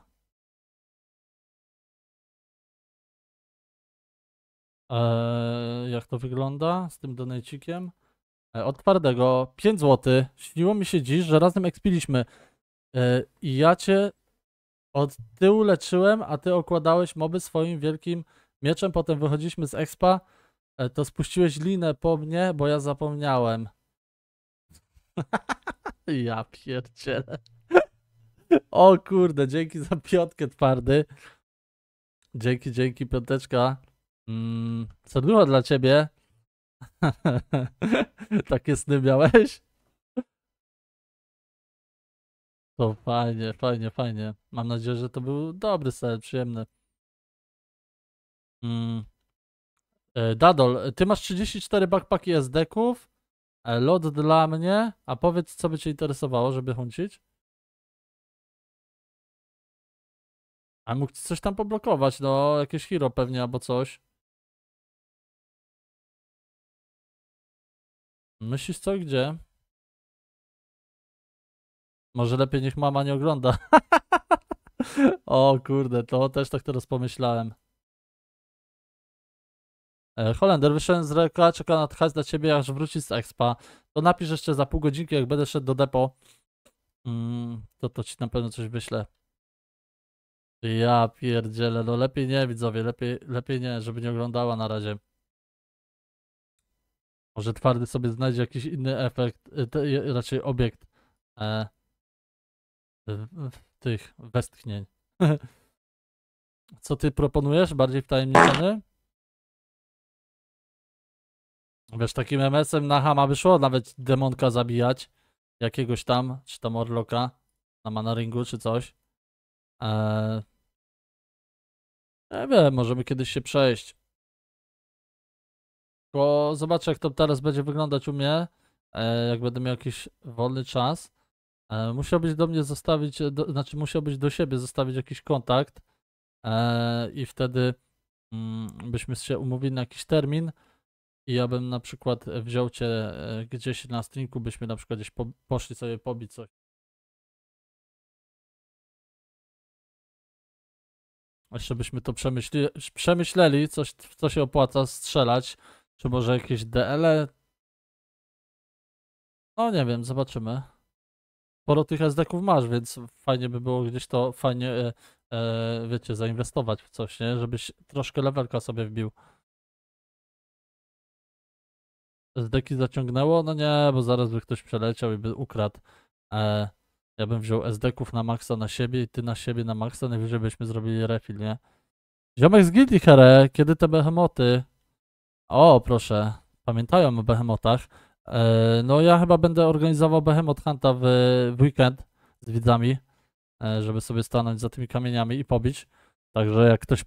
Speaker 1: Jak to wygląda z tym donajcikiem? Od twardego 5 zł. Śniło mi się dziś, że razem ekspiliśmy i ja cię od tyłu leczyłem, a ty okładałeś moby swoim wielkim mieczem, potem wychodziliśmy z expa, to spuściłeś linę po mnie, bo ja zapomniałem. Ja pierdzielę. O kurde, dzięki za piątkę twardy. Dzięki piąteczka. Serducho dla ciebie. Takie sny miałeś? To fajnie. Mam nadzieję, że to był dobry sen, przyjemny. Dadol, ty masz 34 backpacki SD-ków, lot dla mnie, a powiedz, co by cię interesowało, żeby huncić? A mógł ci coś tam poblokować, no, jakieś hero pewnie, albo coś. Myślisz co, gdzie? Może lepiej niech mama nie ogląda. O kurde, to też tak teraz pomyślałem. Holender, wyszedłem z reka, czeka na hajs dla ciebie, aż wrócić z expa. To napisz jeszcze za pół godzinki, jak będę szedł do depo. To ci na pewno coś wyślę. Ja pierdzielę, no lepiej nie, widzowie, lepiej nie, żeby nie oglądała na razie. Może twardy sobie znajdzie jakiś inny efekt, raczej obiekt tych westchnień. Co ty proponujesz? Bardziej wtajemniczony? Wiesz, takim MS-em na Hama wyszło nawet demonka zabijać. Jakiegoś tam, czy tam Orloka na Manaringu, czy coś. Nie wiem, możemy kiedyś się przejść. Tylko zobaczę, jak to teraz będzie wyglądać u mnie, jak będę miał jakiś wolny czas. Musiałbyś do mnie zostawić, musiałbyś do siebie zostawić jakiś kontakt i wtedy byśmy się umówili na jakiś termin i ja bym na przykład wziął cię gdzieś na streamku, byśmy na przykład gdzieś poszli sobie pobić coś. Jeszcze byśmy to przemyśleli, coś, w co się opłaca strzelać, czy może jakieś DL-e. No nie wiem, zobaczymy. Sporo tych SD-ków masz, więc fajnie by było gdzieś to fajnie, wiecie, zainwestować w coś, nie? Żebyś troszkę levelka sobie wbił. SD-ki zaciągnęło? No nie, bo zaraz by ktoś przeleciał i by ukradł. Ja bym wziął SD-ków na maksa na siebie i ty na siebie na maksa, najwyżej byśmy zrobili refill, nie? Ziomek z Guilty Here, kiedy te behemoty? O, proszę, pamiętają o behemotach. No ja chyba będę organizował Behemoth Hunta w weekend z widzami. żeby sobie stanąć za tymi kamieniami i pobić. Także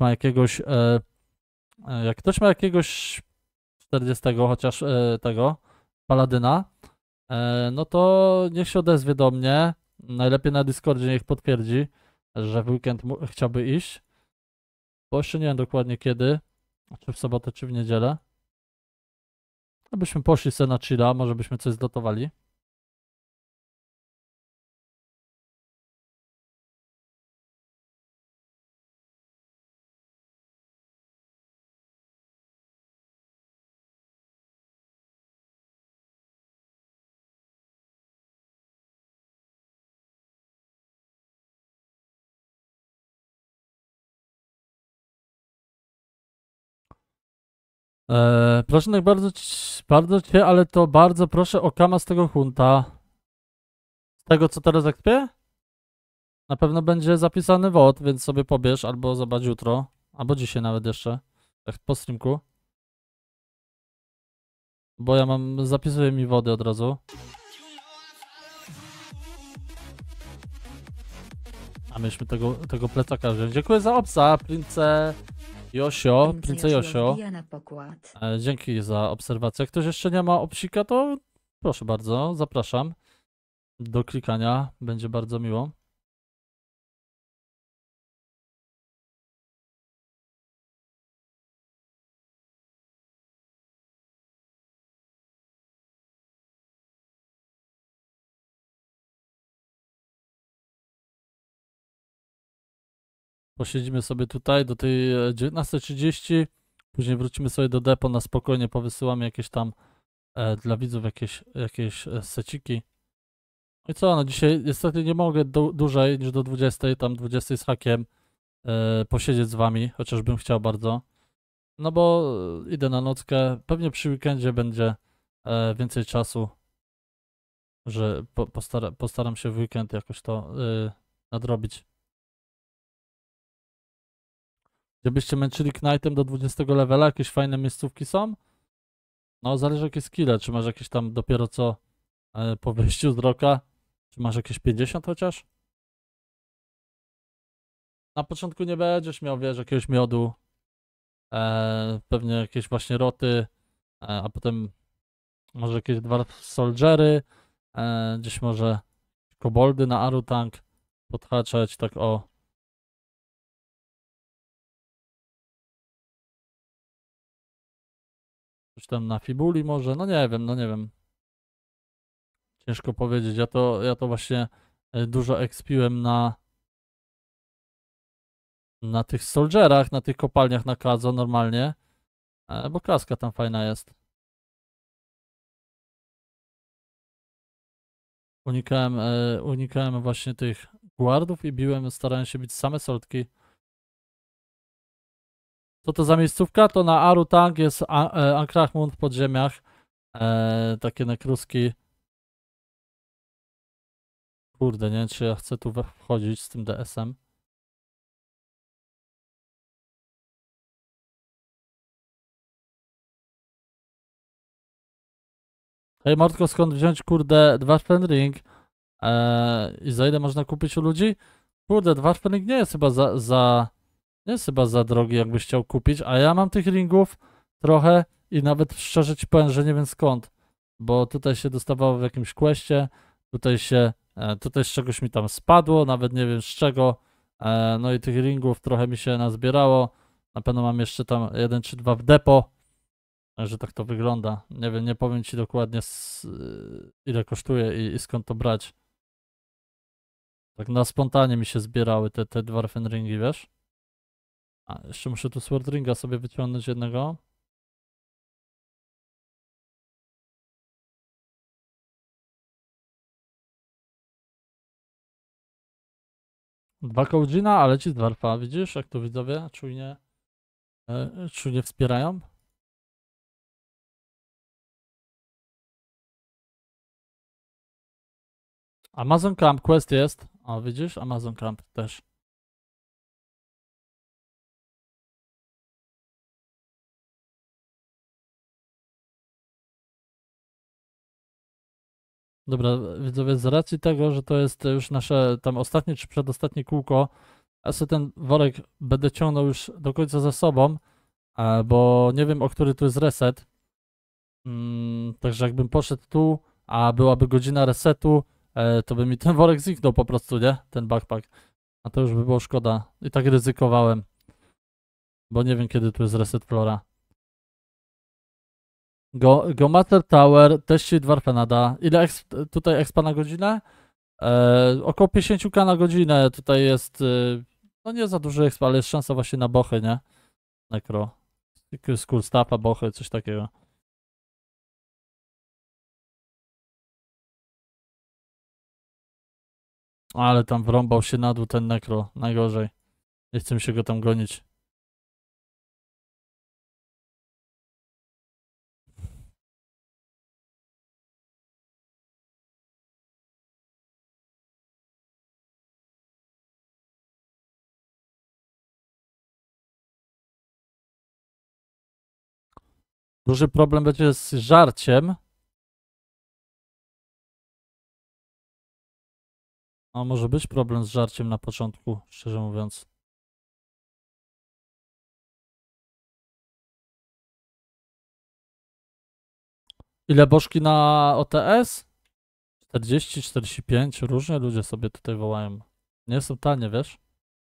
Speaker 1: jak ktoś ma jakiegoś 40 chociaż tego paladyna, no to niech się odezwie do mnie. Najlepiej na Discordzie niech potwierdzi, że w weekend chciałby iść. Bo jeszcze nie wiem dokładnie kiedy, czy w sobotę, czy w niedzielę. Abyśmy poszli sobie na chilla, może byśmy coś zlotowali. Proszę bardzo cię, ale to bardzo proszę o kama z tego hunta. Z tego co teraz ekspię? Na pewno będzie zapisany WOD, więc sobie pobierz albo zobacz jutro, albo dzisiaj nawet jeszcze, tak po streamku. Bo ja zapisuję mi wody od razu. A myśmy tego plecaka wziąć. Dziękuję za obsa, Prince Josio.
Speaker 4: Wbija na pokład.
Speaker 1: Dzięki za obserwację. Jak ktoś jeszcze nie ma obsika, to proszę bardzo, zapraszam do klikania. Będzie bardzo miło. Posiedzimy sobie tutaj do tej 19:30. Później wrócimy sobie do depo na spokojnie, powysyłamy jakieś tam dla widzów jakieś seciki. No i co, no dzisiaj niestety nie mogę dłużej niż do 20, tam 20 z hakiem posiedzieć z wami, chociaż bym chciał bardzo. No bo idę na nockę, pewnie przy weekendzie będzie więcej czasu, że postaram się w weekend jakoś to nadrobić. Gdybyście męczyli Knightem do 20 levela, jakieś fajne miejscówki są? No, zależy jakie skille, czy masz jakieś tam dopiero co po wyjściu z roka, czy masz jakieś 50 chociaż? Na początku nie będziesz miał, wiesz, jakiegoś miodu, pewnie jakieś właśnie roty, a potem może jakieś 2 soldiery, gdzieś może koboldy na Arutank podhaczać, tak o. Coś tam na Fibuli może, no nie wiem, no nie wiem. Ciężko powiedzieć, ja to właśnie dużo expiłem na tych soldierach, na tych kopalniach na Kazo normalnie, bo kaska tam fajna jest. Unikałem właśnie tych guardów i starałem się bić same soltki. Co to za miejscówka? To na Arutang jest Ankrachmund w podziemiach. Takie nekruski. Kurde, nie wiem czy ja chcę tu wchodzić z tym DS-em. Hej Mordko, skąd wziąć kurde Dwarfen Ring? I za ile można kupić u ludzi? Kurde, Dwarfen Ring nie jest chyba nie jest chyba za drogi, jakbyś chciał kupić, a ja mam tych ringów trochę i nawet szczerze ci powiem, że nie wiem skąd, bo tutaj się dostawało w jakimś questie, tutaj z czegoś mi tam spadło, nawet nie wiem z czego, no i tych ringów trochę mi się nazbierało, na pewno mam jeszcze tam 1 czy 2 w depo, że tak to wygląda, nie wiem, nie powiem ci dokładnie ile kosztuje i skąd to brać. Tak na spontanie mi się zbierały te Dwarfen ringi, wiesz? A, jeszcze muszę tu Sword Ringa sobie wyciągnąć jednego. Dwa Kołdzina, ale ci z Dwarfa, widzisz, jak to widzowie czujnie wspierają? Amazon Camp Quest jest. O, widzisz? Amazon Camp też. Dobra, widzowie, z racji tego, że to jest już nasze tam ostatnie czy przedostatnie kółko, ja sobie ten worek będę ciągnął już do końca ze sobą, bo nie wiem, o który tu jest reset. Także jakbym poszedł tu, a byłaby godzina resetu, to by mi ten worek zniknął po prostu, nie? Ten backpack. A to już by było szkoda. I tak ryzykowałem, bo nie wiem, kiedy tu jest reset flora. Go Matter Tower, teści Dwarfenada. Ile tutaj expa na godzinę? Około 50k na godzinę. Tutaj jest, no nie za duży expa, ale jest szansa właśnie na bochy, nie? Necro. Skull staffa, bochy, coś takiego. Ale tam wrąbał się na dół ten Necro. Najgorzej. Nie chcę mi się go tam gonić. Duży problem będzie z żarciem. A może być problem z żarciem na początku, szczerze mówiąc. Ile bożki na OTS? 40, 45, różnie ludzie sobie tutaj wołają. Nie są tanie, wiesz?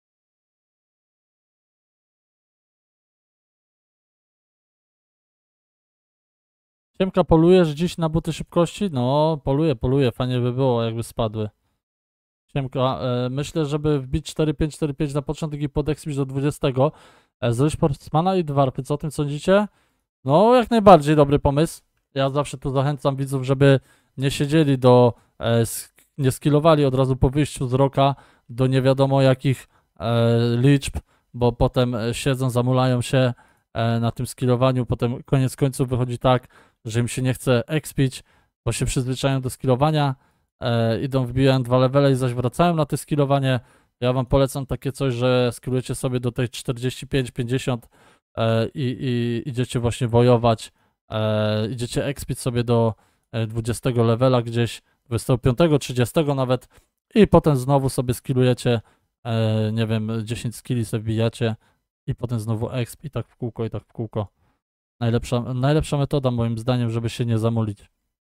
Speaker 1: Siemka, polujesz dziś na buty szybkości? No, poluję, fajnie by było, jakby spadły. Siemka, myślę, żeby wbić 4-5-4-5 na początek i podekspić do 20. Zrobić Sportsmana i Dwarfy, co o tym sądzicie? No, jak najbardziej dobry pomysł. Ja zawsze tu zachęcam widzów, żeby nie siedzieli nie skillowali od razu po wyjściu z roka do nie wiadomo jakich liczb, bo potem siedzą, zamulają się na tym skillowaniu, potem koniec końców wychodzi tak, że im się nie chce expić, bo się przyzwyczają do skillowania, idą, wbijają 2 levele i zaś wracają na te skillowanie. Ja wam polecam takie coś, że skillujecie sobie do tej 45-50 i idziecie właśnie wojować, idziecie expić sobie do 20 levela gdzieś, 25-30 nawet i potem znowu sobie skillujecie, nie wiem, 10 skilli sobie wbijacie i potem znowu exp i tak w kółko, i tak w kółko. Najlepsza metoda moim zdaniem, żeby się nie zamulić.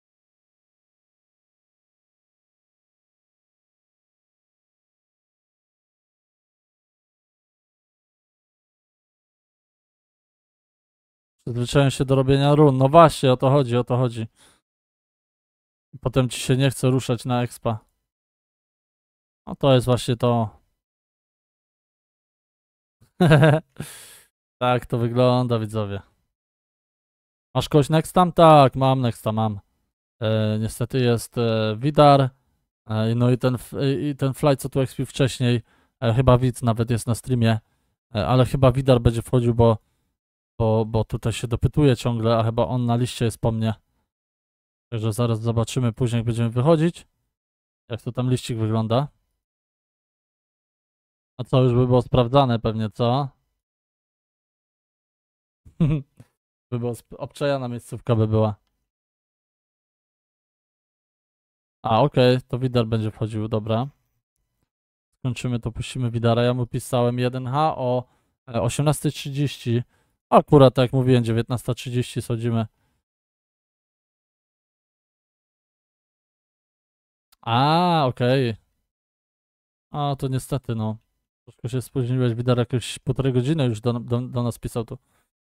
Speaker 1: Przyzwyczają się do robienia run. No właśnie, o to chodzi, o to chodzi. Potem ci się nie chce ruszać na expa. No to jest właśnie to. Tak to wygląda, widzowie. Masz kogoś nextam? Tak, mam nexta, mam. Niestety jest Widar. No i ten fly, co tu expił wcześniej. Chyba widz nawet jest na streamie. Ale chyba Widar będzie wchodził, bo tutaj się dopytuje ciągle, a chyba on na liście jest po mnie. Także zaraz zobaczymy później, jak będziemy wychodzić. Jak to tam liścik wygląda. A co, już by było sprawdzane pewnie, co? By było obczajana miejscówka by była. A, okej, to Widar będzie wchodził, dobra. Skończymy to, puścimy Widara. Ja mu pisałem 1H o 18:30. Akurat, tak jak mówiłem, 19:30 schodzimy. A, okej. A, to niestety, no. Troszkę się spóźniłeś, Widar jakieś 1,5 godziny już do nas pisał tu.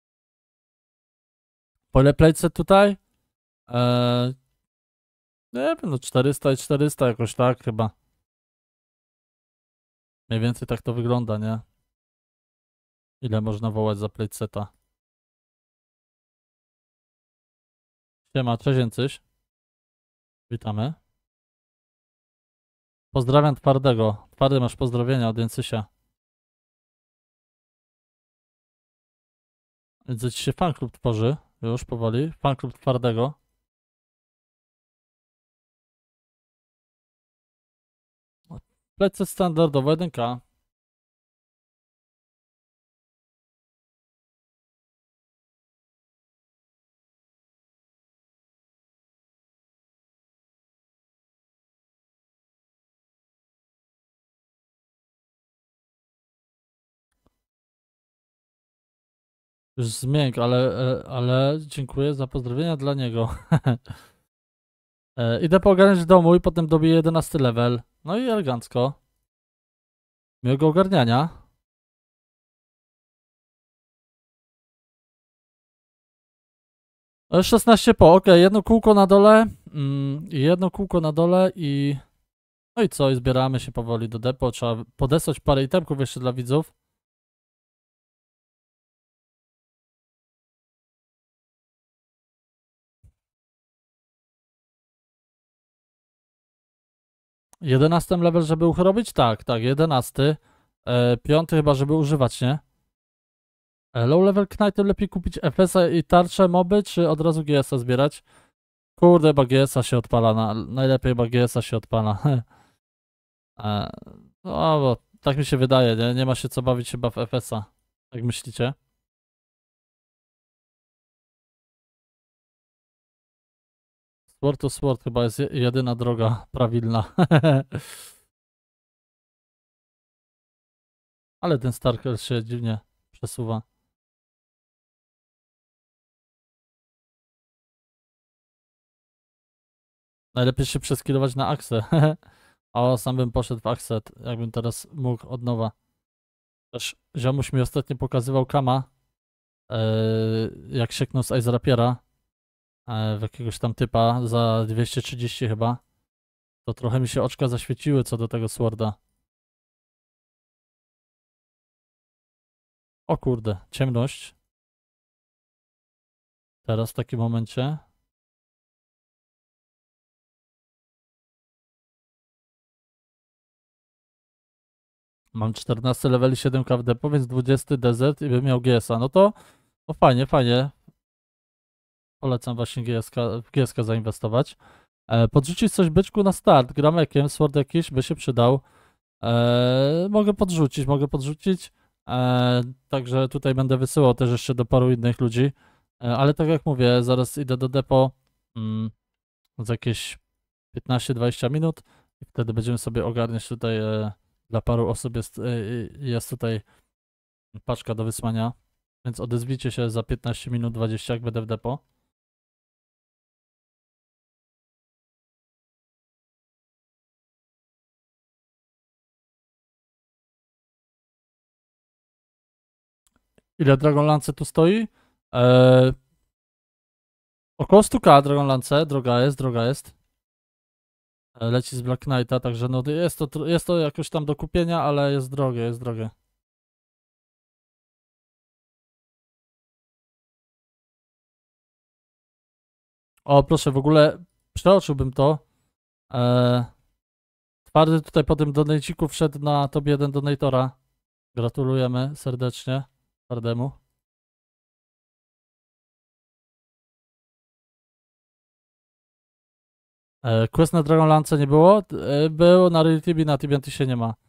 Speaker 1: Po ile playset tutaj? Nie wiem, no 400 i 400 jakoś tak chyba. Mniej więcej tak to wygląda, nie? Ile można wołać za playseta? Siema, cześć Jęcyś. Witamy. Pozdrawiam Twardego. Twardy, masz pozdrowienia od Jęcysia. Widzę, ci się fanklub tworzy. Już powoli. Fanklub Twardego. Plecy standardowo 1K. Już zmiękł, ale dziękuję za pozdrowienia dla niego. Idę poogarniać w domu i potem dobiję 11 level. No i elegancko. Miłego ogarniania. No 16 po, ok, jedno kółko na dole. Jedno kółko na dole i... No i co, i zbieramy się powoli do depo. Trzeba podesłać parę itemków jeszcze dla widzów. Jedenasty level, żeby uchrobić? Tak, 11. Piąty chyba, żeby używać, nie? Low level Knightem lepiej kupić FS-a i tarczę moby, czy od razu GS-a zbierać? Kurde, chyba GS-a się odpala, najlepiej chyba GS-a się odpala. No, bo tak mi się wydaje, nie? Nie ma się co bawić chyba w FS-a. Jak myślicie? Sword to Sword chyba jest jedyna droga prawilna. Ale ten Starker się dziwnie przesuwa. Najlepiej się przeskilować na Axę. O, sam bym poszedł w Axę, jakbym teraz mógł od nowa. Też ziomuś mi ostatnio pokazywał Kama, jak sieknął z Ice Rapiera w jakiegoś tam typa za 230 chyba. To trochę mi się oczka zaświeciły co do tego Sworda. O kurde, ciemność. Teraz w takim momencie. Mam 14 leveli 7k w depo, więc 20 desert i bym miał GS-a. No to no fajnie, fajnie. Polecam właśnie w GSK zainwestować. Podrzucić coś byczku na start. Gramekiem, sword jakiś by się przydał. Mogę podrzucić. Także tutaj będę wysyłał też jeszcze do paru innych ludzi. Ale tak jak mówię, zaraz idę do depo za jakieś 15-20 minut i wtedy będziemy sobie ogarniać tutaj dla paru osób jest tutaj paczka do wysłania, więc odezwijcie się za 15 minut 20, jak będę w depo. Ile Dragonlance tu stoi? Około 100k Dragonlance, droga jest. Leci z Black Knighta, także no jest to jakoś tam do kupienia, ale jest drogie. O, proszę, w ogóle przeoczyłbym to. Twardy tutaj po tym donajciku wszedł na top 1 donatora. Gratulujemy serdecznie Twardemu. Quest na Dragonlance nie było? Był na RealTV, na TBNT nie ma.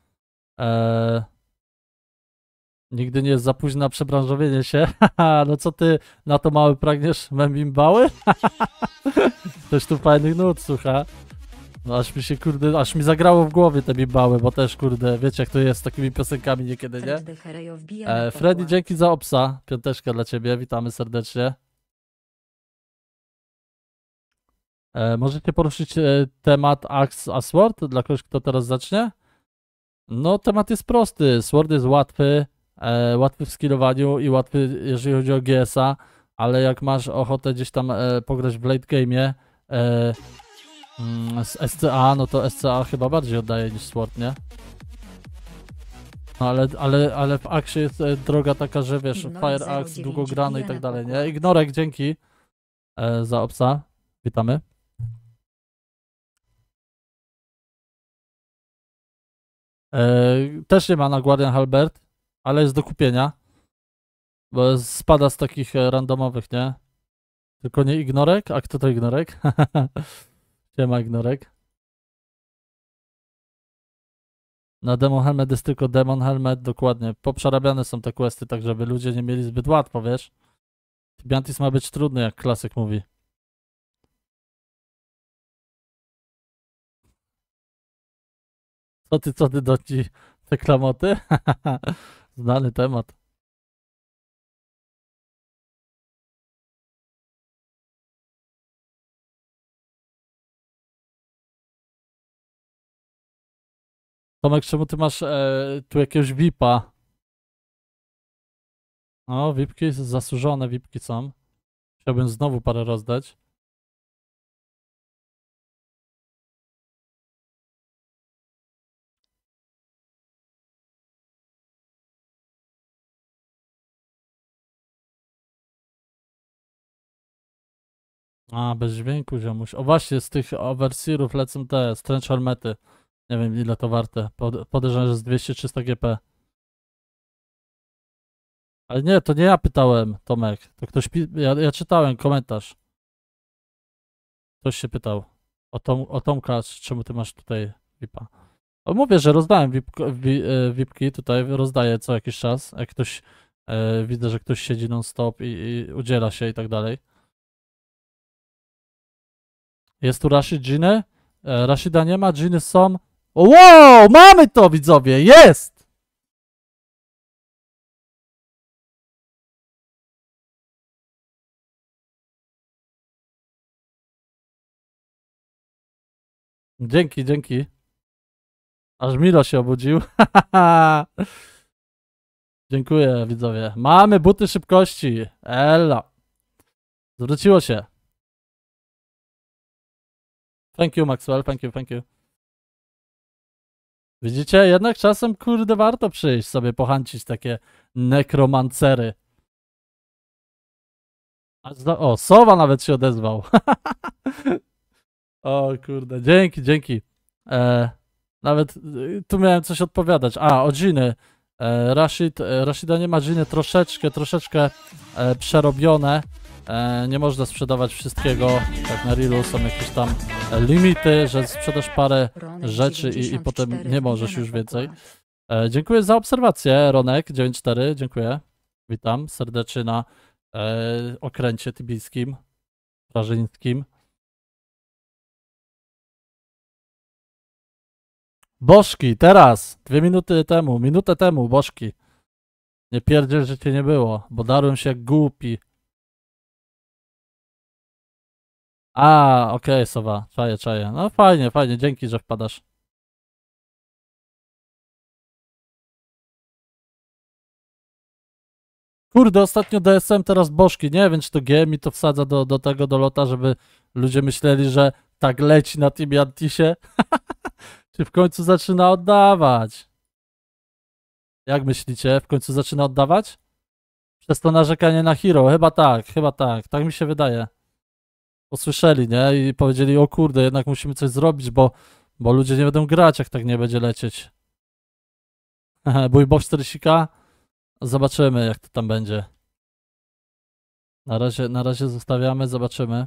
Speaker 1: Nigdy nie jest za późno na przebranżowienie się. No co ty na to mały pragniesz membimbały? Też tu fajnych nut, słucha. No aż mi się aż mi zagrało w głowie te bimbały, bo też kurde, wiecie jak to jest z takimi piosenkami niekiedy, nie? Freddy, dzięki za obsa. Piąteczka dla ciebie, witamy serdecznie. Możecie poruszyć temat Axe a Sword dla kogoś, kto teraz zacznie? No, temat jest prosty. Sword jest łatwy, łatwy w skillowaniu i łatwy, jeżeli chodzi o GS-a, ale jak masz ochotę gdzieś tam pograć w late game'ie z SCA, no to SCA chyba bardziej oddaje niż Sword, nie? No ale w Axie jest droga taka, że wiesz, Fire Axe, długograny i tak dalej, nie? Ignorek, dzięki za obsa. Witamy. Też nie ma na Guardian Halberd, ale jest do kupienia. Bo spada z takich randomowych, nie? Tylko nie Ignorek? A kto to Ignorek? Siema Ignorek. Na Demon Helmet jest tylko Demon Helmet, dokładnie. Poprzerabiane są te questy, tak żeby ludzie nie mieli zbyt łatwo, wiesz? Tibiantis ma być trudny, jak klasyk mówi. Co ty doci te klamoty? Znany temat. Tomek, czemu ty masz tu jakiegoś VIP-a? O, VIP-ki, zasłużone VIP-ki są. Chciałbym znowu parę rozdać. A, bez dźwięku, ziomuś. O właśnie, z tych overseerów lecą te Strange Helmety. Nie wiem, ile to warte. Podejrzewam, że z 200-300 GP. Ale nie, to nie ja pytałem, Tomek. To ktoś ja czytałem komentarz. Ktoś się pytał o Tomka, czemu ty masz tutaj VIP-a. O, mówię, że rozdałem VIP-ki tutaj, rozdaję co jakiś czas. Jak ktoś, widzę, że ktoś siedzi non-stop i udziela się i tak dalej. Jest tu Rashid, Dżiny? Rashida nie ma, Dżiny są. O, wow, mamy to, widzowie, jest! Dzięki, dzięki. Aż Milo się obudził. Dziękuję, widzowie. Mamy buty szybkości. Ella. Zwróciło się. Thank you, Maxwell. Thank you, thank you. Widzicie? Jednak czasem, kurde, warto przyjść sobie pochęcić takie nekromancery. O, Sowa nawet się odezwał. O kurde, dzięki, dzięki. Nawet tu miałem coś odpowiadać. A, o dżiny. Rashida nie ma dżiny, troszeczkę przerobione. Nie można sprzedawać wszystkiego. Tak na reelu są jakieś tam limity, że sprzedasz parę rzeczy i potem nie możesz już więcej. Dziękuję za obserwację, Ronek94, dziękuję. Witam serdecznie na okręcie tybijskim, prażyńskim. Bożki, teraz, 2 minuty temu, minutę temu, Bożki. Nie pierdziel, że cię nie było, bo darłem się jak głupi. A, okej, Sowa, czaję. No fajnie, dzięki, że wpadasz. Kurde, ostatnio DSM, teraz Bożki. Nie wiem, czy to G mi to wsadza do tego, do lota, żeby ludzie myśleli, że tak leci na tym Antisie. Czy w końcu zaczyna oddawać? Jak myślicie? W końcu zaczyna oddawać? Przez to narzekanie na Hero. Chyba tak. Tak mi się wydaje. Usłyszeli, nie? I powiedzieli, o kurde, jednak musimy coś zrobić, bo ludzie nie będą grać, jak tak nie będzie lecieć. Bójbox 40k? Zobaczymy, jak to tam będzie. Na razie zostawiamy, zobaczymy.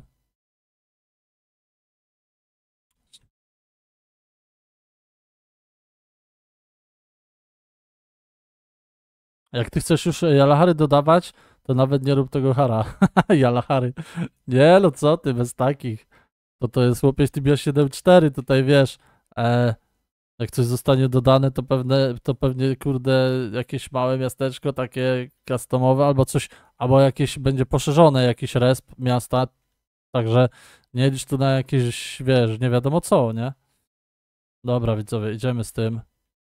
Speaker 1: Jak ty chcesz już Jalahary dodawać, to nawet nie rób tego hara. Jalahary. Nie, no co ty, bez takich. To jest chłopiec Tibia 7.4, tutaj wiesz. Jak coś zostanie dodane, to pewnie, kurde, jakieś małe miasteczko takie customowe albo coś, albo jakieś będzie poszerzone, jakiś resp miasta. Także nie licz tu na jakieś, wiesz, nie wiadomo co, nie? Dobra, widzowie, idziemy z tym.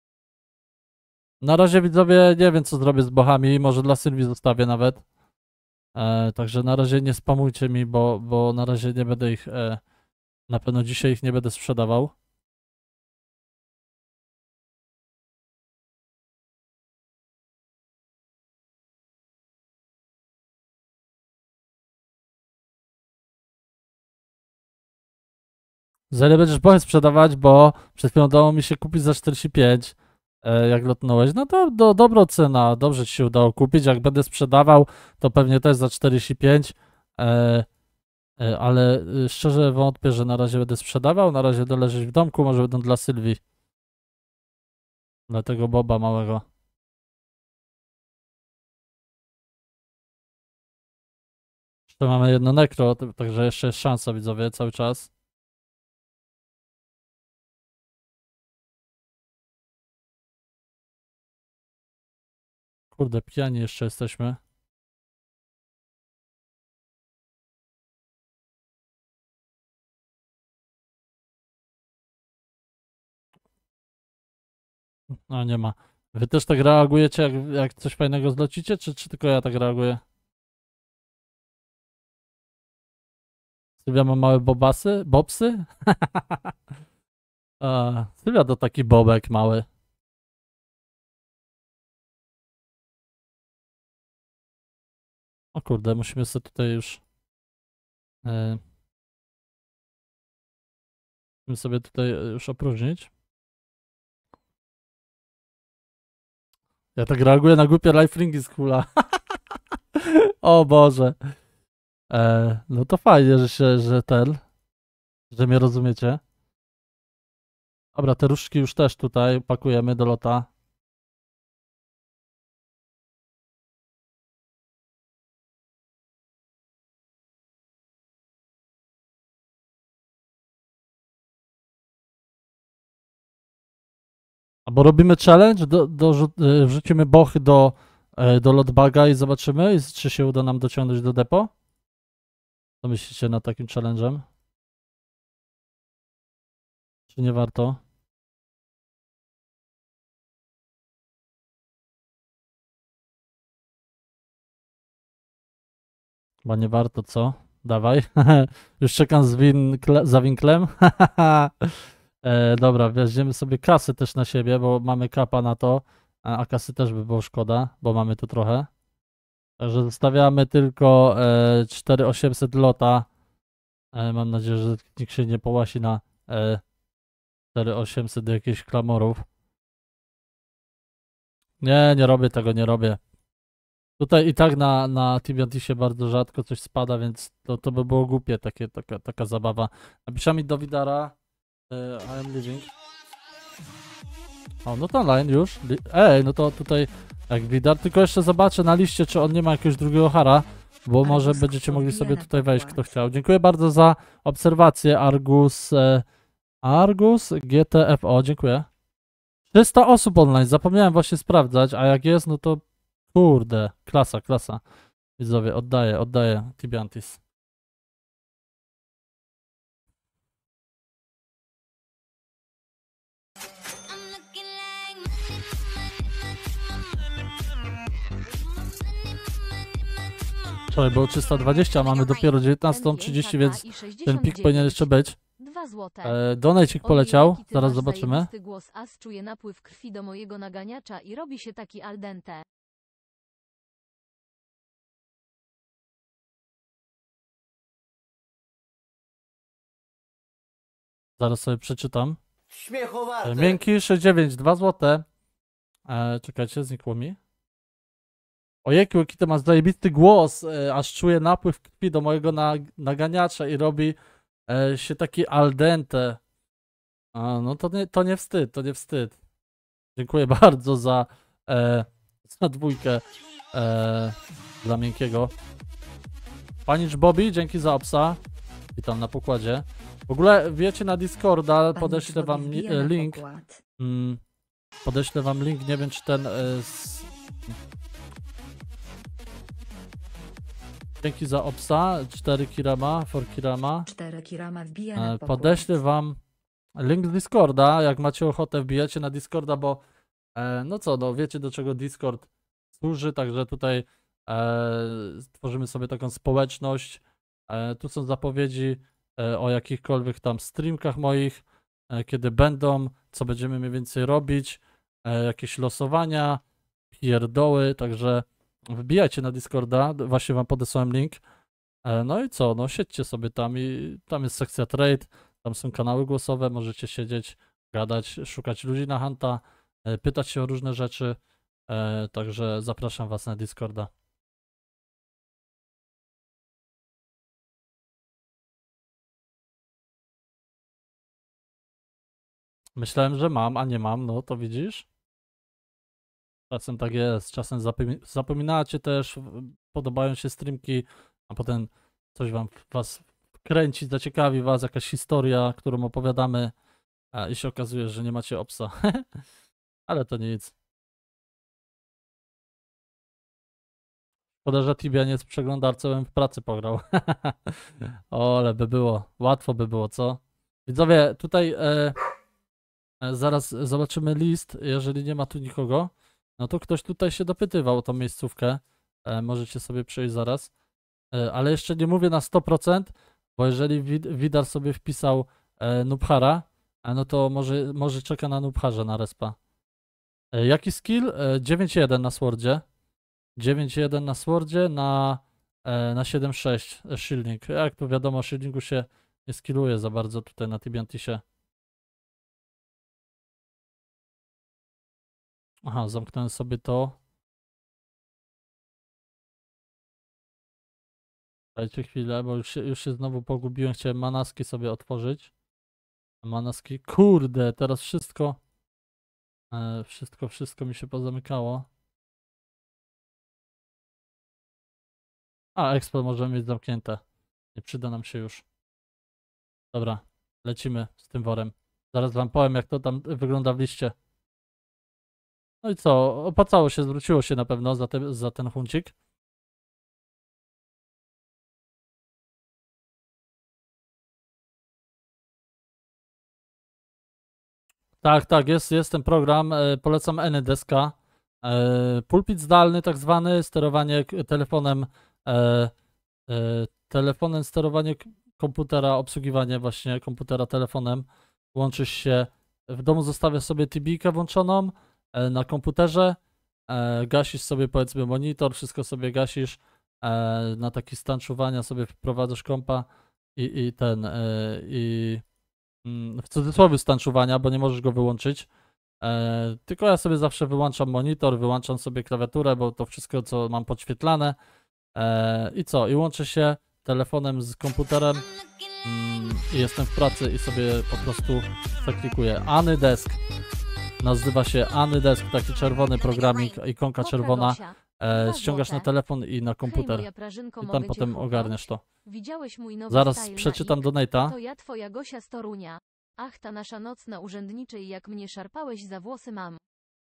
Speaker 1: Na razie, widzowie, nie wiem, co zrobię z bochami, może dla Sylwii zostawię nawet. Także na razie nie spamujcie mi, bo na razie nie będę ich, na pewno dzisiaj ich nie będę sprzedawał. Za ile będziesz bochę sprzedawać, bo przed chwilą udało mi się kupić za 45, jak lotnąłeś. No to dobra cena, dobrze ci się udało kupić. Jak będę sprzedawał, to pewnie też za 45, ale szczerze wątpię, że na razie będę sprzedawał. Na razie doleżeć w domku, może będą dla Sylwii. Dla tego Boba małego. Jeszcze mamy jedno nekro, także jeszcze jest szansa, widzowie, cały czas. Kurde, pijani jeszcze jesteśmy. No nie ma. Wy też tak reagujecie, jak coś fajnego zlecicie, czy tylko ja tak reaguję? Sylwia ma małe bobasy? Bobsy? Sylwia to taki bobek mały. O kurde, musimy sobie tutaj już... musimy sobie tutaj już opróżnić. Ja tak reaguję na głupie lifelinki z kula. O Boże. No to fajnie, że mnie rozumiecie. Dobra, te różdżki już też tutaj pakujemy do lota. Albo robimy challenge, wrzucimy bochy do lotbaga i zobaczymy, czy się uda nam dociągnąć do depo. Co myślicie nad takim challenge'em? Czy nie warto? Chyba nie warto, co? Dawaj. Już czekam za winklem. Dobra, weźmiemy sobie kasy też na siebie, bo mamy kapa na to, a kasy też by było szkoda, bo mamy tu trochę. Także zostawiamy tylko 4800 lota. Mam nadzieję, że nikt się nie połasi na 4800 jakichś klamorów. Nie robię tego, nie robię. Tutaj i tak na TBNT-sie bardzo rzadko coś spada, więc to by było głupie, taka zabawa. Napiszę mi do Widara, I am leaving. O, no to online już. Ej, no to tutaj jak Widar, tylko jeszcze zobaczę na liście, czy on nie ma jakiegoś drugiego hara, bo może będziecie mogli sobie tutaj wejść, kto chciał. Dziękuję bardzo za obserwację, Argus GTFO, dziękuję. 300 osób online, zapomniałem właśnie sprawdzać, a jak jest, no to kurde, klasa. Widzowie, oddaję Tibiantis. Wczoraj było 320, a mamy dopiero 19:30, więc ten pik powinien jeszcze być.
Speaker 3: 2 złote.
Speaker 1: Donajcik poleciał, zaraz zobaczymy.
Speaker 3: Głos as czuje napływ krwi do mojego naganiacza i robi się taki al dente.
Speaker 1: Zaraz sobie przeczytam.
Speaker 2: Śmiechowate.
Speaker 1: Miękki 69, 2 złote. Czekajcie, znikło mi. Ojejku, jaki to ma zajebisty głos, aż czuję napływ krwi do mojego naganiacza i robi się taki al dente. No to nie wstyd. Dziękuję bardzo za dwójkę dla miękkiego. Panicz Bobby, dzięki za obsa. Witam na pokładzie. W ogóle wiecie, na Discorda podeślę wam link. Podeślę wam link, nie wiem czy ten... Dzięki za obsa, 4 kirama, 4 kirama.
Speaker 4: 4 kirama wbija na pokład.
Speaker 1: Podeślę wam link z Discorda, jak macie ochotę wbijacie na Discorda, bo no co, no wiecie do czego Discord służy, także tutaj tworzymy sobie taką społeczność. Tu są zapowiedzi o jakichkolwiek tam streamkach moich, kiedy będą, co będziemy mniej więcej robić, jakieś losowania, pierdoły, także wbijajcie na Discorda, właśnie wam podesłałem link. No i co, no siedźcie sobie tam i tam jest sekcja trade, tam są kanały głosowe, możecie siedzieć, gadać, szukać ludzi na Hanta, pytać się o różne rzeczy, także zapraszam was na Discorda. Myślałem, że mam, a nie mam, no to widzisz? Czasem tak jest, czasem zapominacie też, podobają się streamki, a potem coś was kręci, zaciekawi was, jakaś historia, którą opowiadamy i się okazuje, że nie macie obsa. Ale to nic. Szkoda, że Tibia nie jest przeglądarcą, bym w pracy pograł. O, ale by było, łatwo by było, co? Widzowie, tutaj Zaraz zobaczymy list, jeżeli nie ma tu nikogo, no to ktoś tutaj się dopytywał o tą miejscówkę. Możecie sobie przejść zaraz. Ale jeszcze nie mówię na 100%, bo jeżeli Widar sobie wpisał Nubhara, no to może czeka na Nubharze na respa. Jaki skill? 9.1 na Swordzie. 9.1 na Swordzie, na 7.6 shielding. Jak to wiadomo, shieldingu się nie skilluje za bardzo tutaj na Tibiantisie. Aha, zamknąłem sobie to. Dajcie chwilę, bo już się znowu pogubiłem. Chciałem manaski sobie otworzyć. Manaski. Kurde, teraz wszystko mi się pozamykało. A, expo możemy mieć zamknięte. Nie przyda nam się już. Dobra, lecimy z tym worem. Zaraz wam powiem, jak to tam wygląda w liście. No i co? Opłacało się, zwróciło się na pewno za ten huncik. Tak, jest ten program. Polecam Anydeska. Pulpit zdalny, tak zwany, sterowanie telefonem, sterowanie komputera, obsługiwanie właśnie komputera telefonem. Łączysz się, w domu zostawiasz sobie TB-kę włączoną na komputerze, gasisz sobie powiedzmy monitor, wszystko sobie gasisz, na taki stan czuwania sobie wprowadzasz kompa i w cudzysłowie stan czuwania, bo nie możesz go wyłączyć. Tylko ja sobie zawsze wyłączam monitor, wyłączam sobie klawiaturę, bo to wszystko co mam podświetlane. I co? I łączę się telefonem z komputerem i jestem w pracy i sobie po prostu zaklikuję. Anydesk. Nazywa się Anydesk, taki czerwony programik, ikonka czerwona. Ściągasz na telefon i na komputer. I tam potem ogarniasz to.
Speaker 3: Widziałeś mój nowy
Speaker 1: Zaraz
Speaker 3: style
Speaker 1: przeczytam
Speaker 3: na
Speaker 1: donate'a.
Speaker 3: To ja twoja Gosia z Torunia. Ach, ta nasza noc na urzędniczej, jak mnie szarpałeś za włosy mam.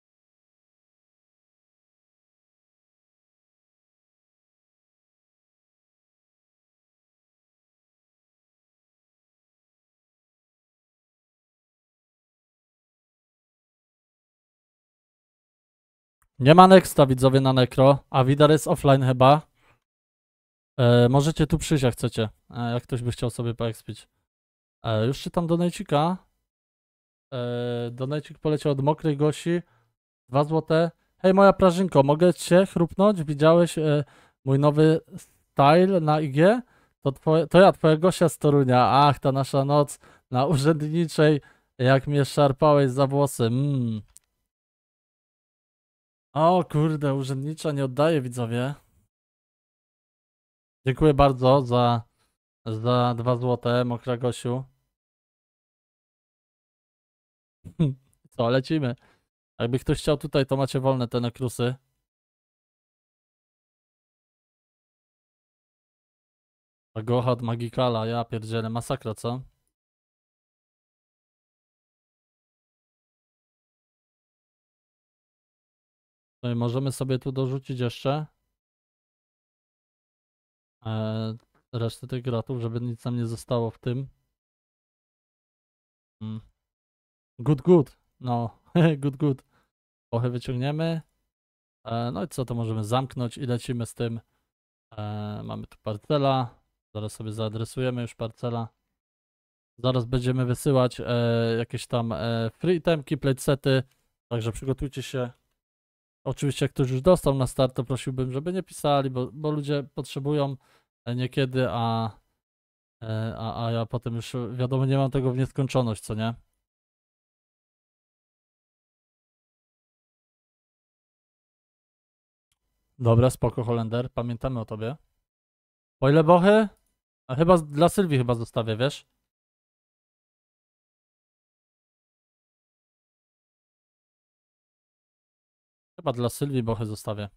Speaker 1: Nie ma nexta, widzowie, na Necro, a Widar jest offline chyba. Możecie tu przyjść, jak chcecie, jak ktoś by chciał sobie poexpić. Już czytam donajcika. Donajcik poleciał od Mokrej Gosi. 2 złote. Hej, moja prażynko, mogę cię chrupnąć? Widziałeś mój nowy style na IG? To ja, twoja Gosia z Torunia. Ach, ta nasza noc na urzędniczej, jak mnie szarpałeś za włosy. O kurde, urzędnicza nie oddaje, widzowie. Dziękuję bardzo za 2 złote, Mokra Gosiu. Co, lecimy. Jakby ktoś chciał tutaj, to macie wolne te nekrusy. Gohad Magikala, ja pierdzielę, masakra, co? No i możemy sobie tu dorzucić jeszcze resztę tych gratów, żeby nic nam nie zostało w tym. Good. No, good. Trochę wyciągniemy. No i co, to możemy zamknąć i lecimy z tym. Mamy tu parcela. Zaraz sobie zaadresujemy już parcela. Zaraz będziemy wysyłać jakieś tam free itemki, playsety. Także przygotujcie się. Oczywiście jak ktoś już dostał na start, to prosiłbym, żeby nie pisali, bo ludzie potrzebują niekiedy, a ja potem już wiadomo nie mam tego w nieskończoność, co nie? Dobra, spoko Holender, pamiętamy o tobie. Po ile bochy? A chyba dla Sylwii chyba zostawię, wiesz? Chyba dla Sylwii bochy zostawię.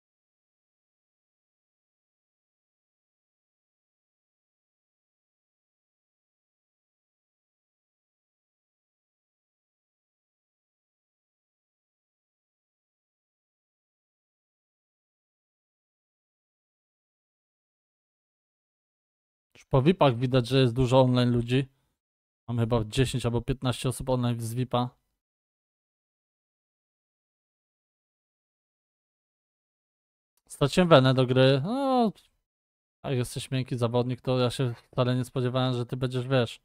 Speaker 1: Już po VIP-ach widać, że jest dużo online ludzi. Mam chyba 10 albo 15 osób online z VIP-a. Straciłem wenę do gry. No, jak jesteś miękki zawodnik, to ja się wcale nie spodziewałem, że ty będziesz, wiesz,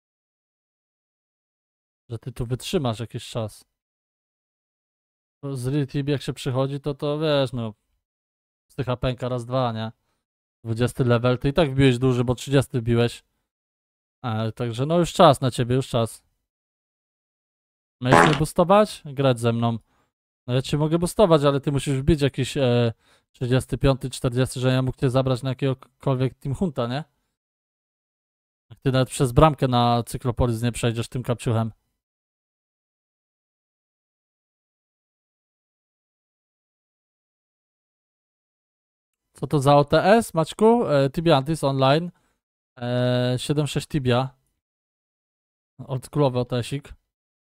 Speaker 1: że ty tu wytrzymasz jakiś czas. Z Real Team jak się przychodzi, to wiesz, no, stycha pęka raz, dwa, nie? 20 level, ty i tak wbiłeś duży, bo 30 wbiłeś. Także no już czas na ciebie, już czas. Miałeś mnie boostować? Grać ze mną. No ja cię mogę boostować, ale ty musisz wbić jakiś 35, 40, że ja mógł cię zabrać na jakiegokolwiek Team Hunta, nie? Jak ty nawet przez bramkę na Cyklopolis nie przejdziesz tym kapciuchem. Co to za OTS, Maćku? Tibiantis Online. 7.6 Tibia. Oldschoolowy OTS-ik.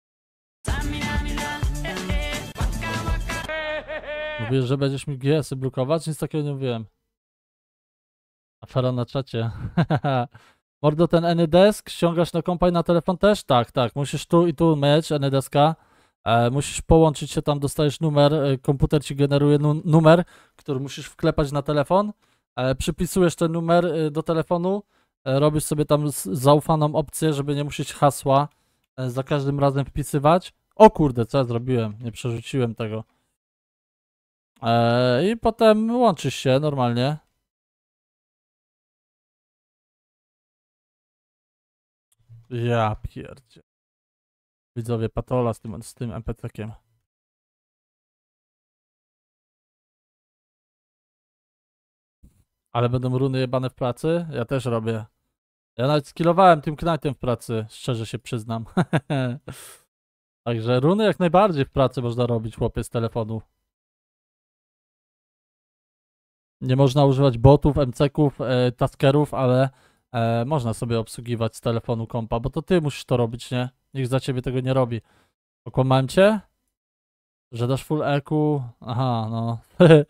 Speaker 1: Mówisz, że będziesz mi GS-y blokować? Nic takiego nie mówiłem. Afera na czacie. Mordo, ten AnyDesk ściągasz na kompa i na telefon też? Tak, tak. Musisz tu i tu mieć AnyDeska. Musisz połączyć się tam, dostajesz numer, komputer ci generuje numer, który musisz wklepać na telefon. Przypisujesz ten numer do telefonu, robisz sobie tam zaufaną opcję, żeby nie musieć hasła za każdym razem wpisywać. O kurde, co ja zrobiłem? Nie przerzuciłem tego. I potem łączysz się normalnie. Ja pierdzie. Widzowie, patola z tym MPC-kiem. Ale będą runy jebane w pracy? Ja też robię. Ja nawet skillowałem tym Knightem w pracy, szczerze się przyznam. Także runy jak najbardziej w pracy można robić, chłopie, z telefonu. Nie można używać botów, MCK-ów, taskerów, ale można sobie obsługiwać z telefonu kompa, bo to ty musisz to robić, nie? Nikt za ciebie tego nie robi. Okłamałem cię? Że dasz full EQ? Aha, no.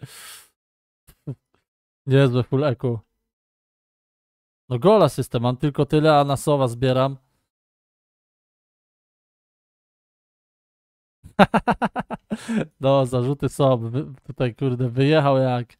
Speaker 1: Niezłe full EQ. No gola system, mam tylko tyle, a na sowa zbieram. No, zarzuty są. Tutaj kurde wyjechał jak.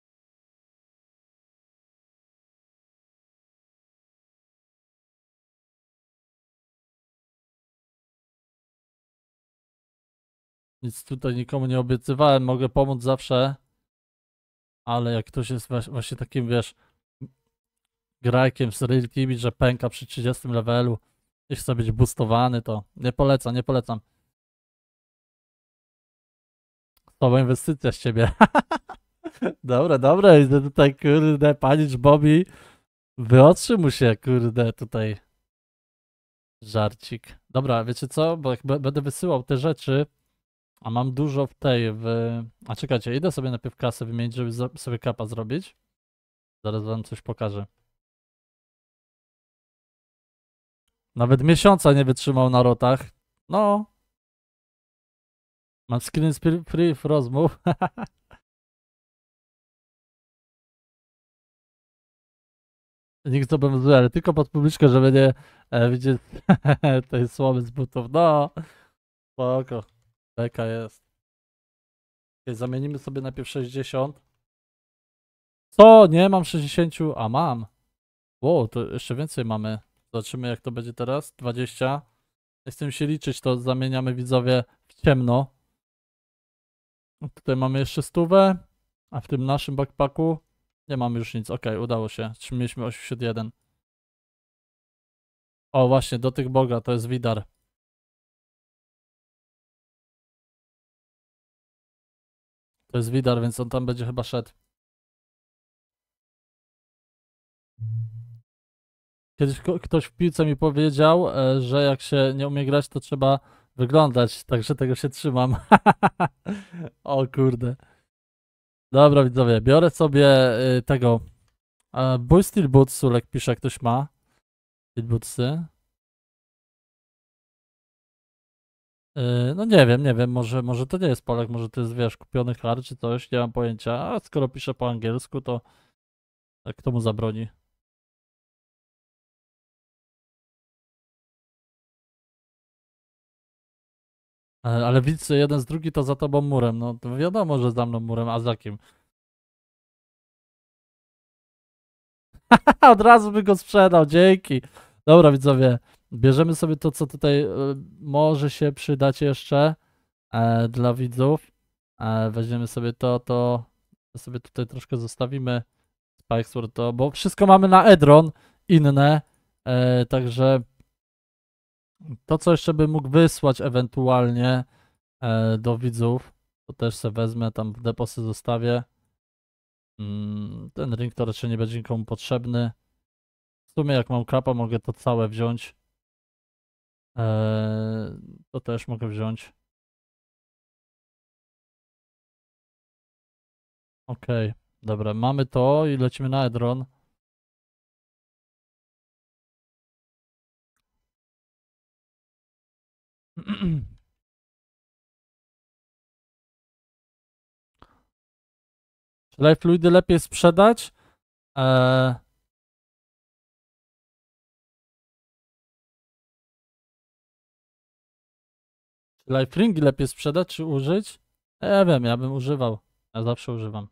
Speaker 1: Nic tutaj nikomu nie obiecywałem, mogę pomóc zawsze. Ale jak ktoś jest właśnie takim, wiesz, grajkiem z Real Team, że pęka przy 30 levelu i chce być boostowany, to nie polecam, nie polecam. To inwestycja z ciebie. Dobra, dobra, idę tutaj, kurde, panicz Bobby. Wyotrzymuj się, kurde, tutaj. Żarcik. Dobra, wiecie co? Bo jak będę wysyłał te rzeczy, a mam dużo w tej, A czekajcie, idę sobie najpierw kasę wymienić, żeby sobie kapa zrobić. Zaraz wam coś pokażę. Nawet miesiąca nie wytrzymał na rotach. No. Mam screen free rozmów. Nikt to obowiązuje, ale tylko pod publiczkę, żeby nie widzieć tej słowy z butów. No. Spoko. Beka jest. Okay, zamienimy sobie najpierw 60. Co? Nie mam 60. A mam. Wow, to jeszcze więcej mamy. Zobaczymy jak to będzie teraz. 20. Nie chcę się liczyć, to zamieniamy widzowie w ciemno. Tutaj mamy jeszcze 100, a w tym naszym backpacku nie mamy już nic. Ok, udało się. Mieliśmy 81. O właśnie, do tych boga, to jest Widar. To jest Widar, więc on tam będzie chyba szedł. Kiedyś ktoś w piłce mi powiedział, że jak się nie umie grać, to trzeba wyglądać, także tego się trzymam. O kurde. Dobra widzowie, biorę sobie tego Boy Steel Boots, Sulek pisze, jak ktoś ma. Steel Bootsy. No nie wiem, może to nie jest Polak, może to jest, wiesz, kupiony har czy coś, nie mam pojęcia. A skoro pisze po angielsku, to kto mu zabroni? Ale widz, jeden z drugi to za tobą murem, no to wiadomo, że za mną murem, a za kim? Od razu by go sprzedał, dzięki. Dobra, widzowie, bierzemy sobie to, co tutaj może się przydać jeszcze dla widzów. Weźmiemy sobie to sobie tutaj troszkę zostawimy. Spike Sword to, bo wszystko mamy na Edron inne, także to, co jeszcze bym mógł wysłać ewentualnie do widzów, to też se wezmę, tam w deposy zostawię. Ten ring to raczej nie będzie nikomu potrzebny. W sumie jak mam kapa, mogę to całe wziąć. To też mogę wziąć. Okej, dobra, mamy to i lecimy na Edron. Czy live fluidy lepiej sprzedać? Czy live ringi lepiej sprzedać, czy użyć? Ja wiem, ja bym używał. Ja zawsze używam.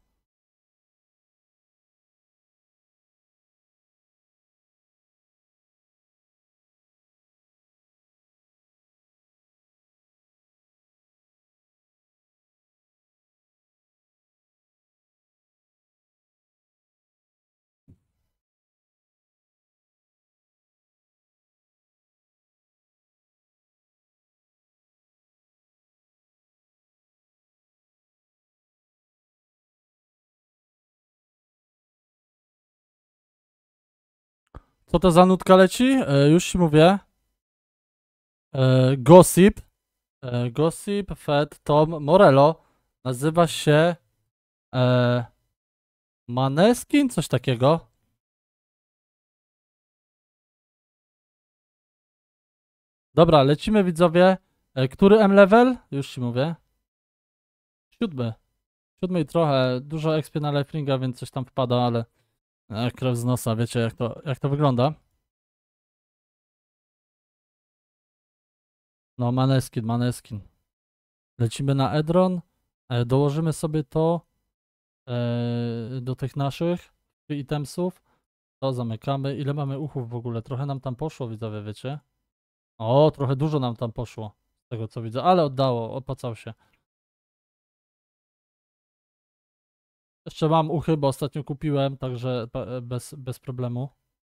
Speaker 1: Co to za nutka leci? Już ci mówię. Gossip. Gossip, Fed, Tom, Morello. Nazywa się Maneskin, coś takiego. Dobra, lecimy widzowie. Który M-level? Już ci mówię. 7. 7 i trochę. Dużo XP na Lifelinga, więc coś tam wpada, ale krew z nosa, wiecie jak to wygląda. No, Maneskin. Lecimy na Edron. Dołożymy sobie to do tych naszych itemsów. To zamykamy. Ile mamy uchów w ogóle? Trochę nam tam poszło, widzowie, wiecie? O, trochę dużo nam tam poszło. Z tego co widzę, ale oddało, opłacał się. Jeszcze mam uchy, bo ostatnio kupiłem, także bez problemu.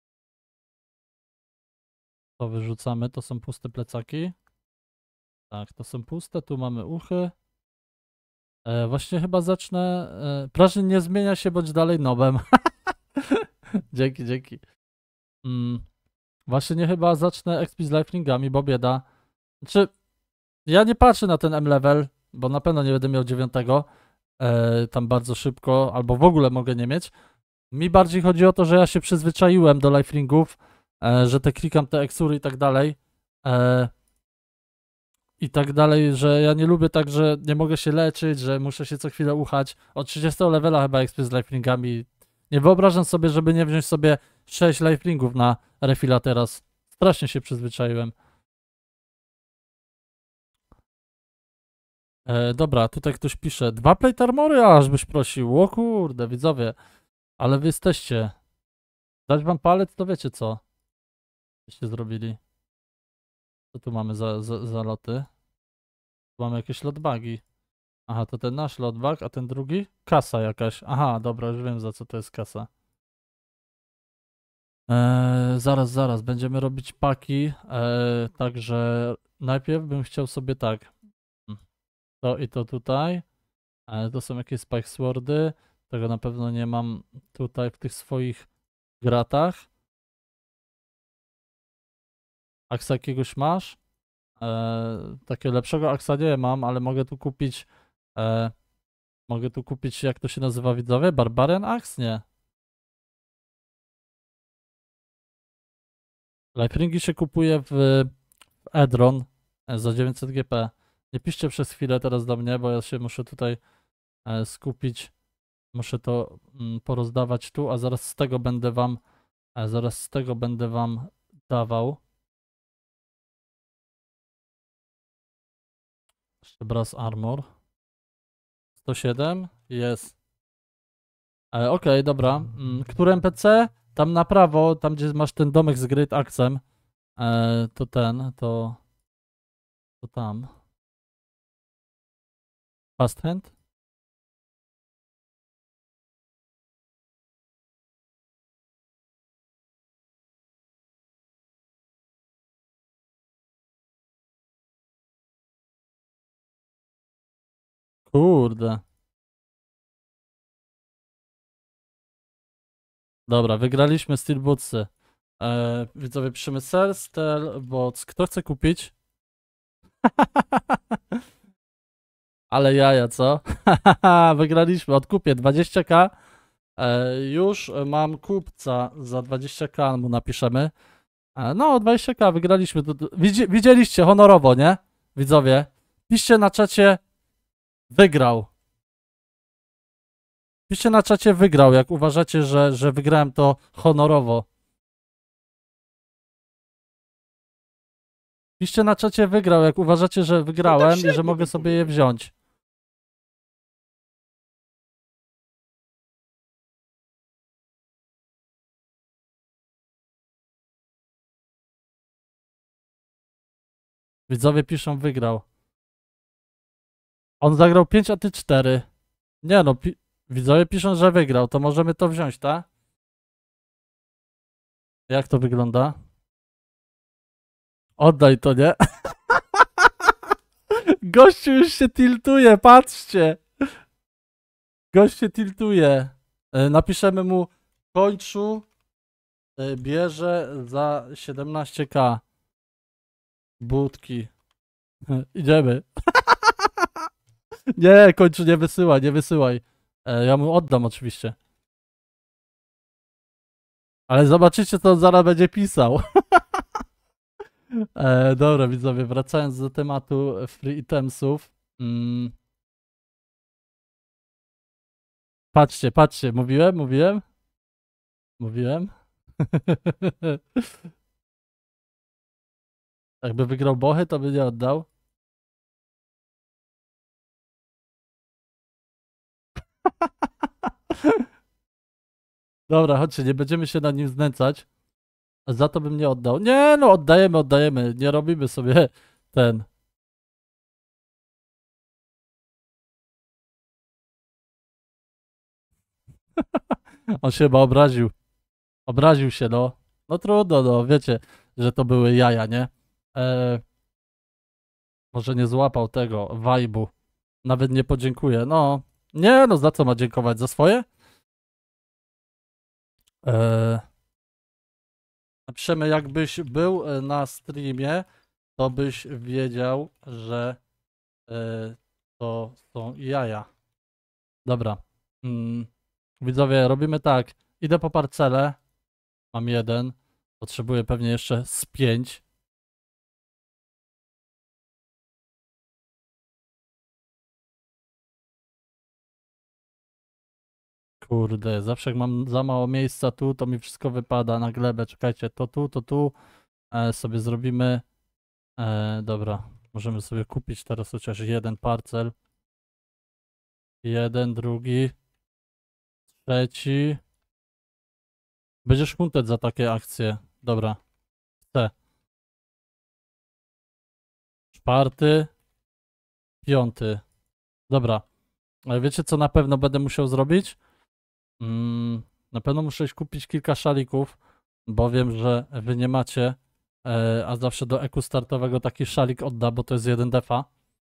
Speaker 1: To wyrzucamy, to są puste plecaki. Tak, to są puste, tu mamy uchy. Właśnie chyba zacznę... Prażyn nie zmienia się, bądź dalej nobem. Dzięki. Właśnie nie chyba zacznę expi z lifelingami, bo bieda. Znaczy, ja nie patrzę na ten M-level, bo na pewno nie będę miał 9. Tam bardzo szybko, albo w ogóle mogę nie mieć. Mi bardziej chodzi o to, że ja się przyzwyczaiłem do lifelingów, że klikam te eksury i tak dalej. Że ja nie lubię tak, że nie mogę się leczyć, że muszę się co chwilę uchać. Od 30 levela chyba XP z lifelingami. Nie wyobrażam sobie, żeby nie wziąć sobie 6 lifelingów na refila teraz. Strasznie się przyzwyczaiłem. Dobra, tutaj ktoś pisze. 2 plate armory, aż byś prosił. O kurde, widzowie. Ale wy jesteście. Dać wam palec, to wiecie co. Byście zrobili. Co tu mamy za loty? Tu mamy jakieś lotbagi. Aha, to ten nasz lotbag, a ten drugi? Kasa jakaś. Aha, dobra, już wiem za co to jest kasa. Zaraz, będziemy robić paki. Także najpierw bym chciał sobie tak. To i to tutaj. To są jakieś spike swordy. Tego na pewno nie mam tutaj w tych swoich gratach. Aksa jakiegoś masz? Takiego lepszego aksa nie mam, ale mogę tu kupić. Jak to się nazywa, widzowie? Barbarian Axe? Nie. Lifelingi się kupuje w Edron za 900 GP. Nie piszcie przez chwilę teraz do mnie, bo ja się muszę tutaj skupić. Muszę to porozdawać tu, a zaraz z tego będę wam dawał. Jeszcze brass armor. 107 jest. Okej, dobra. Który NPC? tam na prawo, tam gdzie masz ten domek z Great Axem, to tam. Fast hand? Kurde. Dobra, wygraliśmy Steel Bootsy. Widzowie, piszemy sell, Steel Boots. Kto chce kupić? Ale jaja, co? Wygraliśmy, odkupię 20k. Już mam kupca za 20k, mu napiszemy. No, 20k, wygraliśmy. Widzieliście, honorowo, nie? Widzowie, piszcie na czacie wygrał. Piszcie na czacie wygrał, jak uważacie, że wygrałem to honorowo. Piszcie na czacie wygrał, jak uważacie, że wygrałem i że mogę sobie je wziąć. Widzowie piszą wygrał. On zagrał 5, a ty 4. Nie no, widzowie piszą, że wygrał, to możemy to wziąć, tak? Jak to wygląda? Oddaj to, nie? Gościu już się tiltuje, patrzcie! Gość się tiltuje. Napiszemy mu, kończu bierze za 17k. Budki. Idziemy. Nie, kończu nie wysyłaj, nie wysyłaj. Ja mu oddam oczywiście. Ale zobaczycie, co on zaraz będzie pisał. Dobra, widzowie, wracając do tematu free itemsów. Patrzcie, patrzcie, mówiłem? Jakby wygrał Bochy, to by nie oddał. Dobra, chodźcie, nie będziemy się nad nim znęcać. Za to bym nie oddał. Nie, no oddajemy. Nie robimy sobie ten. On się chyba obraził. Obraził się, no. No trudno, no. Wiecie, że to były jaja, nie? Może nie złapał tego vibe'u. Nawet nie podziękuję. No. Nie, no za co ma dziękować? Za swoje? Napiszemy, jakbyś był na streamie, to byś wiedział, że to są jaja. Dobra. Widzowie, robimy tak. Idę po parcelę. Mam 1. Potrzebuję pewnie jeszcze z 5. Kurde, zawsze jak mam za mało miejsca tu, to mi wszystko wypada na glebę. Czekajcie, to tu. Sobie zrobimy. Dobra, możemy sobie kupić teraz chociaż jeden parcel. Jeden, drugi, trzeci. Będziesz hunted za takie akcje. Dobra. Chcę. 4, 5. Dobra. Ale wiecie, co na pewno będę musiał zrobić? Na pewno muszę iść kupić kilka szalików, bo wiem, że wy nie macie, a zawsze do EQ startowego taki szalik odda, bo to jest 1 defa.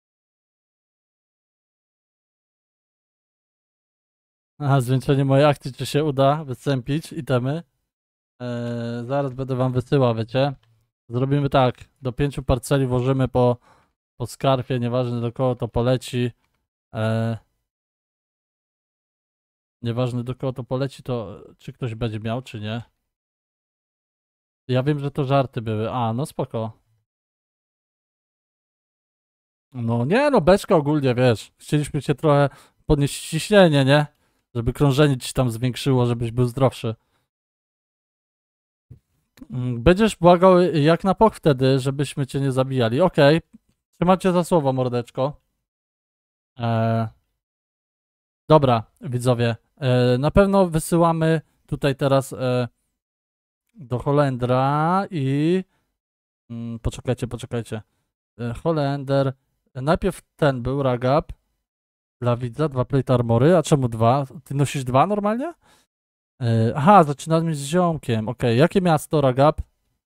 Speaker 1: Aha, zwiększenie mojej akcji, czy się uda wystąpić itemy. Zaraz będę wam wysyłał, wiecie. Zrobimy tak, do 5 parceli włożymy po skarpie, nieważne do kogo to poleci. Nieważne do kogo to poleci, to czy ktoś będzie miał, czy nie. Ja wiem, że to żarty były. A, no spoko. No nie, no beczka ogólnie, wiesz. Chcieliśmy cię trochę podnieść ciśnienie, nie? Żeby krążenie ci tam zwiększyło, żebyś był zdrowszy. Będziesz błagał jak na pok wtedy, żebyśmy cię nie zabijali. Okej. Trzymam cię za słowo, mordeczko. Dobra, widzowie. Na pewno wysyłamy tutaj teraz do Holendra i... poczekajcie. Holender. Najpierw ten był Ragap. Dla widza, 2 plate armory. A czemu 2? Ty nosisz 2 normalnie? Aha, zaczynamy z ziomkiem. Okej, jakie miasto Ragap?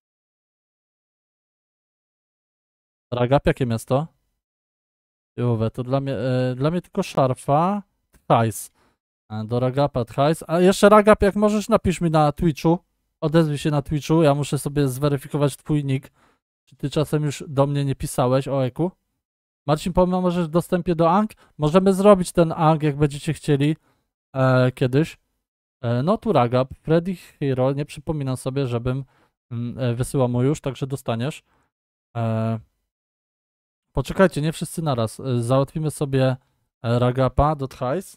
Speaker 1: Ragap, jakie miasto? Juwe, to dla mnie tylko szarfa. Tchajs. Do Ragapa Tchajs. A jeszcze Ragap, jak możesz, napisz mi na Twitchu. Odezwij się na Twitchu. Ja muszę sobie zweryfikować twój nick. Czy ty czasem już do mnie nie pisałeś o Eku? Marcin, możesz w dostępie do Ang? Możemy zrobić ten Ang, jak będziecie chcieli kiedyś. No tu Ragap, Freddy Hero, nie przypominam sobie, żebym wysyłał mu już, także dostaniesz. Poczekajcie, nie wszyscy naraz. Załatwimy sobie Ragapa do Tchajs.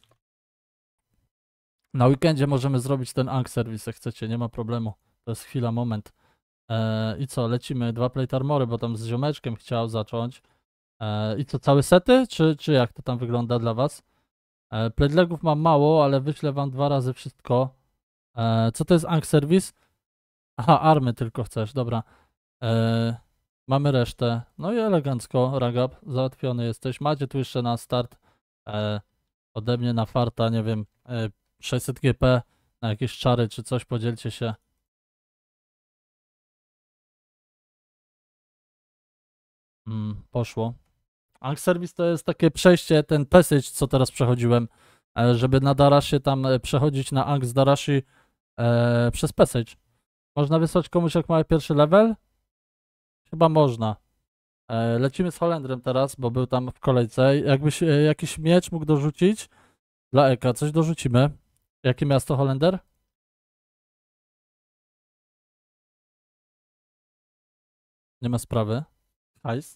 Speaker 1: Na weekendzie możemy zrobić ten Ang serwis, jak chcecie, nie ma problemu. To jest chwila, moment. I co, lecimy 2 plate armory, bo tam z ziomeczkiem chciał zacząć. I co, całe sety? Czy jak to tam wygląda dla was? Plate legów mam mało, ale wyślę wam 2 razy wszystko. Co to jest Ang Service? Aha, army tylko chcesz, dobra. Mamy resztę. No i elegancko, Ragap, załatwiony jesteś. Macie tu jeszcze na start ode mnie na farta, nie wiem, 600 GP na jakieś czary czy coś, podzielcie się. Poszło. Ang Service to jest takie przejście, ten passage, co teraz przechodziłem, żeby na Darashi tam przechodzić na Ang z Darashi przez passage. Można wysłać komuś, jak ma pierwszy level? Chyba można. Lecimy z Holendrem teraz, bo był tam w kolejce. Jakbyś jakiś miecz mógł dorzucić dla Eka, coś dorzucimy. Jakie miasto Holender? Nie ma sprawy. Hajs.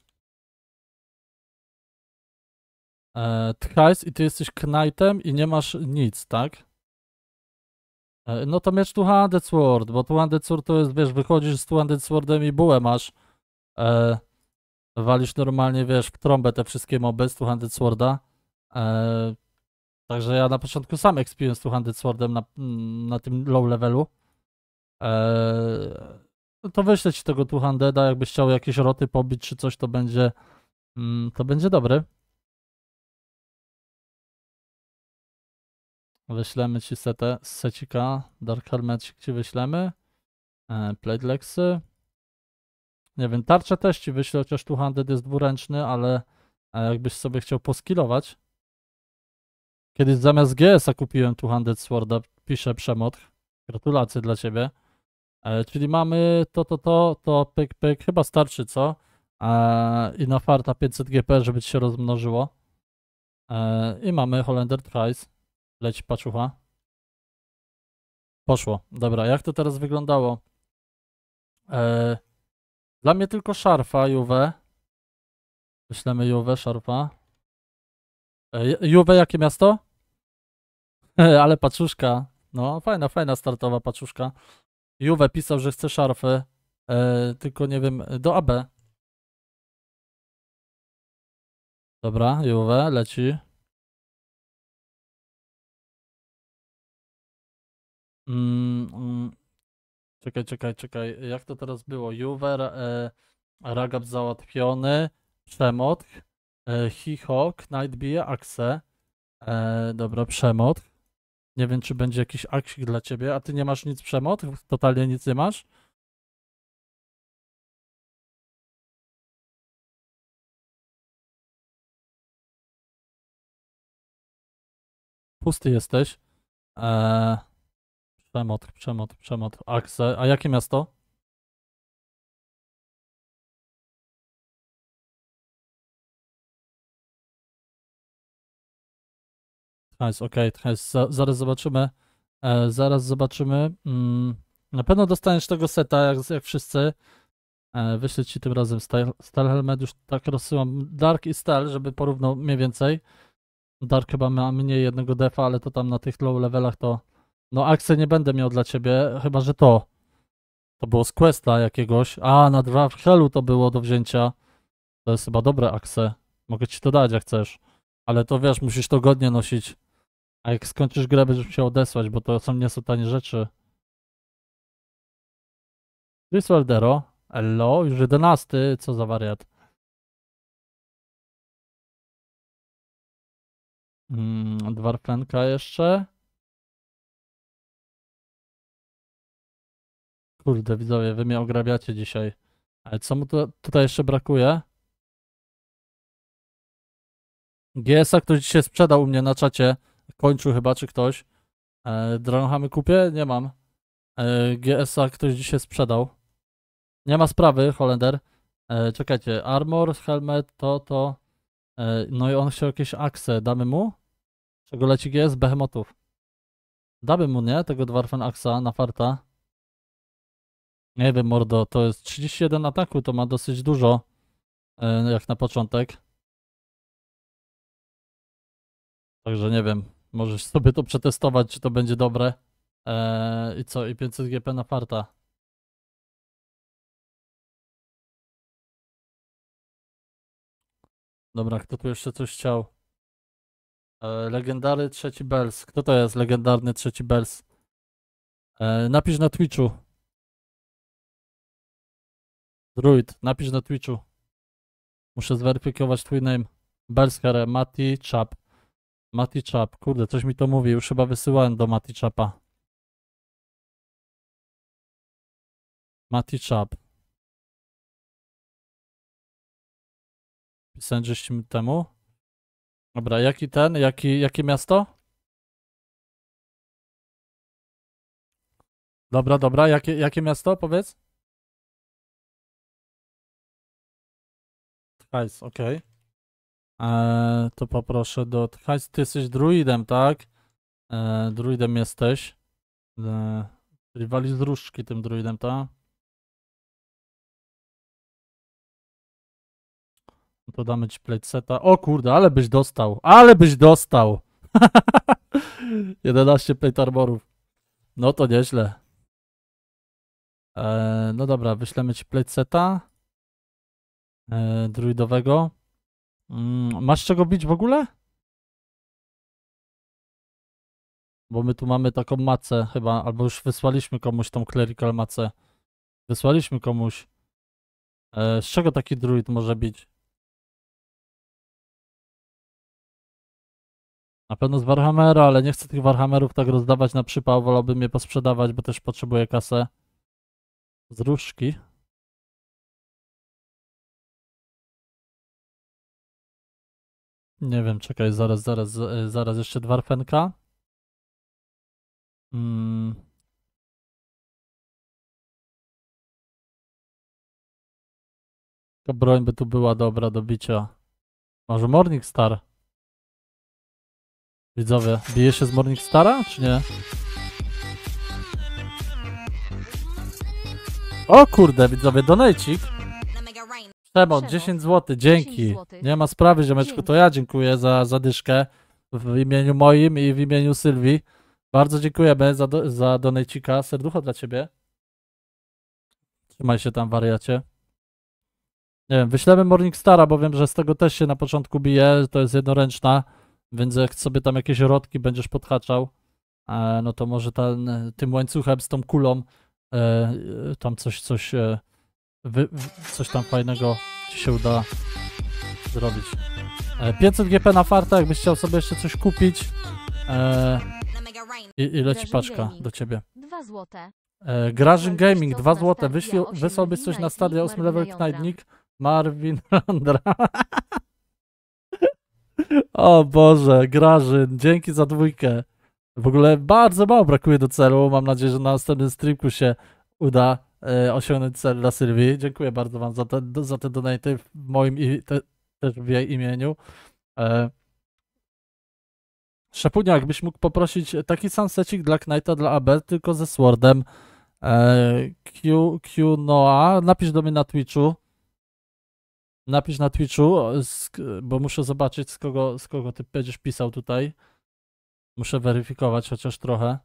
Speaker 1: Tchajs i ty jesteś Knightem i nie masz nic, tak? No to miecz Two-Handed Sword, bo Two-Handed Sword to jest, wiesz, wychodzisz z Two-Handed Swordem i bułę masz. Walisz normalnie, wiesz, w trąbę te wszystkie moby z Two-Handed Sworda. Także ja na początku sam expiłem z Two-Handed Swordem na tym low levelu. To wyślę ci tego Two-Handeda, jakbyś chciał jakieś roty pobić czy coś, to będzie dobry. Wyślemy ci secika, Dark Helmetik ci wyślemy. Plate Lexy. Nie wiem, tarczę też ci wyślę, chociaż Two-Handed jest dwuręczny, ale jakbyś sobie chciał poskillować. Kiedyś zamiast GS-a kupiłem Two-Handed Sworda, pisze Przemot. Gratulacje dla ciebie. Czyli mamy to, pyk, chyba starczy, co? I na farta 500 GP, żeby ci się rozmnożyło. I mamy Holender Twice. Leci paczucha. Poszło. Dobra, jak to teraz wyglądało? Dla mnie tylko szarfa, Juve. Wyślemy Juve, szarfa. Juve, jakie miasto? Ale paczuszka. No, fajna startowa paczuszka. Juve pisał, że chce szarfy. Tylko nie wiem, do AB. Dobra, Juve, leci. Czekaj. Jak to teraz było? Juve, Ragap załatwiony. Przemot. Hiho, Knight bije, Axe. Dobra, Przemot. Nie wiem, czy będzie jakiś aksik dla ciebie. A ty nie masz nic, Przemot? Totalnie nic nie masz? Pusty jesteś. Przemot, Axe. A jakie miasto? Nice, okej, zaraz zobaczymy. Na pewno dostaniesz tego seta, jak wszyscy. Wyślę ci tym razem Style Helmet, już tak rozsyłam. Dark i Style, żeby porównał mniej więcej. Dark chyba ma mniej jednego defa, ale to tam na tych low levelach to... No Axe nie będę miał dla ciebie, chyba że to. To było z questa jakiegoś. A, na 2 w Hellu to było do wzięcia. To jest chyba dobre Axe. Mogę ci to dać, jak chcesz. Ale to wiesz, musisz to godnie nosić. A jak skończysz grę, będziesz musiał odesłać, bo to nie są tanie rzeczy. Chris Waldero. Hello, już 11, co za wariat. Dwarfenka jeszcze. Kurde, widzowie, wy mnie ograbiacie dzisiaj. Ale co mu tutaj jeszcze brakuje? GS-a ktoś dzisiaj sprzedał u mnie na czacie. Kończył chyba, czy ktoś. Dronhamy kupię? Nie mam. GS-a ktoś dzisiaj sprzedał. Nie ma sprawy, Holender. Czekajcie, armor, helmet, to. No i on chciał jakieś akse. Damy mu? Czego leci GS? Behemotów. Damy mu, nie? Tego Dwarfen Axa na farta. Nie wiem, mordo, to jest 31 ataku, to ma dosyć dużo. Jak na początek. Także nie wiem, możesz sobie to przetestować, czy to będzie dobre. I co? I 500 GP na farta. Dobra, kto tu jeszcze coś chciał? Legendary trzeci Bells. Kto to jest legendarny trzeci Bells? Napisz na Twitchu. Druid, napisz na Twitchu. Muszę zweryfikować twój name. Belskare, Mati Chap. Mati Chap, kurde, coś mi to mówi. Już chyba wysyłałem do Mati Chapa. Mati Chap. Pisałem 10 minut temu. Dobra, jakie miasto? Dobra, jakie miasto, powiedz? Tchajs, okej. To poproszę do Tchajs, ty jesteś druidem, tak? Druidem jesteś. Czyli wali z różdżki tym druidem, tak? To damy ci playseta. O kurde, ale byś dostał! Ale byś dostał! 11 plate armorów. No to nieźle. No dobra, wyślemy ci playseta. Druidowego. Masz czego bić w ogóle? Bo my tu mamy taką macę chyba, albo już wysłaliśmy komuś tą clerical macę. Wysłaliśmy komuś. Z czego taki druid może bić? Na pewno z Warhammera, ale nie chcę tych Warhammerów tak rozdawać na przypał, wolałbym je posprzedawać, bo też potrzebuję kasę. Z różdżki. Nie wiem, czekaj, zaraz jeszcze Dwarfenka. Ta broń by tu była dobra do bicia. Może Morningstar? Widzowie, bije się z Morningstara, czy nie? O kurde, widzowie, donajcik. Przemon, 10 zł, dzięki.
Speaker 3: 10 złotych.
Speaker 1: Nie ma sprawy, ziomeczku, to ja dziękuję za dyszkę w imieniu moim i w imieniu Sylwii. Bardzo dziękujemy za donajcika. Serducho dla ciebie. Trzymaj się tam, wariacie. Nie wiem, wyślemy Morningstara, bo wiem, że z tego też się na początku bije, to jest jednoręczna, więc jak sobie tam jakieś rodki będziesz podhaczał, no to może tym łańcuchem z tą kulą tam coś tam fajnego ci się uda zrobić. 500 GP na farta, jakbyś chciał sobie jeszcze coś kupić. I leci paczka do ciebie.
Speaker 3: 2 złote.
Speaker 1: Grażyn Gaming, 2
Speaker 3: Krzysztof
Speaker 1: złote.
Speaker 3: Nastardia, 8
Speaker 1: Wysłałbyś coś na
Speaker 3: Lewinas,
Speaker 1: Stadia
Speaker 3: Nick
Speaker 1: 8 level
Speaker 3: Marvina Jądra.
Speaker 1: Knightnik? Marvin Landra. O Boże, Grażyn, dzięki za dwójkę. W ogóle bardzo mało brakuje do celu. Mam nadzieję, że na następnym streamku się uda osiągnąć cel dla Sylwii. Dziękuję bardzo wam za te donaty w moim i też w jej imieniu. Szapunia, jakbyś mógł poprosić taki sam secik dla Knighta, dla AB, tylko ze Swordem. Q Noah, napisz do mnie na Twitchu. Napisz na Twitchu, bo muszę zobaczyć, z kogo ty będziesz pisał tutaj. Muszę weryfikować chociaż trochę.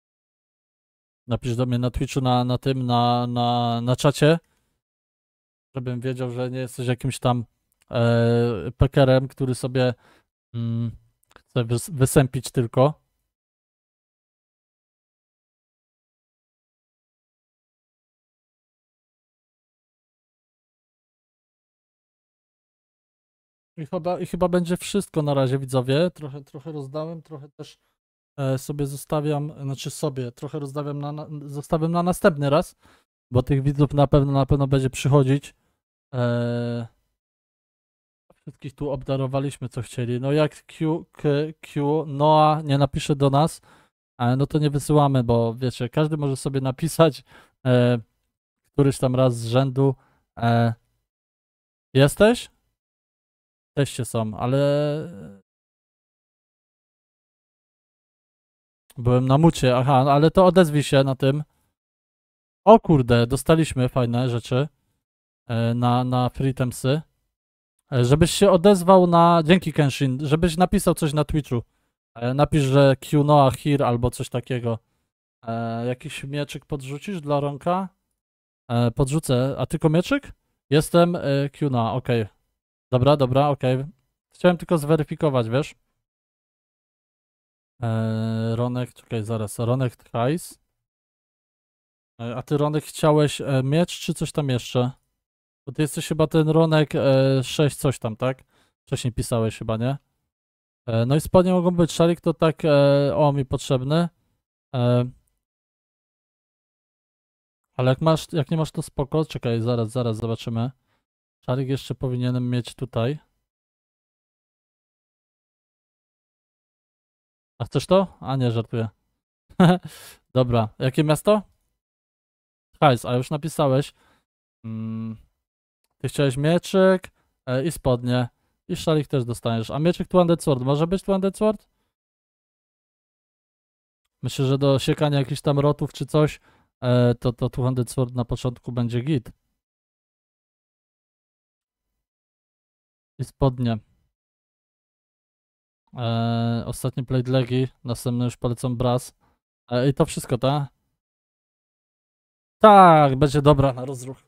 Speaker 1: Napisz do mnie na Twitchu, na czacie, żebym wiedział, że nie jesteś jakimś tam pekerem, który sobie chce wysępić tylko. I chyba będzie wszystko na razie, widzowie. Trochę rozdałem, trochę też sobie zostawiam, znaczy sobie, trochę rozdawiam zostawiam na następny raz, bo tych widzów na pewno będzie przychodzić. Wszystkich tu obdarowaliśmy, co chcieli. No jak Q Noah nie napisze do nas, no to nie wysyłamy, bo wiecie, każdy może sobie napisać któryś tam raz z rzędu. Jesteś? Teście są, ale byłem na mucie, aha, ale to odezwij się na tym. O kurde, dostaliśmy fajne rzeczy na Freetemsy. Żebyś się odezwał dzięki Kenshin, żebyś napisał coś na Twitchu. Napisz, że QNoah here albo coś takiego. Jakiś mieczyk podrzucisz dla Ronka? Podrzucę, a tylko mieczyk? Jestem QNoah, okej. Dobra, okej. Chciałem tylko zweryfikować, wiesz? Ronek, czekaj, zaraz. Ronek hajs. A ty, Ronek, chciałeś miecz czy coś tam jeszcze? Bo ty jesteś chyba ten Ronek 6 coś tam, tak? Wcześniej pisałeś chyba, nie? No i spodnie mogą być. Szalik to tak mi potrzebny. Ale jak nie masz to spoko. Czekaj, zaraz zobaczymy. Szalik jeszcze powinienem mieć tutaj. A chcesz to? A nie, żartuję. Dobra, jakie miasto? Hajs, a już napisałeś. Ty chciałeś mieczyk i spodnie. I szalik też dostaniesz. A mieczyk Two-Handed Sword. Może być Two-Handed Sword? Myślę, że do siekania jakichś tam rotów czy coś, to Two-Handed Sword na początku będzie git. I spodnie. Ostatnie plate legi. Następne już polecą Brass. I to wszystko, tak? Tak, będzie dobra na rozruch.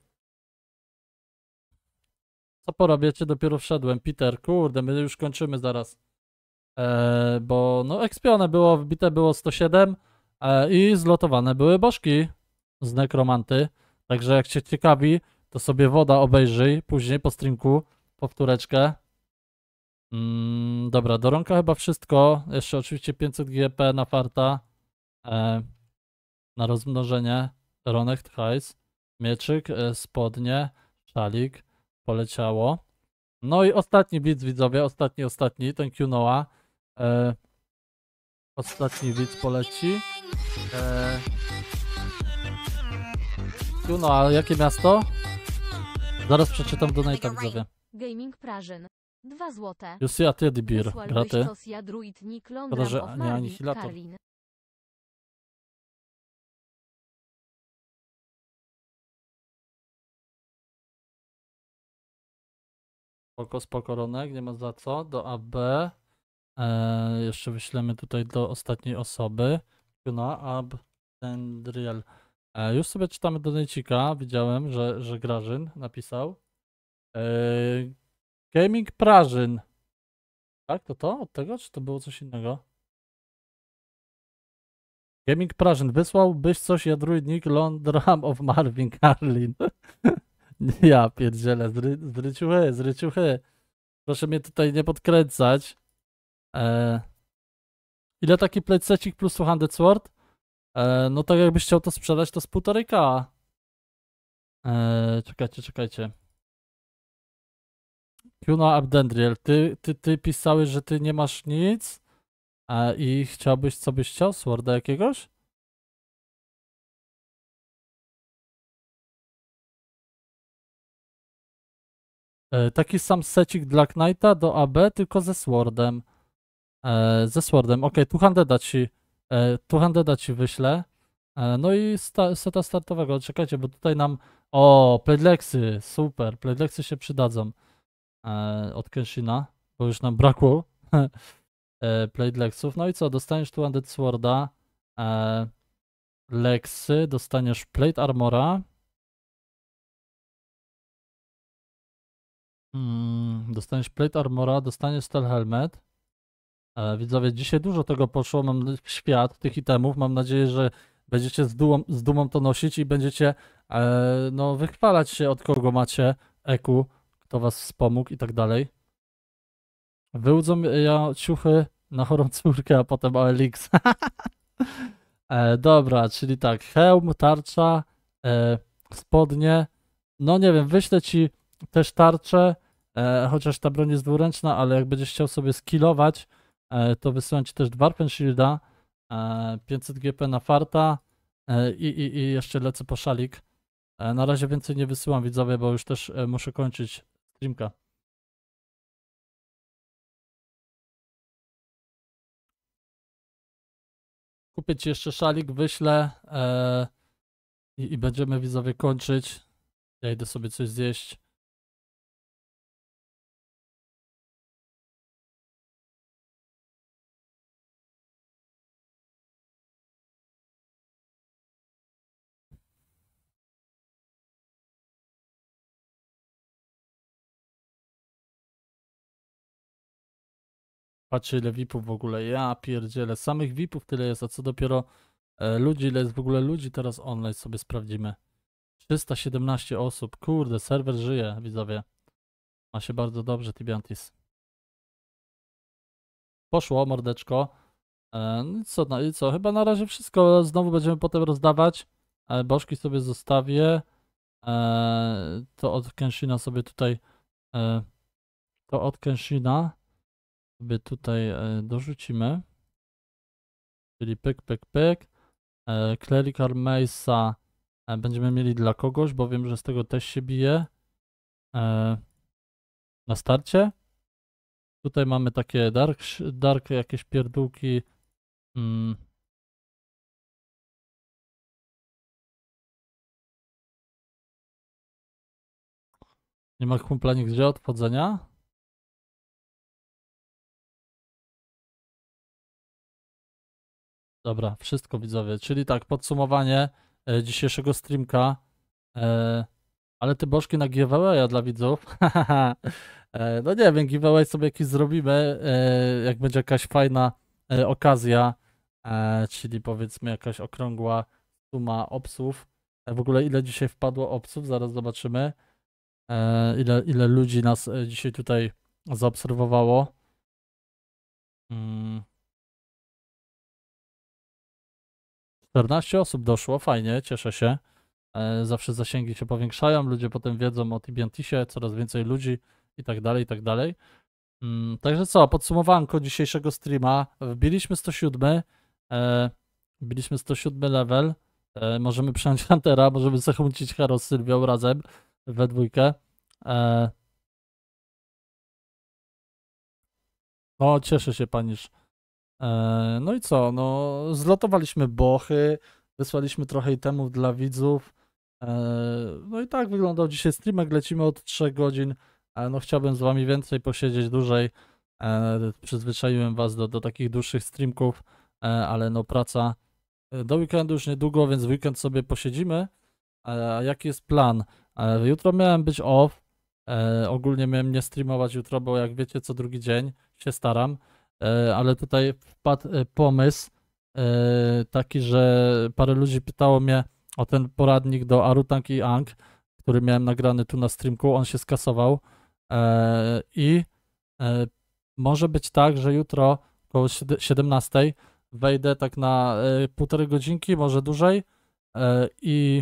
Speaker 1: Co porobiecie? Dopiero wszedłem. Peter, kurde, my już kończymy zaraz. Bo no ekspione było, wbite było 107 i zlotowane były bożki z nekromanty. Także jak cię ciekawi, to sobie woda obejrzyj później po streamku, powtóreczkę. Dobra, do Ronka chyba wszystko. Jeszcze oczywiście 500 GP na farta. Na rozmnożenie. Ronek, hajs, mieczyk, spodnie, szalik. Poleciało. No i ostatni widz, widzowie, ostatni, ten QNoah. Ostatni widz poleci. QNoah, jakie miasto? Zaraz przeczytam donate'a, widzowie.
Speaker 3: Gaming Prażyn. 2 złote.
Speaker 1: Jussi, a ty, Dibir,
Speaker 3: Wysłałeś
Speaker 1: graty.
Speaker 3: sos ja druid Nick
Speaker 1: Szkoda,
Speaker 3: Londram
Speaker 1: że
Speaker 3: of
Speaker 1: nie
Speaker 3: Marvin,
Speaker 1: anihilator.
Speaker 3: Karlin.
Speaker 1: Spoko, Ronek, nie ma za co. Do AB. Jeszcze wyślemy tutaj do ostatniej osoby. QNoah, Abdendriel. Już sobie czytamy donatecika. Widziałem, że Grażyn napisał. Gaming Prażyn. Tak, to? Od tego? Czy to było coś innego? Gaming Prażyn. Wysłałbyś coś Jadruid Nick Londram of Marvin Karlin. Ja pierdzielę. Zryciuchy. Proszę mnie tutaj nie podkręcać. Ile taki plececik plus Two-Handed Sword? No tak jakbyś chciał to sprzedać, to z 1,5K. Czekajcie. QNoah Abdendriel, ty pisałeś, że ty nie masz nic i chciałbyś, co byś chciał? Sworda jakiegoś? Taki sam secik dla Knighta do AB, tylko ze Swordem. Okej, Two-Handeda ci wyślę. No i seta startowego. Czekajcie, bo tutaj nam... O, Playdlexy, super. Playdlexy się przydadzą. Od Kenshina, bo już nam brakło Playdlexów. No i co, dostaniesz Two-Handed Sworda, Lexy, dostaniesz Plate Armora. Dostaniesz plate armora, dostaniesz steel helmet. Widzowie, dzisiaj dużo tego poszło, mam w świat tych itemów. Mam nadzieję, że będziecie z dumą to nosić i będziecie no, wychwalać się, od kogo macie EQ, kto was wspomógł i tak dalej. Wyłudzą ja ciuchy na chorą córkę, a potem OLX. Dobra, czyli tak, hełm, tarcza, spodnie. No nie wiem, wyślę ci też tarczę, chociaż ta broń jest dwuręczna, ale jak będziesz chciał sobie skillować, to wysyłam ci też Dwarfen Shielda, 500 GP na farta i jeszcze lecę po szalik. Na razie więcej nie wysyłam, widzowie, bo już też muszę kończyć streamka. Kupię ci jeszcze szalik, wyślę i będziemy, widzowie, kończyć. Ja idę sobie coś zjeść. Patrzcie, ile VIP-ów w ogóle. Ja pierdzielę. Samych VIP-ów tyle jest, a co dopiero ludzi, ile jest w ogóle ludzi teraz online, sobie sprawdzimy. 317 osób. Kurde, serwer żyje, widzowie. Ma się bardzo dobrze, Tibiantis. Poszło, mordeczko. No i co? Chyba na razie wszystko. Znowu będziemy potem rozdawać. Bożki sobie zostawię. To od Kenshina sobie tutaj. To od Kenshina sobie tutaj dorzucimy. Czyli pyk, pyk, pyk. Clerical Mace'a będziemy mieli dla kogoś, bo wiem, że z tego też się bije. Na starcie. Tutaj mamy takie dark jakieś pierdółki. Nie ma kumpla nigdzie od wchodzenia. Dobra, wszystko, widzowie. Czyli tak, podsumowanie dzisiejszego streamka. Ale te bożki na giveawaya dla widzów. No nie wiem, giveaway sobie jakiś zrobimy, jak będzie jakaś fajna okazja, czyli powiedzmy jakaś okrągła suma obsów. W ogóle ile dzisiaj wpadło obsów, zaraz zobaczymy. Ile ludzi nas dzisiaj tutaj zaobserwowało. 14 osób doszło, fajnie, cieszę się. Zawsze zasięgi się powiększają, ludzie potem wiedzą o Tibiantisie, coraz więcej ludzi i tak dalej, i tak dalej. Także co, podsumowanko dzisiejszego streama. Wbiliśmy 107, wbiliśmy 107 level. Możemy przejąć Huntera, możemy zachęcić Hero z Sylwią razem, we dwójkę. No, cieszę się, panisz. No i co, no zlotowaliśmy bochy, wysłaliśmy trochę itemów dla widzów. No i tak wyglądał dzisiaj streamek, lecimy od 3 godzin. No chciałbym z wami więcej posiedzieć dłużej. Przyzwyczaiłem was do takich dłuższych streamków, ale no praca do weekendu już niedługo, więc w weekend sobie posiedzimy. A jaki jest plan? Jutro miałem być off. Ogólnie miałem nie streamować jutro, bo jak wiecie, co drugi dzień się staram. Ale tutaj wpadł pomysł taki, że parę ludzi pytało mnie o ten poradnik do Arutank i Ang, który miałem nagrany tu na streamku, on się skasował i może być tak, że jutro około 17 wejdę tak na półtorej godzinki, może dłużej i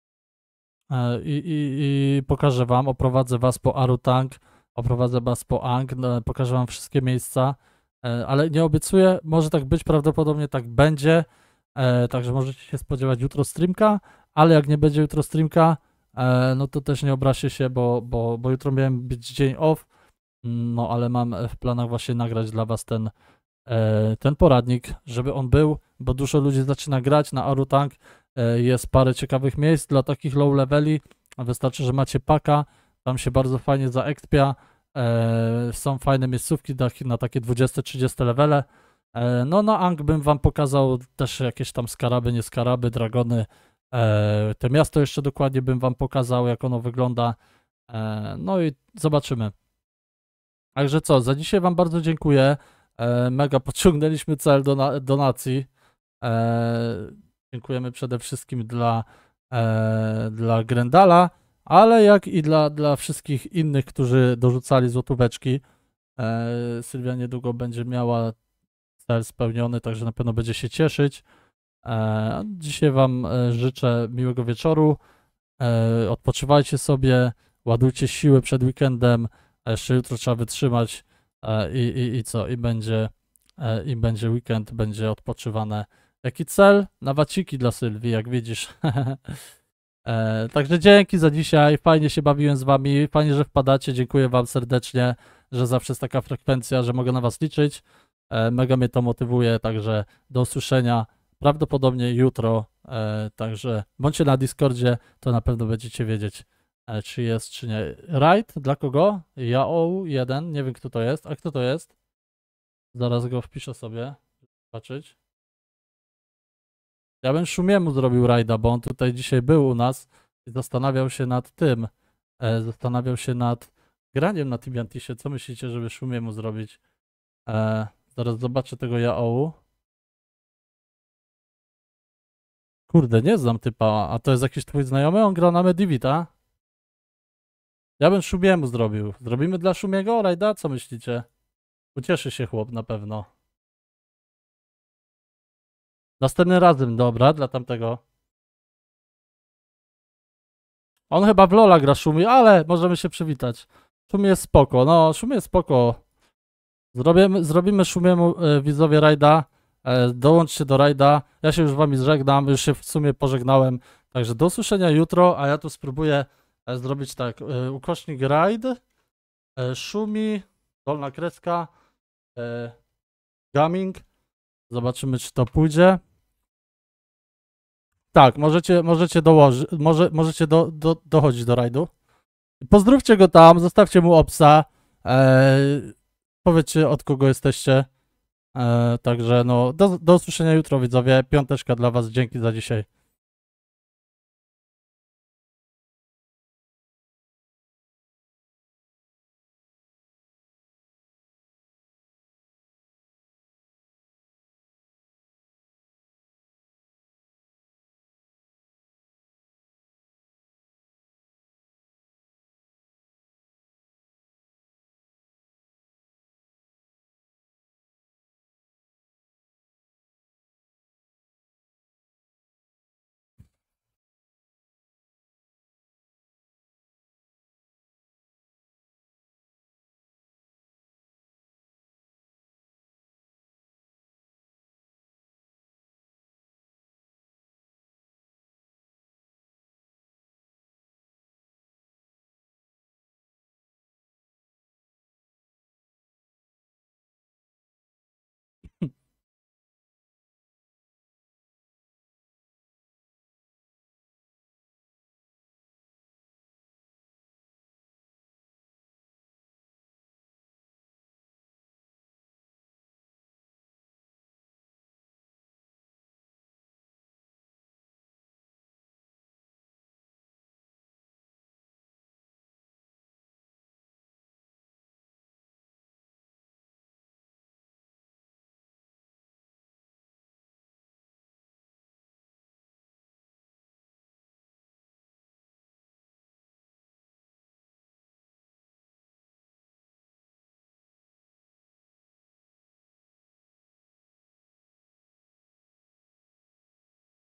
Speaker 1: pokażę wam, oprowadzę was po Arutank, oprowadzę was po Ang, pokażę wam wszystkie miejsca. Ale nie obiecuję, może tak być, prawdopodobnie tak będzie, także możecie się spodziewać jutro streamka, ale jak nie będzie jutro streamka, no to też nie obraźcie się, bo jutro miałem być dzień off, no ale mam w planach właśnie nagrać dla was ten poradnik, żeby on był, bo dużo ludzi zaczyna grać na Arutank, jest parę ciekawych miejsc dla takich low leveli, wystarczy, że macie paka, tam się bardzo fajnie zaekspia. Są fajne miejscówki na takie 20-30 levele. No na Ang bym wam pokazał też jakieś tam skaraby, nie skaraby, dragony. Te miasto jeszcze dokładnie bym wam pokazał, jak ono wygląda. No i zobaczymy. Także co, za dzisiaj wam bardzo dziękuję. Mega podciągnęliśmy cel donacji. Dziękujemy przede wszystkim dla Grendala, ale jak i dla wszystkich innych, którzy dorzucali złotóweczki. Sylwia niedługo będzie miała cel spełniony, także na pewno będzie się cieszyć. Dzisiaj wam życzę miłego wieczoru. Odpoczywajcie sobie, ładujcie siły przed weekendem, a jeszcze jutro trzeba wytrzymać i co? I będzie weekend, będzie odpoczywane. Jaki cel? Na waciki dla Sylwii, jak widzisz. Także dzięki za dzisiaj, fajnie się bawiłem z wami, fajnie, że wpadacie, dziękuję wam serdecznie, że zawsze jest taka frekwencja, że mogę na was liczyć. Mega mnie to motywuje, także do usłyszenia prawdopodobnie jutro, także bądźcie na Discordzie, to na pewno będziecie wiedzieć, czy jest, czy nie. Raid? Dla kogo? Yao1, nie wiem kto to jest. A kto to jest? Zaraz go wpiszę sobie, zobaczyć. Ja bym Szumiemu zrobił rajda, bo on tutaj dzisiaj był u nas i zastanawiał się nad tym. Zastanawiał się nad graniem na Tibiantisie. Co myślicie, żeby Szumiemu zrobić? Zaraz zobaczę tego Yao. Kurde, nie znam typa. A to jest jakiś twój znajomy? On gra na Medivita? Ja bym Szumiemu zrobił. Zrobimy dla Szumiego rajda? Co myślicie? Ucieszy się chłop na pewno. Następnym razem, dobra, dla tamtego. On chyba w Lola gra Szumi, ale możemy się przywitać. Szumi jest spoko, no Szumi jest spoko. Zrobimy Szumiemu widzowie rajda. Dołączcie do rajda. Ja się już z wami żegnam, już się w sumie pożegnałem. Także do usłyszenia jutro, a ja tu spróbuję zrobić tak. Ukośnik raid, Szumi, dolna kreska, gaming. Zobaczymy, czy to pójdzie. Tak, możecie dołożyć, możecie dochodzić do rajdu. Pozdrówcie go tam, zostawcie mu obsa. Powiedzcie, od kogo jesteście. Także no, do usłyszenia jutro, widzowie. Piąteczka dla was, dzięki za dzisiaj.